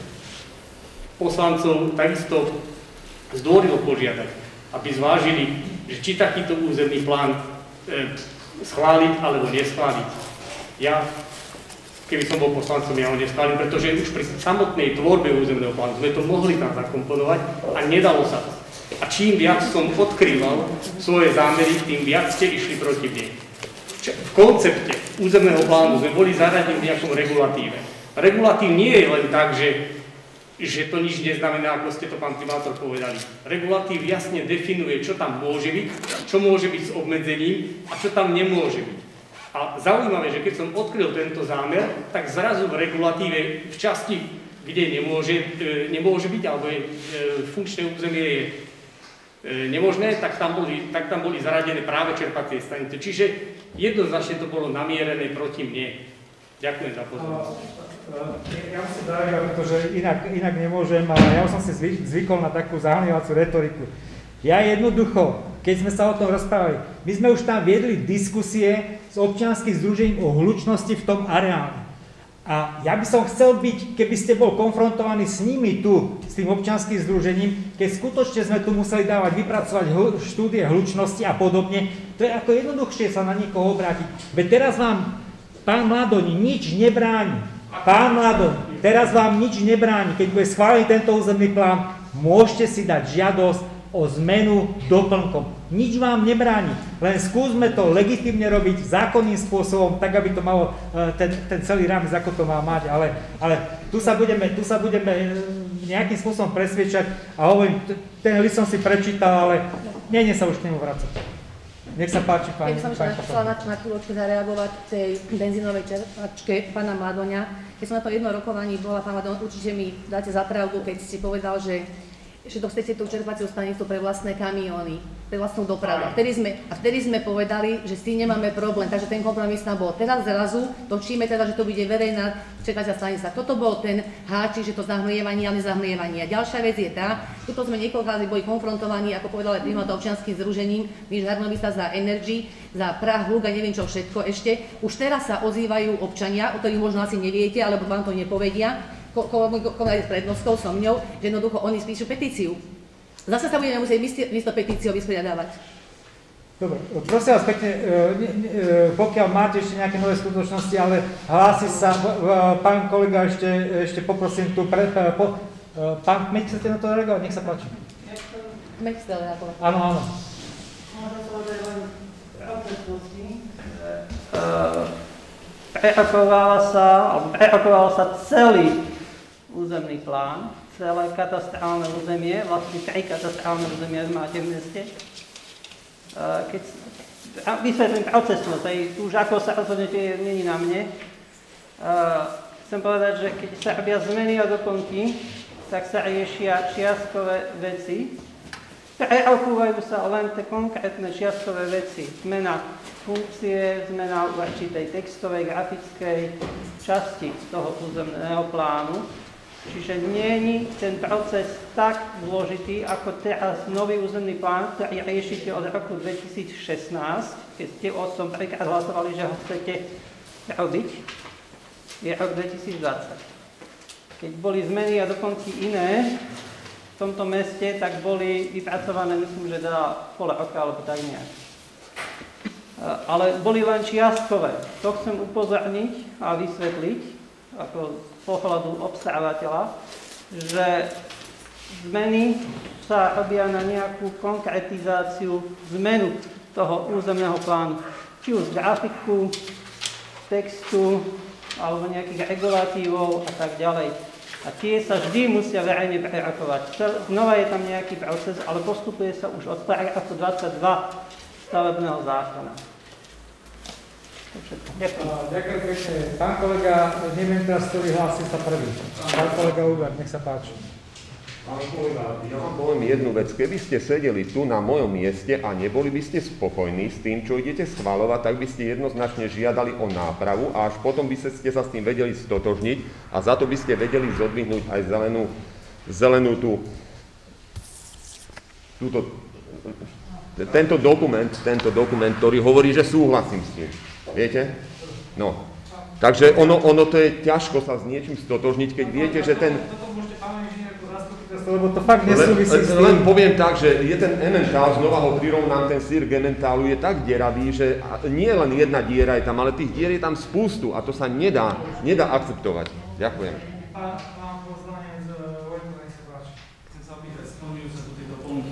poslancov takisto zdvorilo požiadať, aby zvážili, že či takýto územný plán schváliť alebo neschváliť. Ja, keby som bol poslancom, ja ho neschválim, pretože už pri samotnej tvorbe územného plánu sme to mohli tam zakomponovať a nedalo sa to. A čím viac som odkrýval svoje zámery, tým viac ste išli proti mne. V koncepte územného plánu sme boli zaradení v nejakom regulatíve. Regulatív nie je len tak, že to nič neznamená, ako ste to, pán primátor, povedali. Regulatív jasne definuje, čo tam môže byť, čo môže byť s obmedzením a čo tam nemôže byť. A zaujímavé, že keď som odkryl tento zámer, tak zrazu v regulatíve v časti, kde nemôže byť, alebo funkčné územie je nemožné, tak tam boli zaradené práve čerpacie stanice. Čiže jednoznačne to bolo namierené proti mne. Ďakujem za pozornosť. Ja musím zareagovať, pretože inak nemôžem, ale ja som si zvykol na takú zahmlievaciu retoriku. Ja jednoducho, keď sme sa o tom rozprávali, my sme už tam viedli diskusie s občianskym združením o hlučnosti v tom areále. A ja by som chcel byť, keby ste bol konfrontovaní s nimi tu, s tým občianskym združením, keď skutočne sme tu museli vypracovať štúdie hlučnosti a podobne, to je ako jednoduchšie sa na niekoho obrátiť. Veď teraz vám pán Mladoni nič nebráni. Pán Mladoni, teraz vám nič nebráni. Keď bude schválený tento územný plán, môžete si dať žiadosť o zmenu doplnkom. Nič vám nebráni, len skúsme to legitímne robiť zákonným spôsobom, tak aby to malo ten celý rámec, ako to má mať, ale tu sa budeme nejakým spôsobom presviečať a hovorím, ten list som si prečítal, ale nie sa už k nemu vracať. Nech sa páči, pani. Ja som chcela na chvíľočku zareagovať tej benzínovej čerpačke pána Mladoňa. Keď som na to jedno rokovaní bola, pán Mladoň, určite mi dáte za pravdu, keď ste povedal, že to chcete tú čerpaciu stanicu pre vlastné kamióny, pre vlastnú dopravu. A vtedy sme povedali, že s tým nemáme problém, takže ten kompromis tam bol. Teraz zrazu točíme teda, že to bude verejná čerpacia stanica. Toto bol ten háčik, že to zahmlievanie a nezahmlievanie. A ďalšia vec je tá, tuto sme niekoľkokrát boli konfrontovaní, ako povedal aj primátor občianskym združením, my Žarnovica za Energy, za Prah, hluk a neviem čo všetko ešte. Už teraz sa ozývajú občania, o ktorých možno asi neviete, alebo vám to nepovedia, koľko s prednostkou so mňou, že jednoducho oni spíšu petíciu. Zase sa budeme musieť místo petíciou vysporiadávať. Dobre, prosím vás pekne, pokiaľ máte ešte nejaké nové skutočnosti, ale hlási sa, pán kolega, ešte poprosím tu, pán Kmeď, chcete na to reagovať? Nech sa páči. Kmeď chce reagovať. Áno. Prerokoval sa celý územný plán, celé katastrálne územie, vlastne 3 katastrálne územia máte v meste. Vysvetlím proces, už ako sa rozhodnete, není na mne. Chcem povedať, že keď sa robia zmeny a doplnky, tak sa riešia čiastkové veci Prealkúvajú sa len tie konkrétne čiastkové veci. Zmena funkcie, zmena určitej textovej, grafickej časti z toho územného plánu. Čiže nie je ten proces tak zložitý, ako teraz nový územný plán, ktorý riešite od roku 2016, keď ste o tom prvýkrát hlasovali, že ho chcete robiť, je rok 2020. Keď boli zmeny a dokonca iné v tomto meste, tak boli vypracované, myslím, že pol roka alebo tak nejak. Ale boli len čiastkové. To chcem upozorniť a vysvetliť, ako z pohľadu obstarávateľa, že zmeny sa robia na nejakú konkretizáciu zmenu toho územného plánu. Či už grafiku, textu, alebo nejakých regulatívov a tak ďalej. A tie sa vždy musia verejne prerokovať. Znova je tam nejaký proces, ale postupuje sa už od paragrafu 22 stavebného zákona. Ďakujem pekne. Pán kolega, neviem teraz, ktorý hlási sa prvý. Pán kolega Uber, nech sa páči. Pán kolega, ja vám poviem jednu vec. Keby ste sedeli tu na mojom mieste a neboli by ste spokojní s tým, čo idete schvaľovať, tak by ste jednoznačne žiadali o nápravu a až potom by ste sa s tým vedeli stotožniť a za to by ste vedeli zodvihnúť aj zelenú tento dokument, ktorý hovorí, že súhlasím s tým. Viete? No. Takže ono to je ťažko sa s niečím stotožniť, keď viete, že ten... Lebo to fakt nesúvisí s tým. Len poviem tak, že je ten emmentál, znova ho prirovnám, ten sír k emmentálu je tak deravý, že nie len jedna diera je tam, ale tých dier je tam spústu a to sa nedá akceptovať. Ďakujem. Pán poslanec Vojko, nech sa páči. Chcem sa opýtať, spomínajú sa tu tie doplnky.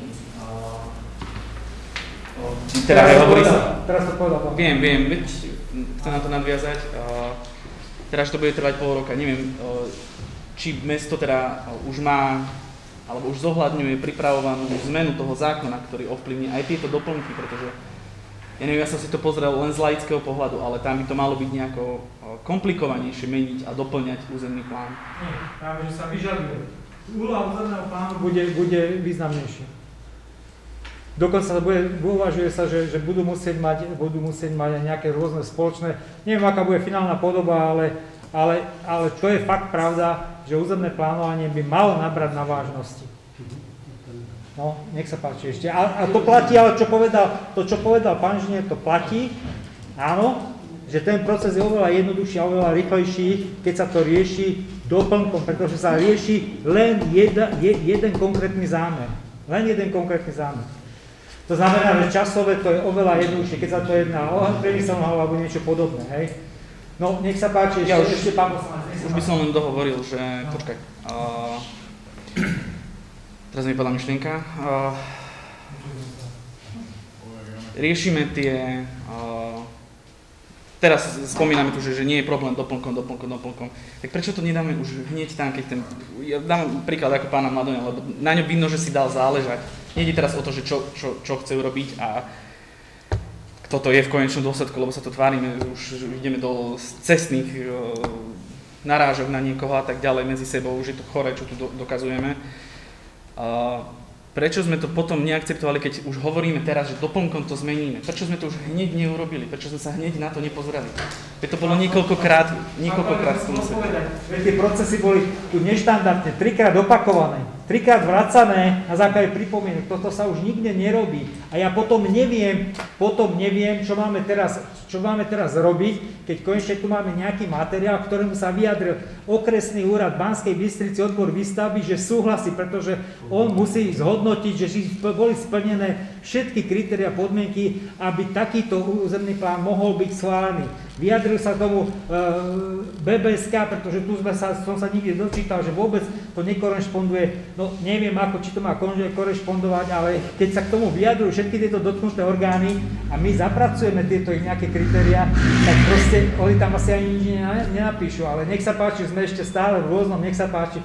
Teraz to povedal. Viem, veď chcem na to nadviazať. Teraz to bude trvať pol roka, neviem, či mesto teda už má alebo už zohľadňuje pripravovanú zmenu toho zákona, ktorý ovplyvní aj tieto doplnky, pretože ja neviem, ja som si to pozrel len z laického pohľadu, ale tam by to malo byť nejako komplikovanejšie meniť a doplňať územný plán. Nie, práve, že sa vyžaduje. Úloha územného plánu bude významnejšia. Dokonca uvažuje sa, že budú musieť mať nejaké rôzne spoločné, neviem, aká bude finálna podoba, ale čo je fakt pravda, že územné plánovanie by malo nabrať na vážnosti. No, nech sa páči ešte. A to platí, ale čo povedal pán inžinier, to platí, áno, že ten proces je oveľa jednoduchší a oveľa rýchlejší, keď sa to rieši doplnkom, pretože sa rieši len jeden konkrétny zámer. Len jeden konkrétny zámer. To znamená, že časové to je oveľa jednoduchšie, keď sa to jedná o priemyselnú alebo niečo podobné, hej. No, nech sa páči, ešte pán poslanec. Už by som len dohovoril, že, počkaj, teraz mi padla myšlienka. Riešime tie, teraz spomíname tu, že nie je problém doplnkom. Tak prečo to nedáme už hneď tam, keď ja dám príklad ako pána Mladoňa, lebo na ňom vidno, že si dal záležať. Nejde teraz o to, že čo chce urobiť a kto to je v konečnom dôsledku, lebo sa to tvárime, už ideme do cestných narážok na niekoho a tak ďalej medzi sebou, už je to chore, čo tu dokazujeme. Prečo sme to potom neakceptovali, keď už hovoríme teraz, že doplnkom to zmeníme? Prečo sme to už hneď neurobili? Prečo sme sa hneď na to nepozreli? Veď to bolo niekoľkokrát v tom svete. Veď tie procesy boli tu neštandardne, 3-krát opakované, 3-krát vracané na základe pripomienok. Toto sa už nikde nerobí. A ja potom neviem, čo máme teraz robiť, keď konečne tu máme nejaký materiál, ktorému sa vyjadril okresný úrad Banskej Bystrici, odbor výstavby, že súhlasí, pretože on musí zhodnotiť, že boli splnené všetky kritériá podmienky, aby takýto územný plán mohol byť schválený. Vyjadril sa tomu BBSK, pretože tu som sa nikdy dočítal, že vôbec to nekorešponduje. No neviem, či to má korešpondovať, ale keď sa k tomu vyjadrujú všetky tieto dotknuté orgány a my zapracujeme tieto ich nejaké kritériá, tak proste oni tam asi ani nič nenapíšu. Ale nech sa páči, sme ešte stále v rôznom, nech sa páči.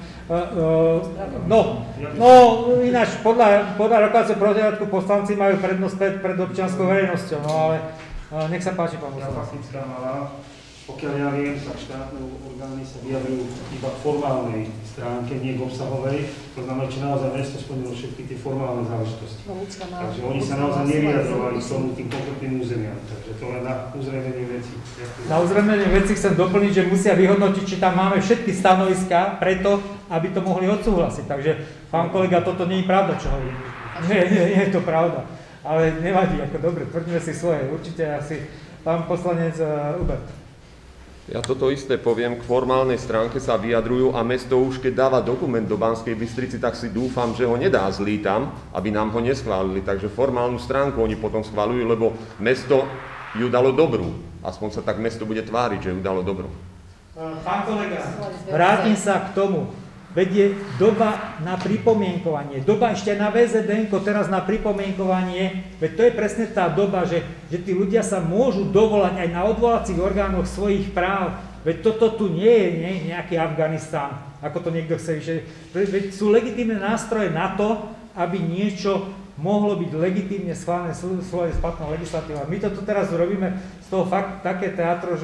Ináč podľa rokovacieho poriadku poslanci majú prednosť pred občianskou verejnosťou, no ale nech sa páči, pán poslanec. Pokiaľ ja viem, tak štátne orgány sa vyjadrujú iba k formálnej stránke, nie k obsahovej. To znamená, či naozaj mesto splnilo všetky tie formálne záležitosti. Takže oni sa naozaj nevyjadrovali k tomu tým konkrétnym územiam. Takže to len na uzrejmenie veci. Na uzrejmenie veci chcem doplniť, že musia vyhodnotiť, či tam máme všetky stanoviská preto, aby to mohli odsúhlasiť. Takže, pán kolega, toto nie je pravda, čo hovorí. Nie je to pravda. Ale nevadí, ako dobre, tvrdíme si svoje. Určite asi pán poslanec Hubert. Ja toto isté poviem, k formálnej stránke sa vyjadrujú a mesto už keď dáva dokument do Banskej Bystrici, tak si dúfam, že ho nedá zlý tam, aby nám ho neschválili. Takže formálnu stránku oni potom schváľujú, lebo mesto ju dalo dobrú. Aspoň sa tak mesto bude tváriť, že ju dalo dobrú. Pán kolega, vrátim sa k tomu. Veď je doba na pripomienkovanie, doba ešte na VZDN-ko, teraz na pripomienkovanie, veď to je presne tá doba, že tí ľudia sa môžu dovolať aj na odvolacích orgánoch svojich práv, veď toto tu nie je nejaký Afganistán, ako to niekto chce, veď sú legitímne nástroje na to, aby niečo mohlo byť legitímne schválené svojou platnou legislatívou. My to tu teraz robíme z toho fakt také teatro,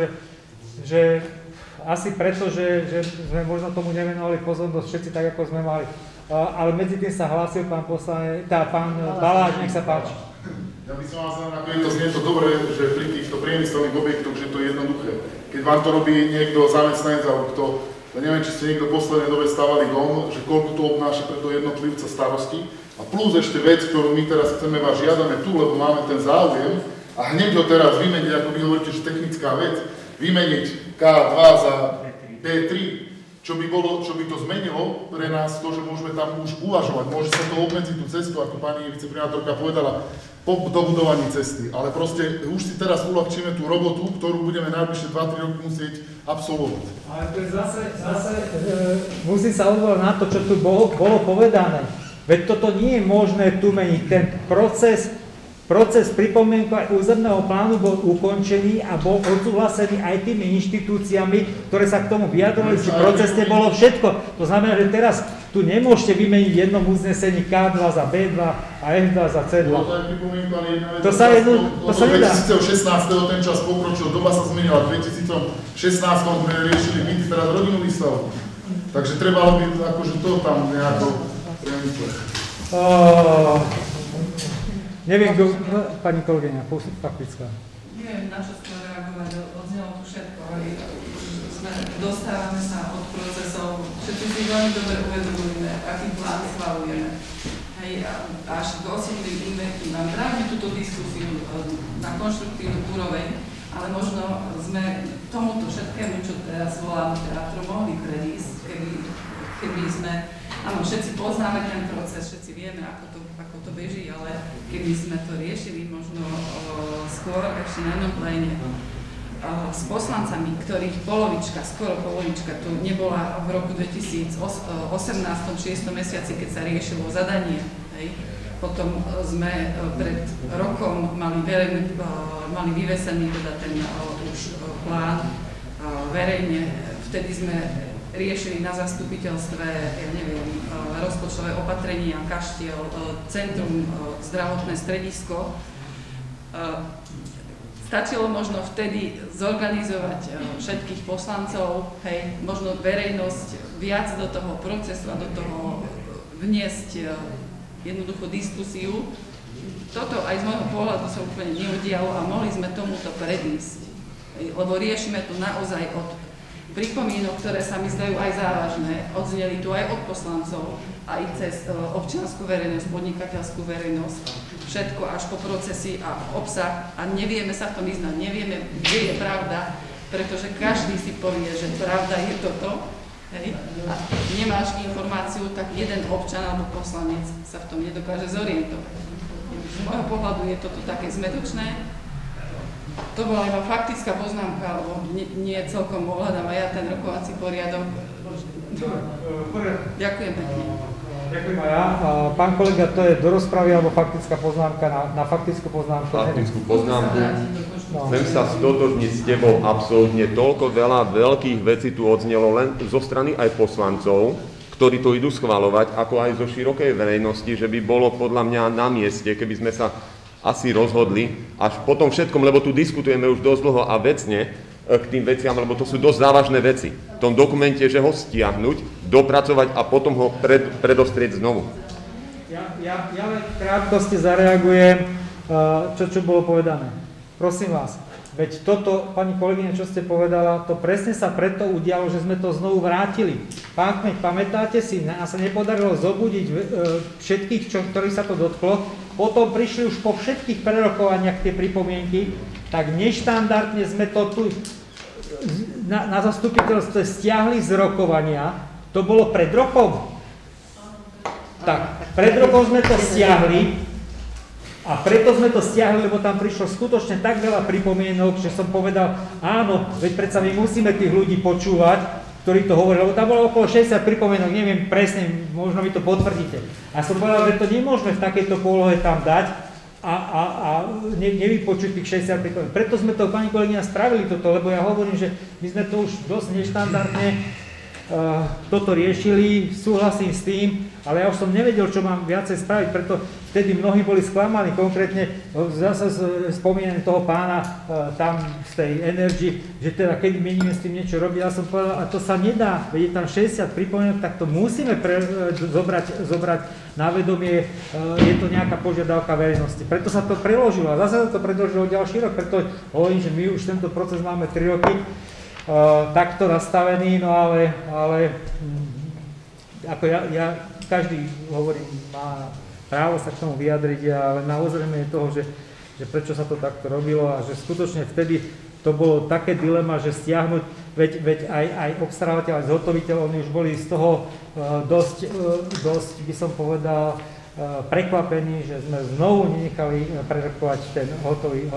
že asi preto, že sme možno tomu nevenovali pozornosť všetci tak, ako sme mali. Ale medzi tým sa hlásil pán Baláš, nech sa páči. Ja by som vás nakoniec, to znie to dobre, že pri týchto priemyselných objektoch, že to je jednoduché. Keď vám to robí niekto zamestnanec, alebo kto, neviem, či ste niekto v poslednej dobe stavali dom, že koľko to obnáša pre toho jednotlivca starosti. A plus ešte vec, ktorú my teraz chceme vás žiadame tu, lebo máme ten záujem, a hneď ho teraz vymeniť, ako vy hovoríte, že technická vec, vymeniť K2 za P3, čo by to zmenilo pre nás to, že môžeme tam už uvažovať. Môže sa to obmedziť tú cestu, ako pani viceprimátorka povedala, po dobudovaní cesty. Ale proste už si teraz uľahčíme tú robotu, ktorú budeme najbližšie 2-3 roky musieť absolvovať. Ale to je zase musím sa odvolať na to, čo tu bolo povedané. Veď toto nie je možné tu meniť. Ten proces pripomienkovania územného plánu bol ukončený a bol odsúhlasený aj tými inštitúciami, ktoré sa k tomu vyjadrovali, či procesne bolo všetko. To znamená, že teraz tu nemôžete vymeniť v jednom uznesení K2 za B2 a F2 za C2. To sa nedá. 2016. ten čas pokročil, doba sa zmenila, v 2016. sme riešili byty, teraz rodinnú výstavu. Takže trebalo by akože to tam nejako premysleť. Neviem, pani kolegyňa, faktická. Neviem, na čo skôr reagovať, odznelo tu všetko. Dostávame sa od procesov, všetci si veľmi dobre uvedomujeme, aký plán schvalujeme. Až k osobným inventívam. Právne túto diskusiu na konštruktívnu úroveň, ale možno sme tomuto všetkému, čo teraz voláme teatro, mohli predísť, keby sme, áno, všetci poznáme ten proces, všetci vieme, ako to beží, ale keby sme to riešili možno skôr ešte na jednom pléne s poslancami, ktorých skoro polovička tu nebola v roku 2018, 6. mesiaci, keď sa riešilo zadanie. Hej. Potom sme pred rokom mali vyvesený teda ten už plán verejne. Vtedy sme riešili na zastupiteľstve, ja neviem, rozpočtové opatrenia, kaštiel, centrum, zdravotné stredisko. Stačilo možno vtedy zorganizovať všetkých poslancov, hej, možno verejnosť viac do toho procesu a do toho vniesť jednoducho diskusiu. Toto aj z môjho pohľadu sa úplne neudialo a mohli sme tomuto predísť, lebo riešime tu naozaj od pripomienok, ktoré sa mi zdajú aj závažné, odzneli tu aj od poslancov, aj cez občiansku verejnosť, podnikateľskú verejnosť, všetko až po procesy a obsah a nevieme sa v tom vyznať, nevieme, kde je pravda, pretože každý si povie, že pravda je toto, hej, a nemáš informáciu, tak jeden občan alebo poslanec sa v tom nedokáže zorientovať. Z môjho pohľadu je toto také zmätočné. To bola iba faktická poznámka, lebo nie celkom ohľadám aj ja ten rokovací poriadok. Ďakujem pekne. Ďakujem aj ja. Pán kolega, to je do rozpravy alebo faktická poznámka na faktickú poznámku? Faktickú poznámku. Chcem sa stotožniť s tebou absolútne. Toľko veľa veľkých vecí tu odznelo len zo strany aj poslancov, ktorí to idú schvaľovať, ako aj zo širokej verejnosti, že by bolo podľa mňa na mieste, keby sme sa asi rozhodli, až po tom všetkom, lebo tu diskutujeme už dosť dlho a vecne, k tým veciam, lebo to sú dosť závažné veci. V tom dokumente, že ho stiahnuť, dopracovať a potom ho predostrieť znovu. Ja len v krátkosti zareagujem, čo bolo povedané. Prosím vás, veď toto, pani kolegyňa, čo ste povedala, to presne sa preto udialo, že sme to znovu vrátili. Pán Kmeď, pamätáte si, nám sa nepodarilo zobudiť všetkých, ktorých sa to dotklo, potom prišli už po všetkých prerokovaniach tie pripomienky, tak neštandardne sme to tu na zastupiteľstve stiahli z rokovania. To bolo pred rokom. Tak, pred rokom sme to stiahli a preto sme to stiahli, lebo tam prišlo skutočne tak veľa pripomienok, že som povedal, áno, veď predsa my musíme tých ľudí počúvať, ktorí to hovorili, lebo tam bolo okolo 60 pripomienok, neviem presne, možno mi to potvrdíte. A som povedal, že to nemôžeme v takejto polohe tam dať, a nevypočuť tých 60 pripomienok. Preto sme to, pani kolegyňa, spravili toto, lebo ja hovorím, že my sme to už dosť neštandardne toto riešili, súhlasím s tým, ale ja už som nevedel, čo mám viacej spraviť, preto vtedy mnohí boli sklamaní, konkrétne zase spomínam toho pána tam z tej Energy, že teda kedy mienime s tým niečo robiť, ja som povedal, a to sa nedá, veď je tam 60 pripomienok, tak to musíme zobrať na vedomie, je to nejaká požiadavka verejnosti. Preto sa to preložilo a zase sa to predložilo ďalší rok, preto hovorím, že my už tento proces máme 3 roky, takto nastavený, no ale ako ja každý, hovorím, má právo sa k tomu vyjadriť, ale na ozrejmenie toho, že prečo sa to takto robilo a že skutočne vtedy to bolo také dilema, že stiahnuť, veď aj obstarávateľ, aj zhotoviteľ, oni už boli z toho dosť by som povedal, prekvapení, že sme znovu nenechali prerokovať ten hotový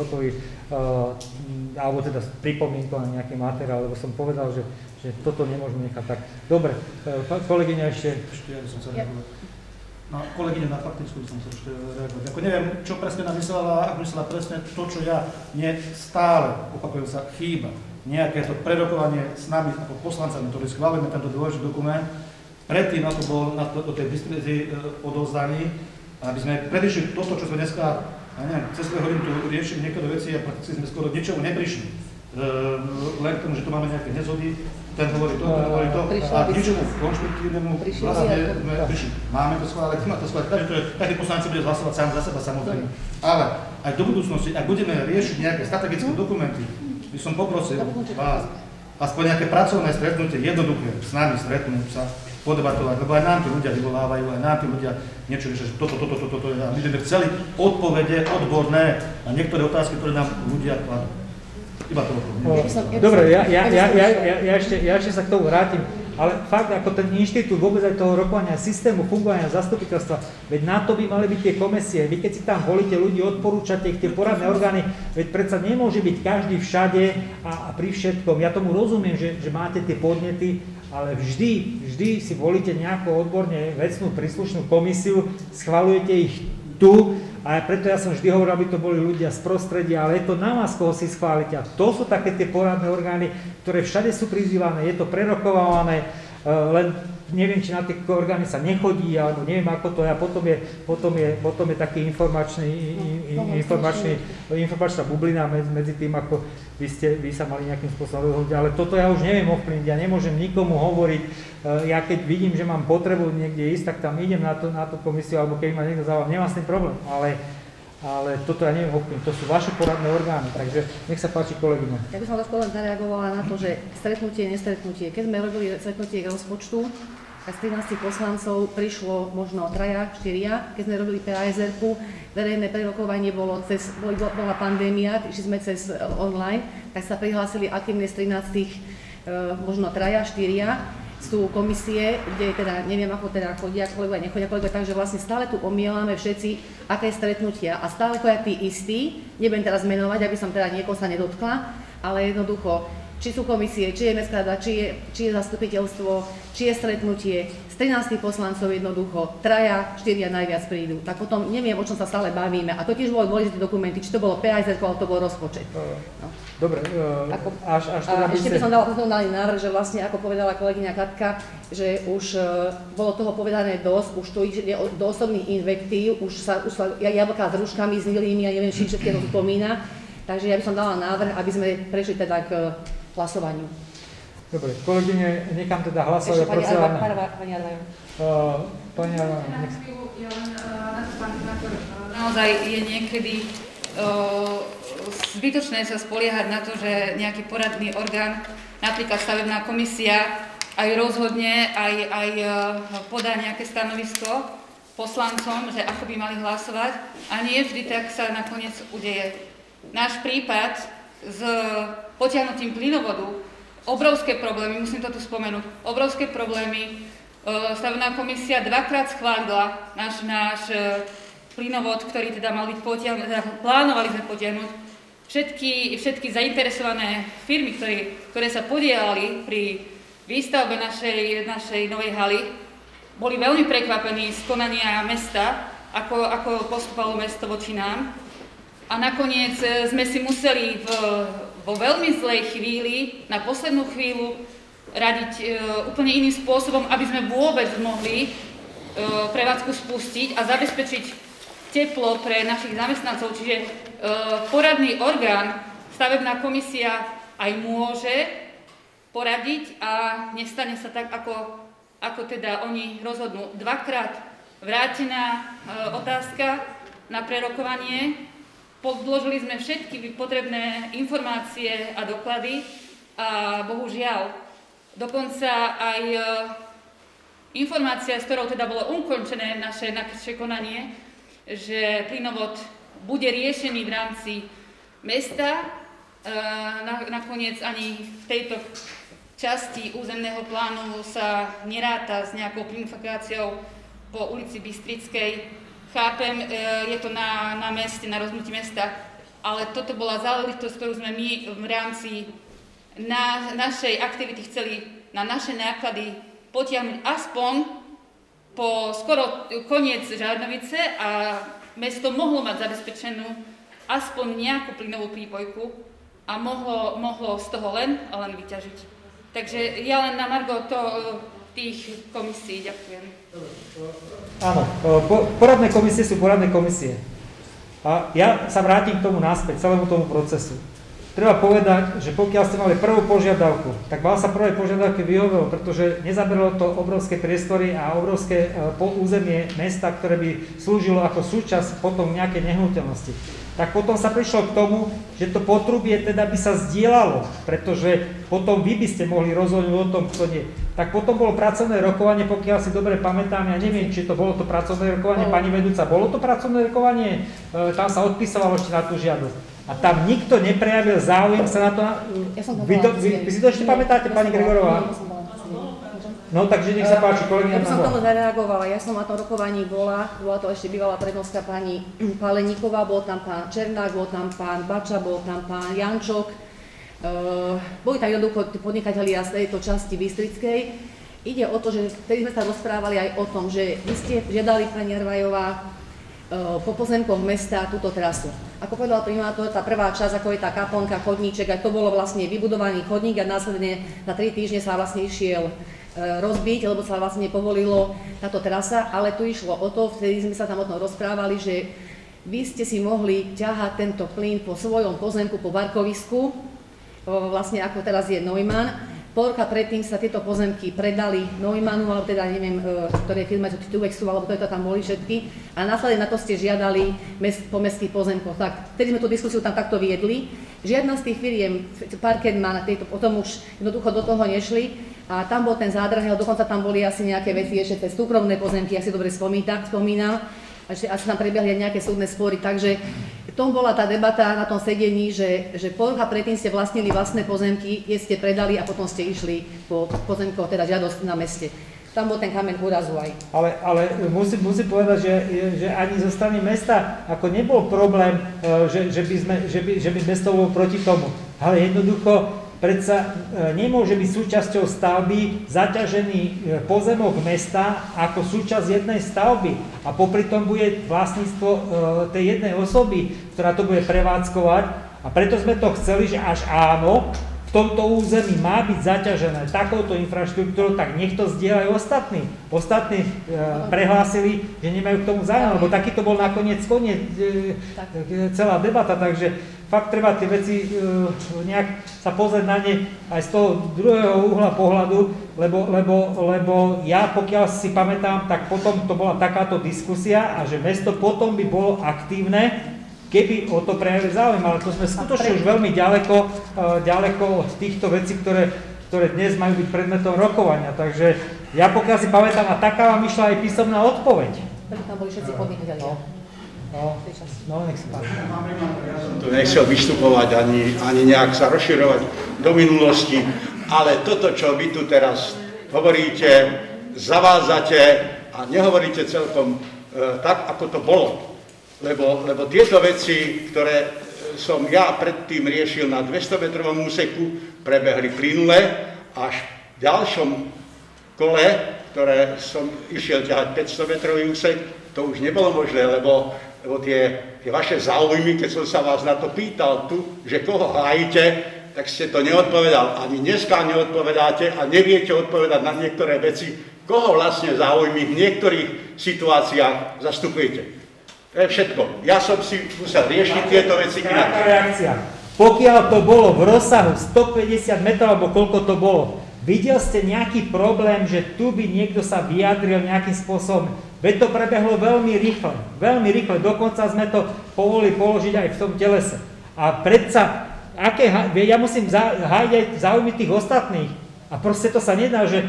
alebo teda pripomienkovaný nejaký materiál, lebo som povedal, že toto nemôžeme nechať tak. Dobre, kolegyňa ešte... Ja by som sa reagoval. No, kolegyňa na faktickú som sa ešte reagovať. Ako neviem, čo presne nám myslela, ak myslela presne to, čo ja stále, opakujem sa, chýba. Nejaké to prerokovanie s nami ako poslancami, ktorí schválime tento dôležitý dokument, predtým na to bol do tej distribúcii odovzdaný, aby sme predišli toto, čo sme dneska, ja neviem, cez 2 hodiny tu riešili niektoré veci a prakticky sme skoro ničomu neprišli. Len k tomu, že tu máme nejaké nezhody, ten hovorí to, a k ničomu konštruktívnemu vlastne sme prišli. Máme to schváliť, má to schváliť, každý poslanec bude hlasovať sám za seba, samozrejme. Ale aj do budúcnosti, ak budeme riešiť nejaké strategické dokumenty, by som poprosil vás, aspoň nejaké pracovné stretnutie, jednoduché, s nami stretnúť sa, podebatovať, lebo aj nám tí ľudia vyvolávajú, aj nám tí ľudia niečo riešia, že toto, a my sme chceli odpovede odborné na niektoré otázky, ktoré nám ľudia kladú. Iba to Dobre, ja ešte sa k tomu vrátim, ale fakt, ako ten inštitút vôbec aj toho rokovania systému fungovania zastupiteľstva, veď na to by mali byť tie komisie. Vy keď si tam volíte ľudí, odporúčate ich tie poradné orgány, veď predsa nemôže byť každý všade a pri všetkom. Ja tomu rozumiem, že máte tie podnety, ale vždy si volíte nejakú odborne vecnú príslušnú komisiu, schvaľujete ich tu a preto ja som vždy hovoril, aby to boli ľudia z prostredia, ale je to na vás, koho si schválite. A to sú také tie poradné orgány, ktoré všade sú prizývané, je to prerokované, len neviem, či na tie orgány sa nechodí, alebo neviem, ako to je, a potom je taký informačná bublina medzi tým, ako vy sa mali nejakým spôsobom rozhodnúť, ale toto ja už neviem ovplyvniť, ja nemôžem nikomu hovoriť, ja keď vidím, že mám potrebu niekde ísť, tak tam idem na tú komisiu, alebo keď ma niekto zavolá, nemám s tým problém, ale toto ja neviem ovplyvniť, to sú vaše poradné orgány, takže nech sa páči, kolegyňa. Ja by som len zareagovala na to, že stretnutie, nestretnutie. Keď sme robili stretnutie k rozpočtu, tak z 13 poslancov prišlo možno 3, 4. Keď sme robili PASR-ku, verejné prerokovanie bola pandémia, išli sme cez online, tak sa prihlásili aktívne z 13, možno 3, 4. Sú komisie, kde teda neviem, ako teda chodia kolegovia, nechodia kolegovia, takže vlastne stále tu omielame všetci, aké stretnutia a stále chodia tí istí, nebudem teraz menovať, aby som teda niekoho sa nedotkla, ale jednoducho, či sú komisie, či je mestská rada, či je zastupiteľstvo, či je stretnutie, z 13 poslancov jednoducho, 3, 4 najviac prídu, tak potom neviem, o čom sa stále bavíme a to tiež bolo dôležité dokumenty, či to bolo PASR, alebo to bol rozpočet. No. Dobre, až teda by ešte by som dala návrh, že vlastne, ako povedala kolegyňa Katka, že už bolo toho povedané dosť, už to ide do osobných invektív, už sa jablká s rúškami, s nilými, ja neviem, či všetkého spomína. Takže ja by som dala návrh, aby sme prešli teda k hlasovaniu. Dobre, kolegyne, nechám teda hlasovať. Ešte pani Arvajová. Pani Arvajová. Naozaj je niekedy zbytočné sa spoliehať na to, že nejaký poradný orgán, napríklad stavebná komisia, aj rozhodne, aj podá nejaké stanovisko poslancom, že ako by mali hlasovať, a nie vždy tak sa nakoniec udeje. Náš prípad s potiahnutím plynovodu, obrovské problémy, musím to tu spomenúť, obrovské problémy. Stavebná komisia dvakrát schválila náš plynovod, ktorý teda mal byť potiahnutý, plánovali sme potiahnuť. Všetky zainteresované firmy, ktoré sa podielali pri výstavbe našej novej haly, boli veľmi prekvapení z konania mesta, ako postupovalo mesto voči nám. A nakoniec sme si museli vo veľmi zlej chvíli, na poslednú chvíľu, radiť úplne iným spôsobom, aby sme vôbec mohli prevádzku spustiť a zabezpečiť teplo pre našich zamestnancov. Čiže poradný orgán, stavebná komisia aj môže poradiť a nestane sa tak, ako teda oni rozhodnú. Dvakrát vrátená otázka na prerokovanie. Podložili sme všetky potrebné informácie a doklady a bohužiaľ, dokonca aj informácia, s ktorou teda bolo ukončené naše konanie, že plynovod bude riešený v rámci mesta, nakoniec ani v tejto časti územného plánu sa neráta s nejakou plynifikáciou po ulici Bystrickej. Chápem, je to na meste, na rozhodnutí mesta, ale toto bola záležitosť, ktorú sme my v rámci našej aktivity chceli na naše náklady potiahnuť aspoň po skoro koniec Žarnovice a mesto mohlo mať zabezpečenú aspoň nejakú plynovú prípojku a mohlo z toho len vyťažiť. Takže ja len na margo tých komisí ďakujem. Áno, poradné komisie sú poradné komisie. A ja sa vrátim k tomu naspäť, celému tomu procesu. Treba povedať, že pokiaľ ste mali prvú požiadavku, tak vám sa prvej požiadavke vyhovelo, pretože nezaberalo to obrovské priestory a obrovské územie mesta, ktoré by slúžilo ako súčasť potom nejakej nehnuteľnosti. Tak potom sa prišlo k tomu, že to potrubie teda by sa zdieľalo, pretože potom vy by ste mohli rozhodnúť o tom, kto nie. Tak potom bolo pracovné rokovanie, pokiaľ si dobre pamätám, ja neviem, či to bolo to pracovné rokovanie, pani vedúca, bolo to pracovné rokovanie, tam sa odpísalo ešte na tú žiadosť. A tam nikto neprejavil záujem sa na to... Vy si to ešte pamätáte, pani Gregorová? No, takže nech sa páči, kolegyňa. Ja by som tomu zareagovala. Ja som na tom rokovaní bola to ešte bývalá prednostka pani Paleníková, bol tam pán Černák, bol tam pán Bača, bol tam pán Jančok. Boli tam jednoducho podnikatelia z tejto časti Bystrickej. Ide o to, že vtedy sme sa rozprávali aj o tom, že vy ste žiadali, pani Arvajová, po pozemkoch mesta túto trasu. Ako povedala primátor, tá prvá časť, ako je tá kaplnka, chodníček, aj to bolo vlastne vybudovaný chodník a následne na 3 týždne sa vlastne išiel rozbiť, lebo sa vlastne povolilo táto trasa, ale tu išlo o to, vtedy sme sa tam o tom rozprávali, že vy ste si mohli ťahať tento plyn po svojom pozemku, po parkovisku, vlastne ako teraz je Neumann. Pol roka predtým sa tieto pozemky predali Neumannu, alebo teda neviem, ktoré firme, či Tuexu, alebo ktoré to tam boli všetky. A následne na to ste žiadali po mestských pozemkoch. Tak, vtedy sme tú diskusiu tam takto viedli. Žiadna z tých firiem, Parketman, potom už jednoducho do toho nešli. A tam bol ten zádrhel, dokonca tam boli asi nejaké veci, ešte tie súkromné pozemky, ak si dobre spomínam. Asi tam prebiehli aj nejaké súdne spory, takže tom bola tá debata na tom sedení, že pol roka predtým ste vlastnili vlastné pozemky, ste predali a potom ste išli po pozemkoch, teda žiadosť na meste. Tam bol ten kameň úrazu aj. Ale musím povedať, že ani zo strany mesta ako nebol problém, že by mesto bolo proti tomu. Ale jednoducho predsa nemôže byť súčasťou stavby zaťažený pozemok mesta ako súčasť jednej stavby. A popri tom bude vlastníctvo tej jednej osoby, ktorá to bude prevádzkovať. A preto sme to chceli, že až áno, v tomto území má byť zaťažené takouto infraštruktúrou, tak nech to zdieľajú ostatní. Ostatní prehlásili, že nemajú k tomu záujem, lebo takýto bol nakoniec celá debata, takže fakt treba tie veci nejak sa pozrieť na ne aj z toho druhého uhla pohľadu, lebo ja, pokiaľ si pamätám, tak potom to bola takáto diskusia a že mesto potom by bolo aktívne, keby o to prejavili záujem, ale to sme skutočne už veľmi ďaleko od týchto vecí, ktoré dnes majú byť predmetom rokovania. Takže ja pokiaľ si pamätám, a taká vám išla aj písomná odpoveď. Tam boli všetci podnikatelia. No, nech sa páči. Ja som tu nechcel vystupovať ani nejak sa rozširovať do minulosti, ale toto, čo vy tu teraz hovoríte, zavádzate a nehovoríte celkom tak, ako to bolo. Lebo tieto veci, ktoré som ja predtým riešil na 200-metrovom úseku, prebehli plynule, až v ďalšom kole, ktoré som išiel ťahať 500-metrový úsek, to už nebolo možné, lebo tie vaše záujmy, keď som sa vás na to pýtal tu, že koho hájite, tak ste to neodpovedal. Ani dneska neodpovedáte a neviete odpovedať na niektoré veci, koho vlastne záujmy v niektorých situáciách zastupujete. To je všetko. Ja som si musel riešiť tieto veci inak. Reakcia. Pokiaľ to bolo v rozsahu 150 metrov, alebo koľko to bolo, videl ste nejaký problém, že tu by niekto sa vyjadril nejakým spôsobom? Veď to prebehlo veľmi rýchle, dokonca sme to povolili položiť aj v tom telese. A predsa, ja musím hájiť aj záujmy tých ostatných. A proste to sa nedá, že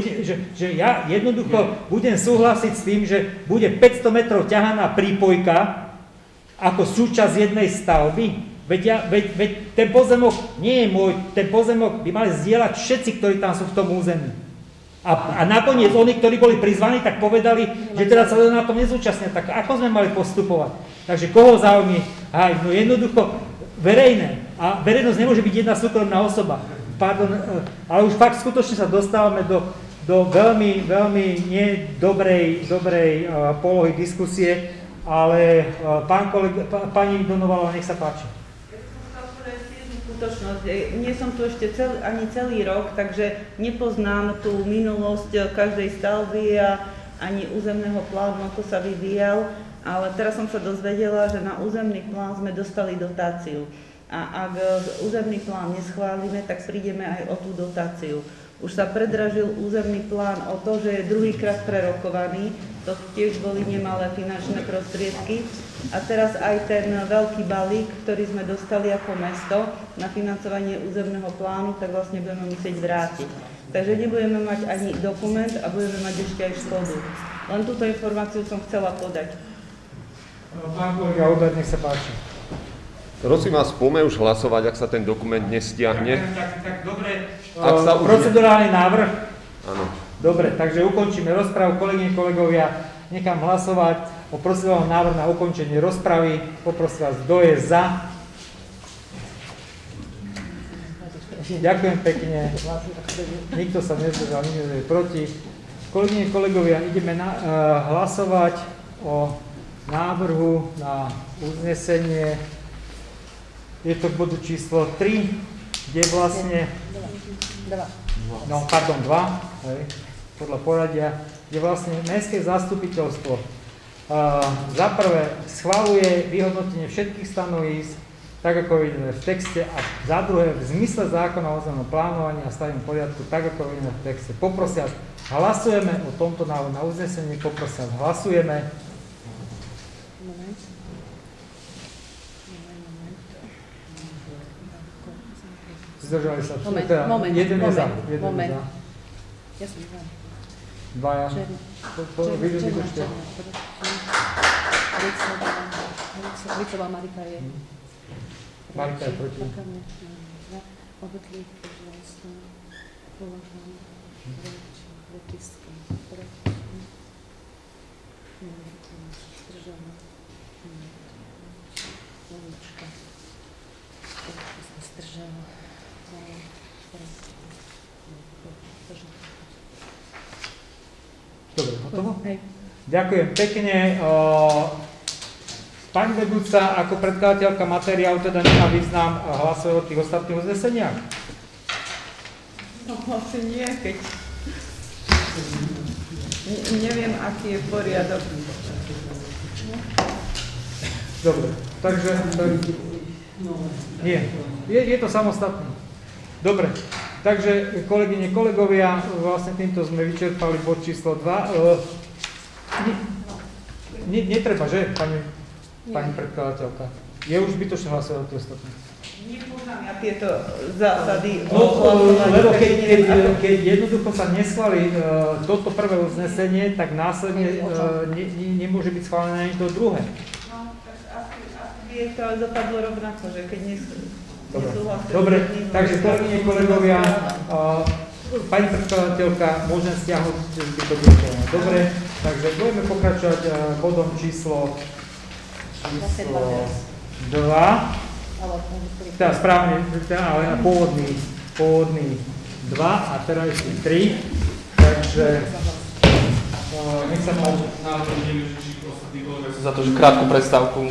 ja jednoducho budem súhlasiť s tým, že bude 500 metrov ťahaná prípojka ako súčasť jednej stavby. Veď ten pozemok nie je môj, ten pozemok by mali zdieľať všetci, ktorí tam sú v tom území. A nakoniec oni, ktorí boli prizvaní, tak povedali, že teda sa na tom nezúčastnia. Tak ako sme mali postupovať? Takže koho záujmy hájiť? No jednoducho verejné. A verejnosť nemôže byť jedna súkromná osoba. Pardon, ale už fakt skutočne sa dostávame do veľmi, veľmi nedobrej polohy diskusie, ale pani Donovalová, nech sa páči. Nie som tu ešte ani celý rok, takže nepoznám tú minulosť každej stavby a ani územného plánu, ako sa vyvíjal, ale teraz som sa dozvedela, že na územný plán sme dostali dotáciu. A ak územný plán neschválime, tak prídeme aj o tú dotáciu. Už sa predražil územný plán o to, že je druhýkrát prerokovaný, to tiež boli nemalé finančné prostriedky. A teraz aj ten veľký balík, ktorý sme dostali ako mesto na financovanie územného plánu, tak vlastne budeme musieť vrátiť. Takže nebudeme mať ani dokument a budeme mať ešte aj škodu. Len túto informáciu som chcela podať. Pán kolega Hubert, nech sa páči. Prosím vás, poďme už hlasovať, ak sa ten dokument nestiahne. Tak dobre, procedurálny návrh? Áno. Dobre, takže ukončíme rozpravu. Kolegyne, kolegovia, nechám hlasovať o procedurálnom návrhu na ukončenie rozpravy. Poprosím vás, kto je za? Ďakujem pekne. Nikto sa nezdržal, nikto je proti. Kolegyne, kolegovia, ideme hlasovať o návrhu na uznesenie. Je to k bodu číslo 3, kde vlastne... 2, podľa poradia, kde vlastne Mestské zastupiteľstvo za prvé schvaľuje vyhodnotenie všetkých stanovísk, tak ako vidíme v texte, a za druhé v zmysle zákona o územnom plánovaní a stavebnom poriadku, tak ako vidíme v texte. Poprosia, hlasujeme o tomto návrhu na uznesenie, poprosia, hlasujeme. Zdržali sa. Moment. Jeden je za. Ja som za. Dvaja. Vydržte. Ricová Marika je. Marika je proti. Obetli, pожалуйста, považujem. Pretiska. Zdržala. Lovička. Zdržala. Dobre, hotovo? Ďakujem pekne. Pani vedúca, ako predkladateľka materiálu teda nemá význam hlasovať o tých ostatných uzneseniach? No asi nie, keď neviem, aký je poriadok. Dobre, takže nie, je to samostatné. Dobre, takže kolegyne, kolegovia, vlastne týmto sme vyčerpali bod číslo 2. Netreba, že, pani predkladateľka? Je už zbytočné hlasovať o tie ostatné. Nepúšam ja tieto zásady. Lebo keď jednoducho sa neschváli toto prvé uznesenie, tak následne nemôže byť schválené ani to druhé. No, tak asi by to dopadlo rovnako, že keď nesúhlasili. Dobre, takže kolegyne, kolegovia, pani predkladateľka, môžem stiahnuť zbytok hlasovania. Dobre, takže budeme pokračovať bodom číslo 2. Teda správne, ale pôvodný 2 a terajší 3. Takže nech sa páči. Za to, že krátku prestávku.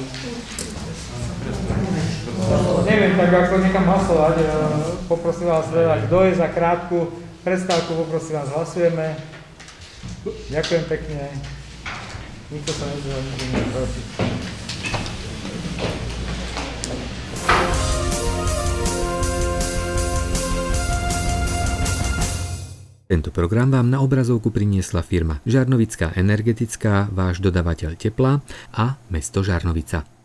Neviem, tak ako nechám hlasovať. Poprosím vás teda, kto je za krátku prestávku, poprosím vás, hlasujeme. Ďakujem pekne. Nikto sa nezdržal, nikto nie je proti. Tento program vám na obrazovku priniesla firma Žarnovická energetická, váš dodavateľ tepla, a mesto Žarnovica.